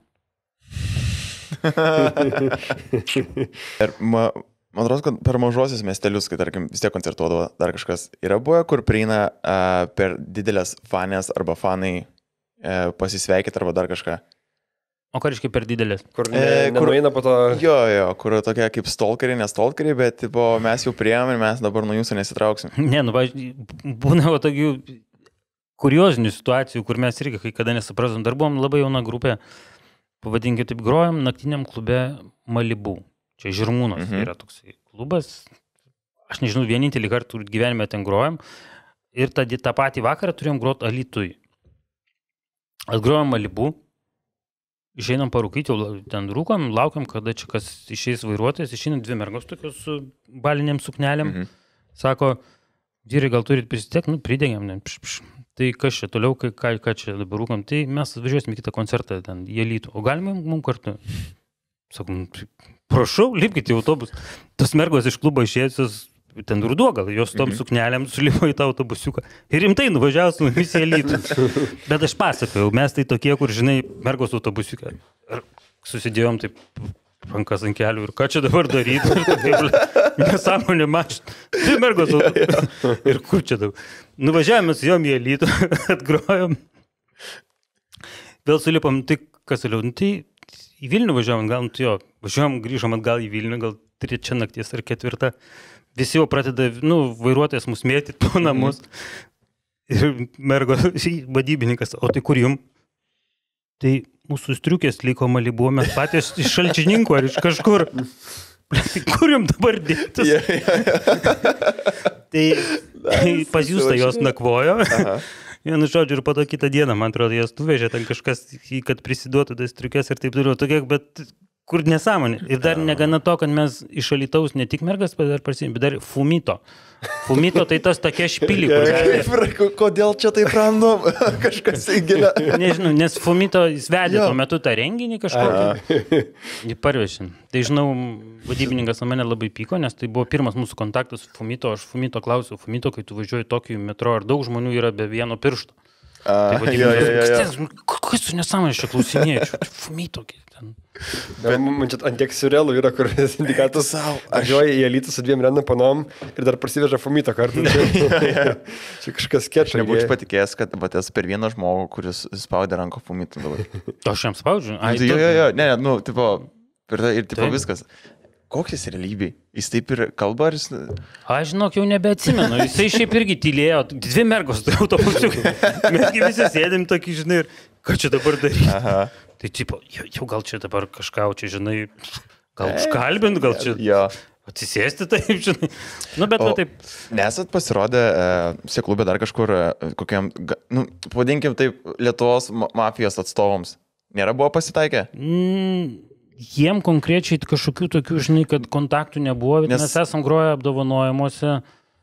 Ir ma, man atrodo, kad per mažosius miestelius, kai tarkim vis tiek koncertuodavo dar kažkas, yra buvę, kur prieina uh, per didelės fanės arba fanai uh, pasisveikyti arba dar kažką. O ką reiškia per didelės? Kur ne, e, kur nenueina po to... Jo, jo, kur tokia kaip stalkeriai, ne stalkeriai, bet tipo, mes jau priėmėm ir mes dabar nuo jūsų nesitrauksim. Ne, nu, važ... būna tokių kuriozinių situacijų, kur mes irgi kai kada nesuprasom. Dar buvom labai jauna grupė, pavadinkime taip, grojom naktiniam klube Malibu. Čia Žirmūnos mhm. yra toksai klubas. Aš nežinau, vienintelį kartą gyvenime ten grojom. Ir tą, tą patį vakarą turėjom groti Alytui. Atgrojom Malibu. Išeinam parūkyti, ten rūkom, laukiam, kada čia kas išeis vairuotojas, išeina dvi mergos tokios su baliniam suknelėm. Mhm. Sako, vyrai, gal turit prisitiek, nu, pridėgiam, ne, pš, pš. Tai kas čia toliau, ką, ką čia dabar rūkom, tai mes važiuosim į kitą koncertą, ten, į Alytų. O galime mums kartu? Sakom, prašau, lipkite į autobus. Tos mergos iš klubo išėjusios, ten ruduo gal, jos tom mhm. suknelėm sulipo į tą autobusiuką. Ir rimtai nuvažiavus su mumis į Alytų. Bet aš pasakojau, mes tai tokie, kur, žinai, mergos autobusiuką. Ir susidėjom taip rankas ant kelių ir ką čia dabar daryti. Nesąmonė mašt. Tai mergos autobusiuką. Ir kur čia daug. Nuvažiavome su jom į Alytų, atgrojom. Vėl sulipom, tai kas toliau? Nu, tai į Vilnių važiavom, gal, nu, tai jo, važiavom, grįžom atgal į Vilnių, gal trečia nakties ar ketvirta. Visi jau pradeda, nu, vairuotojas mus mėtyti po namus. Ir mergo, vadybininkas, o tai kur jum? Tai mūsų striukės liko Malibu, mes patys iš Šalčininkų ar iš kažkur. Tai kur jum dabar dėtis? Yeah, yeah, yeah. Tai, tai pas jūs tai jos nakvojo. Vienu žodžiu, ir po to kitą dieną, man atrodo, jos nuvežė ten kažkas, kad prisiduotų tas striukės ir taip toliau. Tokie, bet... Kur nesąmonė. Ir dar negana to, kad mes iš Alytaus ne tik mergas, bet dar prasidėjome, bet dar Fumito. Fumito tai tas tokia špilį, kur... Kodėl čia taip random? Kažkas įgilia. Nežinau, nes Fumito jis vedė tuo metu tą renginį kažkokį. Jį parvešin. Tai žinau, vadybininkas ant mane labai pyko, nes tai buvo pirmas mūsų kontaktas su Fumito. Aš Fumito klausiau, Fumito, kai tu važiuoji Tokijų metro, ar daug žmonių yra be vieno piršto? A, tai vadybininkas, kas tu nesąmonės čia klausinėčiau? Fumito. Bet man čia ant tiek surelų yra, kur sindikatas važiuoja į Alytų su dviem random panom ir dar prasiveža Fumito kartą. Čia kažkas skečia. Nebūčiau patikėjęs, kad vat, per vieną žmogų, kuris spaudė ranką Fumito dabar. O aš jam spaudžiu? Ai, jo, jo, jo, ne, nu, tipo, ir, ir tipo viskas. Koks jis realybėj? Jis taip ir kalba, ar jis... Aš žinok, jau nebeatsimenu. Jisai šiaip irgi tylėjo. Dvi mergos tai autobusiukai. Mesgi visi sėdėm tokį, žinai, ir ką čia dabar daryti? Aha. Tai tipo, jau, jau gal čia dabar kažką, čia, žinai, gal užkalbint, gal čia ja. atsisėsti taip, žinai. Nu, bet o, va taip. Nesat pasirodę e, klube dar kažkur, e, kokiam, nu, pavadinkim taip, Lietuvos mafijos atstovams. Nėra buvo pasitaikę? Mm, jiem konkrečiai kažkokių tokių, žinai, kad kontaktų nebuvo, bet Nes... mes esam groję apdovanojimuose.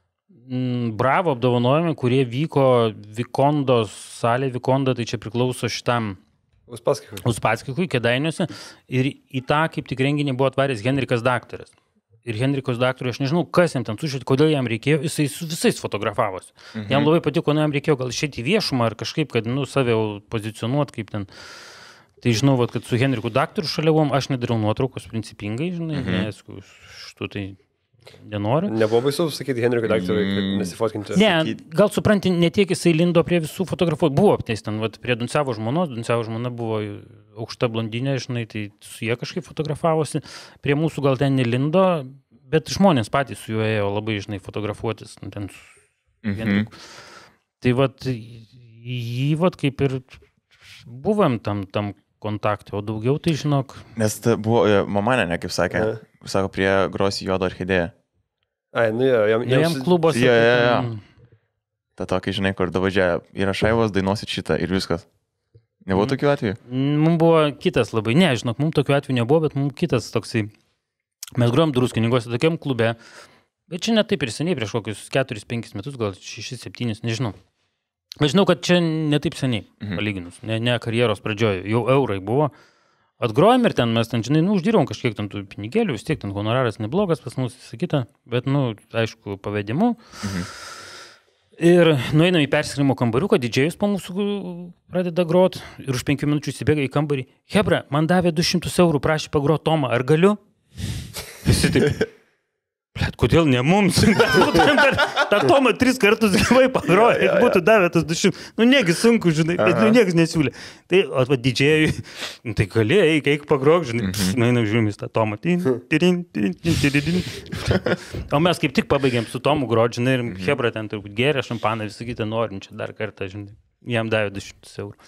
Mm, Bravo apdovanojimai, kurie vyko Vikondos salė. Vikonda, tai čia priklauso šitam Uspaskichui. Uspaskichui, Kėdainiuose. Ir į tą kaip tik renginį buvo atvaręs Henrikas daktaras. Ir Henrikos daktarui, aš nežinau, kas jam ten sušėti, kodėl jam reikėjo, jisai su visais fotografavosi. Mhm. Jam labai patiko, nu jam reikėjo gal išėti į viešumą ar kažkaip, kad, nu, save pozicionuot kaip ten. Tai žinau, vat, kad su Henriku daktaru šaliavom, aš nedariau nuotraukos principingai, žinai, mhm. nes štų tai nenoriu. Nebuvo baisu sakyti Henrikui daktarui, kad nesifotkinti. Ne, gal supranti, ne tiek jisai lindo prie visų fotografų. Buvo apteis ten, vat, prie Dunciavo žmonos, Dunciavo žmona buvo aukšta blondinė, žinai, tai su jie kažkaip fotografavosi. Prie mūsų gal ten nelindo, bet žmonės patys su juo ėjo labai, žinai, fotografuotis. Ten su mhm. Tai vat, jį vat kaip ir buvom tam, tam kontakte, o daugiau tai žinok. Nes ta buvo mamanė, ne, kaip sakė, ja. Sako, prie grosi juodo orchidėją. Ai, nu jo, jam, jam, jam klubose. Jo, jo, jo. Ta tokia, žinai, kur davažiavo, yra šaivos, dainuosit šitą ir viskas. Nebuvo mm. tokių atvejų? Mums buvo kitas labai, ne, žinok, mums tokių atvejų nebuvo, bet mums kitas toksai, mes grojom Druskininkose, tokiam klube, Bet čia netaip ir seniai, prieš kokius keturis penkis metus, gal šešis septynis, nežinau. Bet žinau, kad čia netaip seniai, mhm. palyginus, ne, ne karjeros pradžioje, jau eurai buvo. Atgrojom ir ten mes ten, žinai, nu, uždirbom kažkiek ten tų pinigėlių, vis tiek ten honoraras neblogas pas mus, visą kitą, bet, nu, aišku, pavedimu. Mhm. Ir nueinam į persikrimo kambariuką, didžėjus po mūsų pradeda grot ir už penkių minučių įsibėga į kambarį. Hebra, man davė du šimtus eurų, prašė pagrot Tomą, ar galiu? Visi taip, blet, kodėl ne mums? Ta Toma tris kartus gyvai pagroja, jeigu būtų davę tas du šimtus. Nu, negi sunku, žinai, bet nu, niekas nesiūlė. Tai, o va, didžėjui, nu, tai gali, eik, eik pagrok, žinai, mm-hmm. nueinam žiūrėmis tą Tomą. O mes kaip tik pabaigėm su Tomu grot, žinai, ir Hebra ten turbūt gėrė šampaną, visą kitą norim čia dar kartą, žinai. Jam davė du šimtus eurų.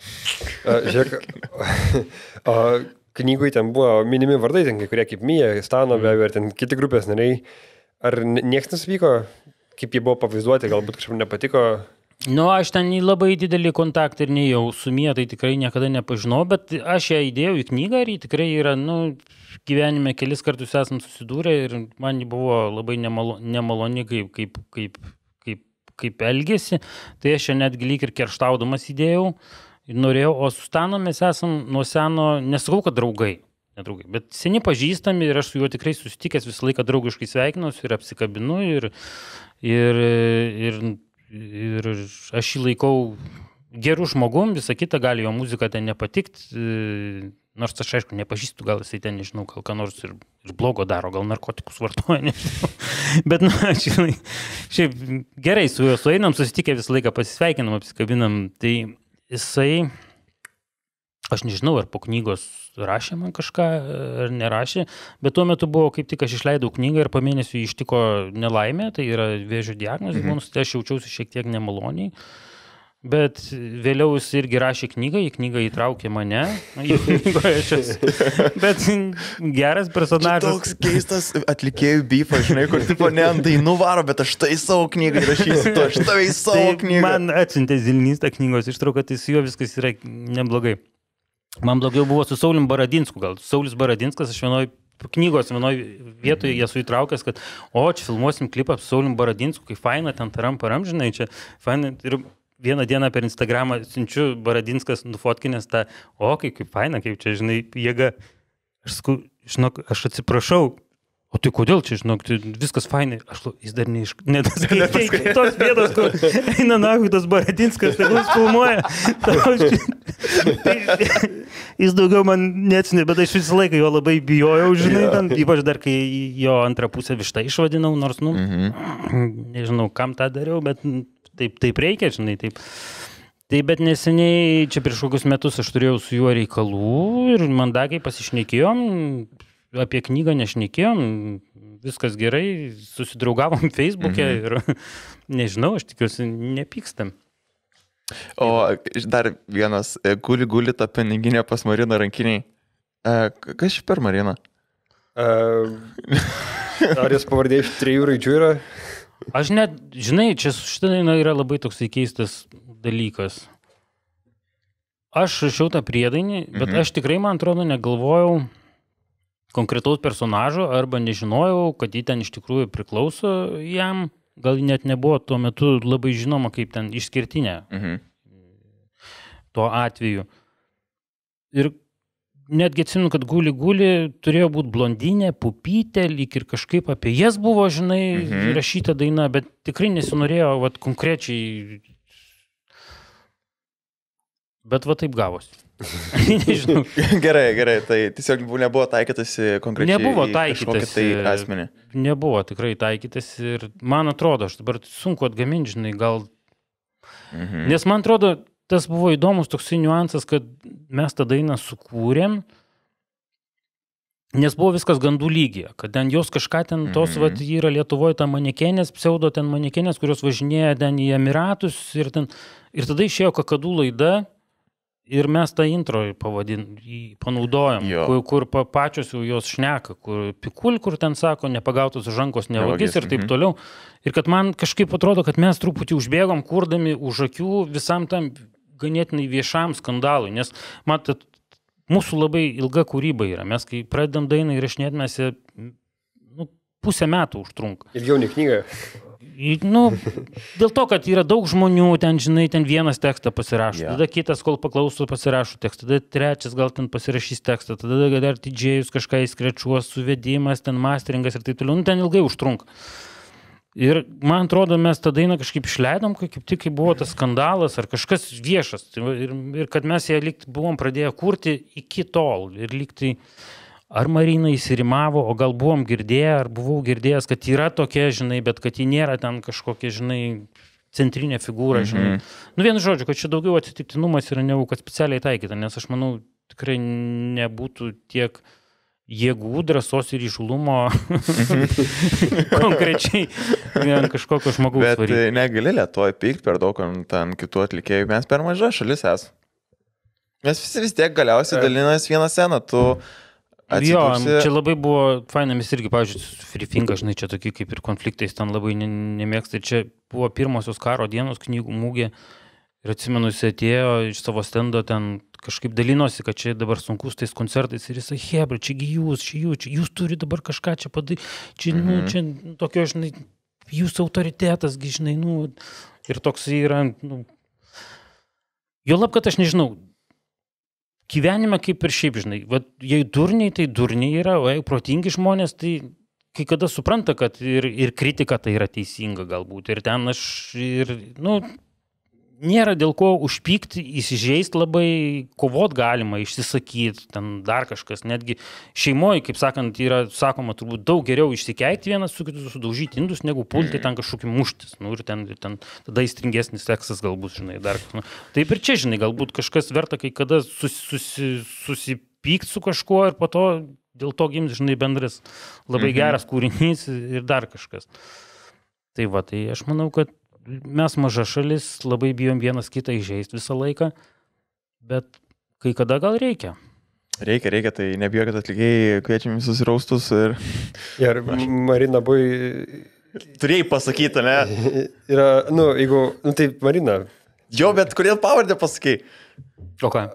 Žiūrėk, o knygui ten buvo minimi vardai, ten kai kurie kaip Mija, Stano, be abejo, ir ten kiti grupės nariai. Ar nieks nesvyko, kaip jie buvo pavaizduoti, galbūt kažkaip nepatiko? Nu, aš ten labai didelį kontaktą ir nejau su Mija, tai tikrai niekada nepažinau, bet aš ją įdėjau į knygą ir ji tikrai yra, nu, gyvenime kelis kartus esam susidūrę ir man ji buvo labai nemalo, nemaloni, kaip, kaip, kaip, kaip, kaip elgėsi, tai aš ją netgi lyg ir kerštaudamas įdėjau. Ir norėjau, o su Stanu mes esam nuo seno, nesakau, kad draugai, nedraugai, bet seni pažįstami ir aš su juo tikrai susitikęs visą laiką draugiškai sveikinuosi ir apsikabinu ir, ir, ir, ir aš jį laikau gerų žmogum, visą kitą gali jo muzika ten nepatikti, nors aš aišku nepažįstu, gal jisai ten, nežinau, gal ką nors ir, ir blogo daro, gal narkotikus vartoja, nežinau. Bet, nu, šiaip, šiaip gerai su juo sueinam, susitikę visą laiką pasisveikinam, apsikabinam, tai jisai, aš nežinau, ar po knygos rašė man kažką, ar nerašė, bet tuo metu buvo, kaip tik aš išleidau knygą ir po mėnesių ištiko nelaimė, tai yra vėžio diagnozė, mhm. tai aš jaučiausi šiek tiek nemaloniai, bet vėliau jis irgi rašė knygą, į knygą įtraukė mane, bet geras personažas. Čia toks keistas atlikėjų beefas, žinai, kur tipo ne ant dainų varo, bet aš tai savo knygą įrašysiu, tu aš tavai savo knygą. Man atsiuntė Zilnys tą knygos ištrauką, tai su juo viskas yra neblogai. Man blogiau buvo su Saulium Baradinsku, gal Saulis Baradinskas, aš vienoj knygos vienoj vietoje jie suįtraukęs, kad o, čia filmuosim klipą su Saulium Baradinsku, kai faina, ten taram param, žinai, čia faina ir vieną dieną per Instagramą siunčiu Baradinskas nufotkinęs tą, o, kaip, kaip faina, kaip čia, žinai, jėga. Aš sakau, žinok, aš atsiprašau, o tai kodėl čia, žinok, tai viskas fainai. Aš lau, jis dar neiš... Nedaskaitai tos vietos, kur eina nahui tas Baradinskas, tai jis filmuoja. Tai, jis daugiau man neatsinė, bet aš visą laiką jo labai bijojau, žinai, ten, ypač dar, kai jo antrą pusę vištą išvadinau, nors, nu, mhm. nežinau, kam tą dariau, bet... Taip, taip reikia, žinai, taip. Taip, bet neseniai, čia prieš kokius metus aš turėjau su juo reikalų ir mandagiai pasišnekėjom, apie knygą nešnekėjom, viskas gerai, susidraugavom Facebook'e mhm. ir nežinau, aš tikiuosi, nepykstam. O dar vienas, guli guli ta piniginė pas Mariną rankiniai. Kas ši per Mariną? Ar jis pavardė iš trijų raidžių yra? Aš net, žinai, čia šitą dainą yra labai toksai keistas dalykas. Aš rašiau tą priedainį, bet mhm. aš tikrai, man atrodo, negalvojau konkretaus personažo arba nežinojau, kad jį ten iš tikrųjų priklauso jam. Gal net nebuvo tuo metu labai žinoma, kaip ten išskirtinė mhm. tuo atveju. Ir netgi atsimenu, kad guli guli turėjo būti blondinė, pupytė, lyg ir kažkaip apie jas buvo, žinai, mhm. rašyta daina, bet tikrai nesinorėjo, vat, konkrečiai. Bet va taip gavosi. Nežinau. Gerai, gerai, tai tiesiog nebuvo taikytasi konkrečiai nebuvo į kažkokį tai asmenį. Nebuvo tikrai taikytas ir man atrodo, aš dabar sunku atgaminti, žinai, gal. Mhm. Nes man atrodo, tas buvo įdomus toksai niuansas, kad mes tą dainą sukūrėm, nes buvo viskas gandų lygyje, kad ten jos kažką ten, tos, mm-hmm. vat, yra Lietuvoje ta manekenės, pseudo ten manekenės, kurios važinėja ten į Emiratus ir ten, ir tada išėjo kakadų laida ir mes tą intro pavadin, panaudojom, kur, kur pa, pačios jau jos šneka, kur pikul, kur ten sako, nepagautos už rankos nevagis ir taip mm-hmm. toliau. Ir kad man kažkaip atrodo, kad mes truputį užbėgom, kurdami už akių visam tam ganėtinai viešam skandalui, nes matot, mūsų labai ilga kūryba yra. Mes kai pradedam dainą įrašinėti, mes ją, nu, pusę metų užtrunka. Ilgiau nei knyga. Nu, dėl to, kad yra daug žmonių, ten, žinai, ten vienas tekstą pasirašo, yeah. tada kitas, kol paklausų, pasirašo tekstą, tada trečias gal ten pasirašys tekstą, tada dar didžėjus kažką įskrečiuos, suvedimas, ten masteringas ir taip toliau, nu, ten ilgai užtrunka. Ir man atrodo, mes tą dainą kažkaip išleidom, kaip tik kai buvo tas skandalas ar kažkas viešas. Ir, ir kad mes ją lyg buvom pradėję kurti iki tol. Ir lyg tai ar Marina įsirimavo, o gal buvom girdėję, ar buvau girdėjęs, kad yra tokia, žinai, bet kad ji nėra ten kažkokia, žinai, centrinė figūra, žinai. Mhm. Nu, vienu žodžiu, kad čia daugiau atsitiktinumas yra negu kad specialiai taikyta, nes aš manau, tikrai nebūtų tiek jėgų, drąsos ir įžulumo konkrečiai kažkokio žmogaus bet varyti. Bet negali Lietuvoj pykti per daug ant kitų atlikėjų, mes per maža šalis esame. Mes visi vis tiek galiausiai dalinas vieną sceną, tu atsidursi... Jo, čia labai buvo faina, mes irgi, pavyzdžiui, Free Finga, žinai, čia tokie kaip ir konfliktais ten labai nemėgsta. Čia buvo pirmosios karo dienos knygų mūgė ir atsimenu, jis atėjo iš savo stendo ten kažkaip dalinosi, kad čia dabar sunkus tais koncertais ir jisai, hebra, čiagi jūs, čia jūs, čia jūs turi dabar kažką čia padaryti, čia, mm-hmm. nu, čia tokio, žinai, jūsų autoritetas, žinai, nu, ir toks yra, nu, jo lab, kad aš nežinau, gyvenime kaip ir šiaip, žinai, va, jei durniai, tai durniai yra, o jei protingi žmonės, tai kai kada supranta, kad ir, ir kritika tai yra teisinga galbūt, ir ten aš, ir, nu, nėra dėl ko užpykti, įsižeist labai, kovot galima, išsisakyti, ten dar kažkas, netgi šeimoje, kaip sakant, yra, sakoma, turbūt daug geriau išsikeikti vienas su kitu, sudaužyti indus, negu pulti ten kažkokį muštis, nu ir ten, ir ten tada įstringesnis seksas galbūt, žinai, dar, nu, taip ir čia, žinai, galbūt kažkas verta kai kada sus, susi, susipykti su kažkuo ir po to dėl to gims, žinai, bendras labai mhm. geras kūrinys ir dar kažkas. Tai va, tai aš manau, kad mes maža šalis, labai bijom vienas kitą įžeisti visą laiką, bet kai kada gal reikia. Reikia, reikia, tai nebijokit atlikėjai, kviečiam visus raustus ir... Ir Marina buvai... Turėjai pasakyti, ne? Yra, nu, jeigu... Nu, tai Marina... Jo, bet kodėl pavardę pasakai? O ką?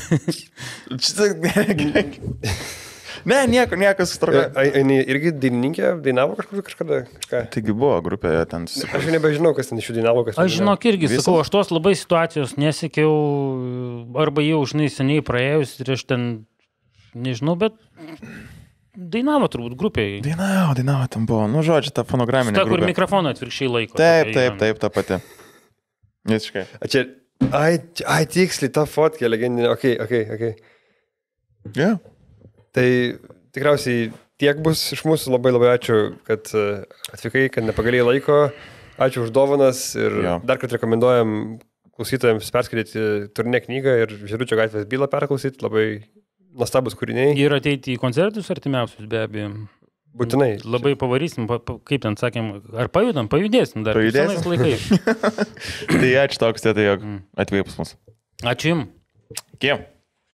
Ne, nieko, nieko sutarka. Aini irgi dainininkė, dainavo kažkur kažkada? Kažką? Taigi buvo grupėje ten susipažinti. Aš nebežinau, kas ten iš jų dainavo, kas ten. Aš žinok irgi, Visas? sakau, aš tos labai situacijos nesiekiau, arba jau, žinai, seniai praėjus ir aš ten, nežinau, bet dainavo turbūt grupėje. Dainavo, dainavo, ten buvo, nu žodžiu, ta fonograminė ta, grupė. Ta, kur mikrofoną atvirkščiai laiko. Taip, taip, taip, ta pati. Visiškai. A čia, ai, ai, tiksliai, ta fotkė legendinė, okei, okei, okei. Jo. Tai tikriausiai tiek bus iš mūsų, labai labai ačiū, kad atvykai, kad nepagalėjai laiko, ačiū už dovanas ir jo. Dar kartą rekomenduojam klausytojams perskaityti Turinė knygą ir Žėručio gatvės bylą perklausyti, labai nuostabus kūriniai. Ir ateiti į koncertus artimiausius, be abejo. Būtinai. Labai pavarysim, pa, pa, kaip ten sakėm, ar pajudam, pajudėsim dar. Pajudėsim. Laikais. Tai ačiū tau, kad tai atvykai pas mus. Ačiū jums. Kiem.